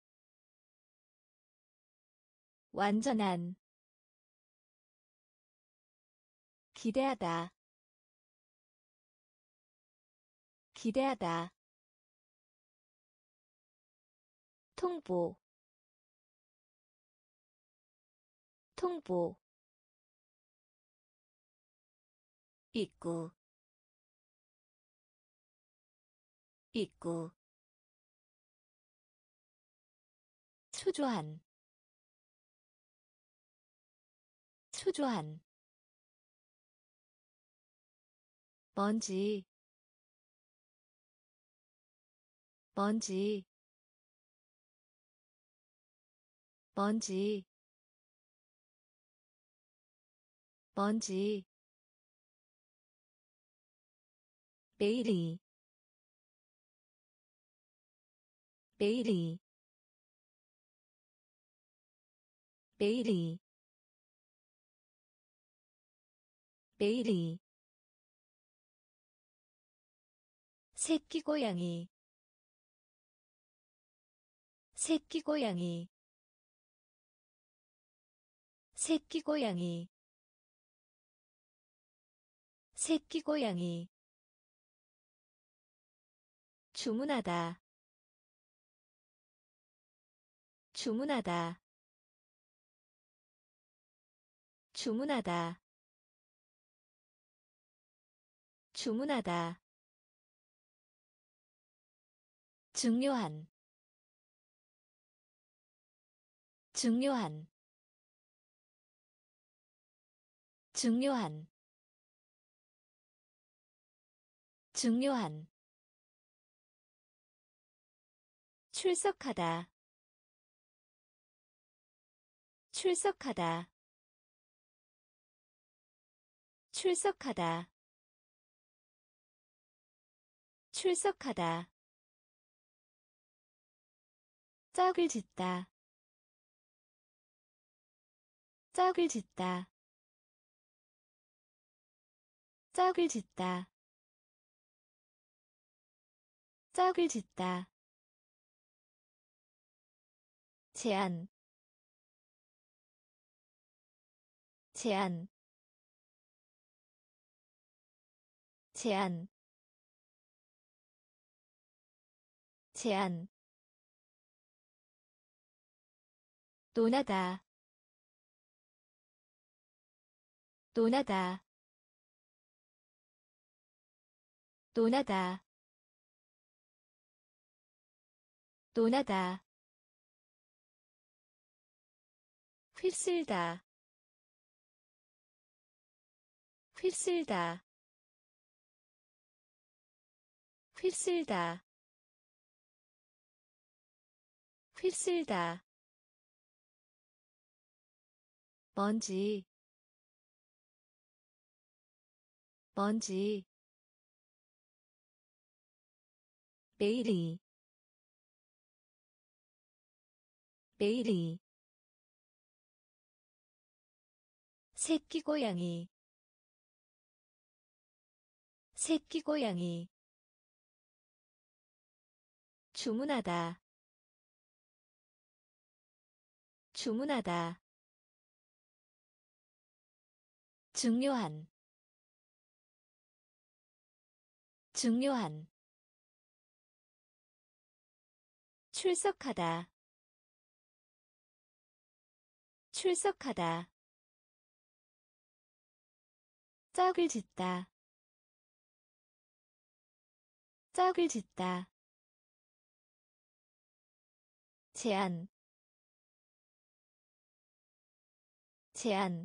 완전한. 기대하다, 기대하다. 통보, 통보. 입구, 입구. 초조한, 초조한. 먼지 먼지 먼지 먼지 메일이 메일이 메일이 메일이 새끼 고양이 새끼 고양이 새끼 고양이 새끼 고양이 주문하다 주문하다 주문하다 주문하다 중요한 중요한 중요한 중요한 출석하다 출석하다 출석하다 출석하다 짝을 짓다 짝을 짓다 짝을 짓다 짝을 짓다 제한 제한 제한 제한 논하다 논하다 논하다 논하다 휩쓸다 휩쓸다 휩쓸다 휩쓸다 먼지 먼지 메일이 메일이 새끼 고양이 새끼 고양이 주문하다 주문하다 중요한 중요한 출석하다 출석하다 짝을 짓다 짝을 짓다 제한 제한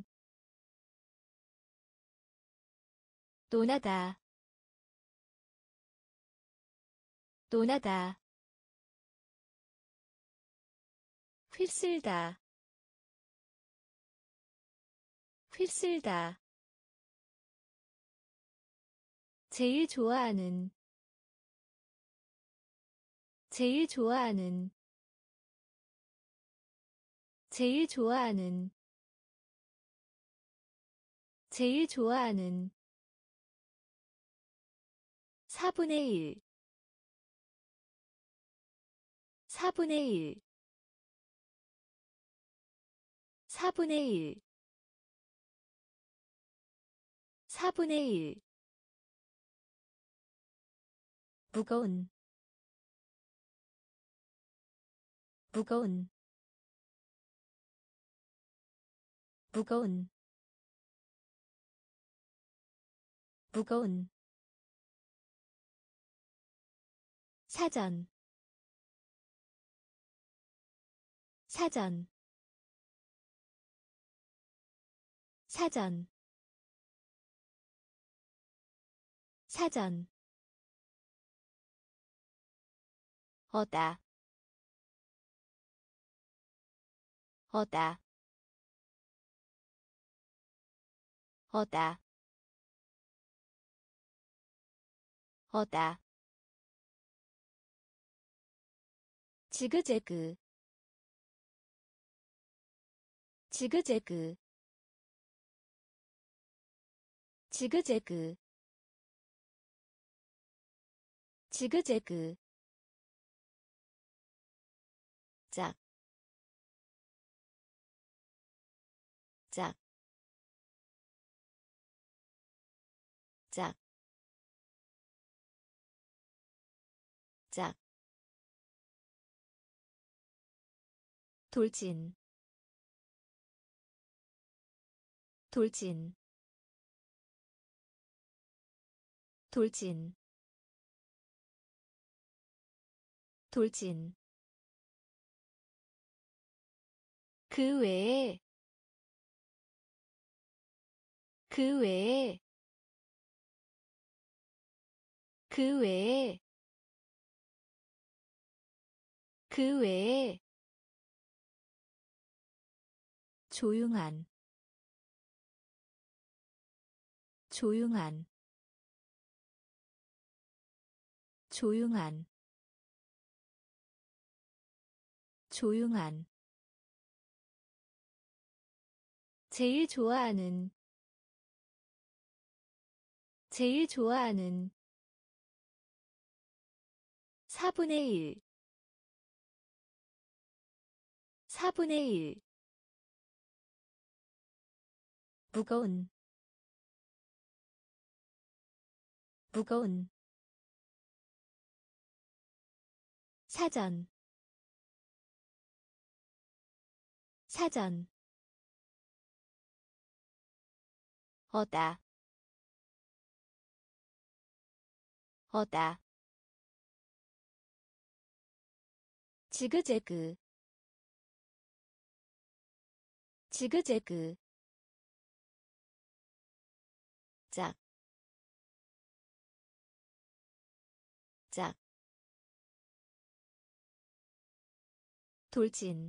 논하다 논하다 휩쓸다 휩쓸다 제일 좋아하는 제일 좋아하는 제일 좋아하는 제일 좋아하는 사분의 일 사분의 일 사분의 일 사분의 일 무거운 무거운 무거운 무거운 사전 사전 사전 사전 어다 어다 어다 어다 지그재그 지그재그 지그재그 지그재그 짝, 짝, 짝, 짝, 돌진, 돌진, 돌진, 돌진. 그 외에, 그 외에, 그 외에, 그 외에, 조용한, 조용한, 조용한, 조용한. 제일 좋아하는, 제일 좋아하는 사분의 일, 사분의 일. 무거운, 무거운. 사전, 사전. 어다, 어다. 지그재그, 지그재그. 짝, 짝. 돌진,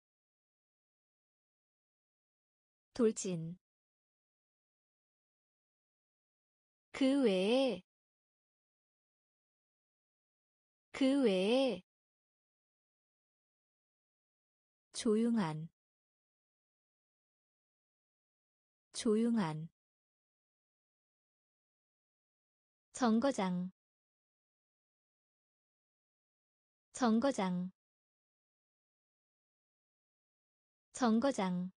돌진. 그 외에, 그 외에, 조용한, 조용한. 정거장, 정거장, 정거장,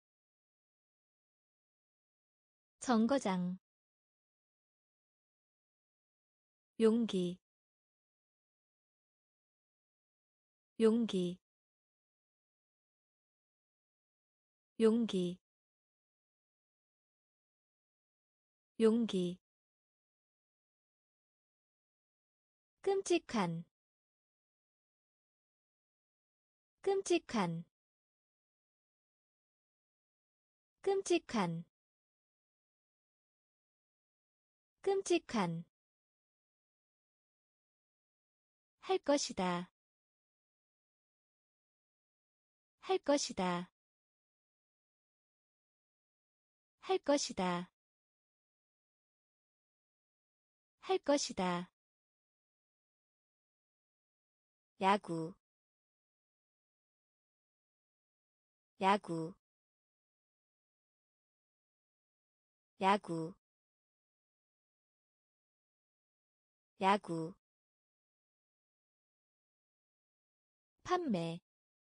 정거장. 용기, 용기, 용기, 용기. 끔찍한, 끔찍한, 끔찍한, 끔찍한. 할 것이다, 할 것이다, 할 것이다, 할 것이다. 야구, 야구, 야구, 야구. 판매,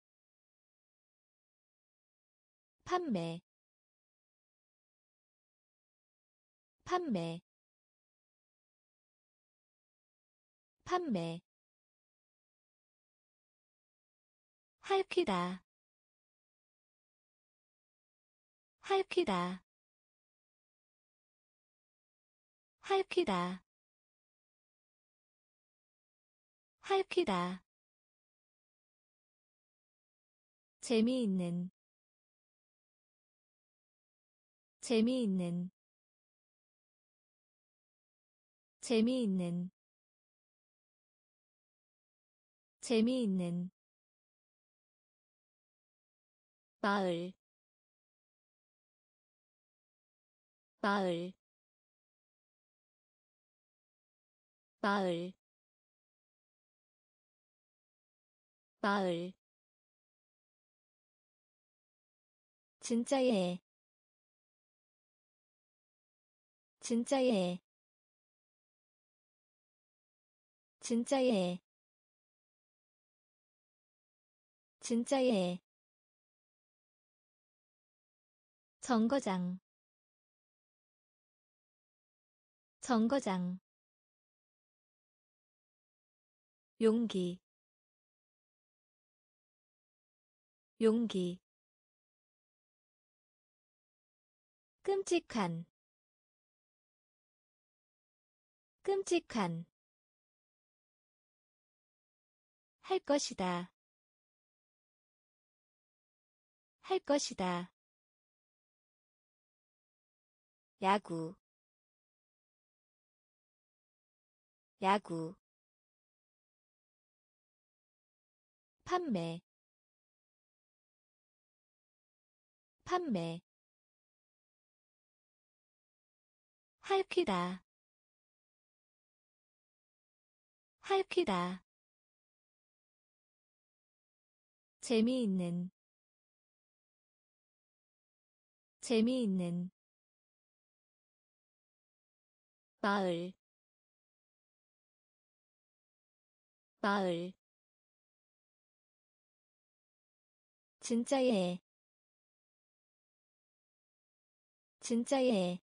판매, 판매, 판매. 할퀴다, 할퀴다, 할퀴다, 할퀴다. 재미있는, 재미있는, 재미있는 재미있는 마을 마을 마을 마을 진짜예 진짜예 진짜예 진짜예 정거장 정거장 용기 용기 끔찍한 끔찍한 할 것이다 할 것이다 야구 야구 판매 판매 할퀴다 할퀴다 재미있는 재미있는 마을 마을 진짜예 진짜예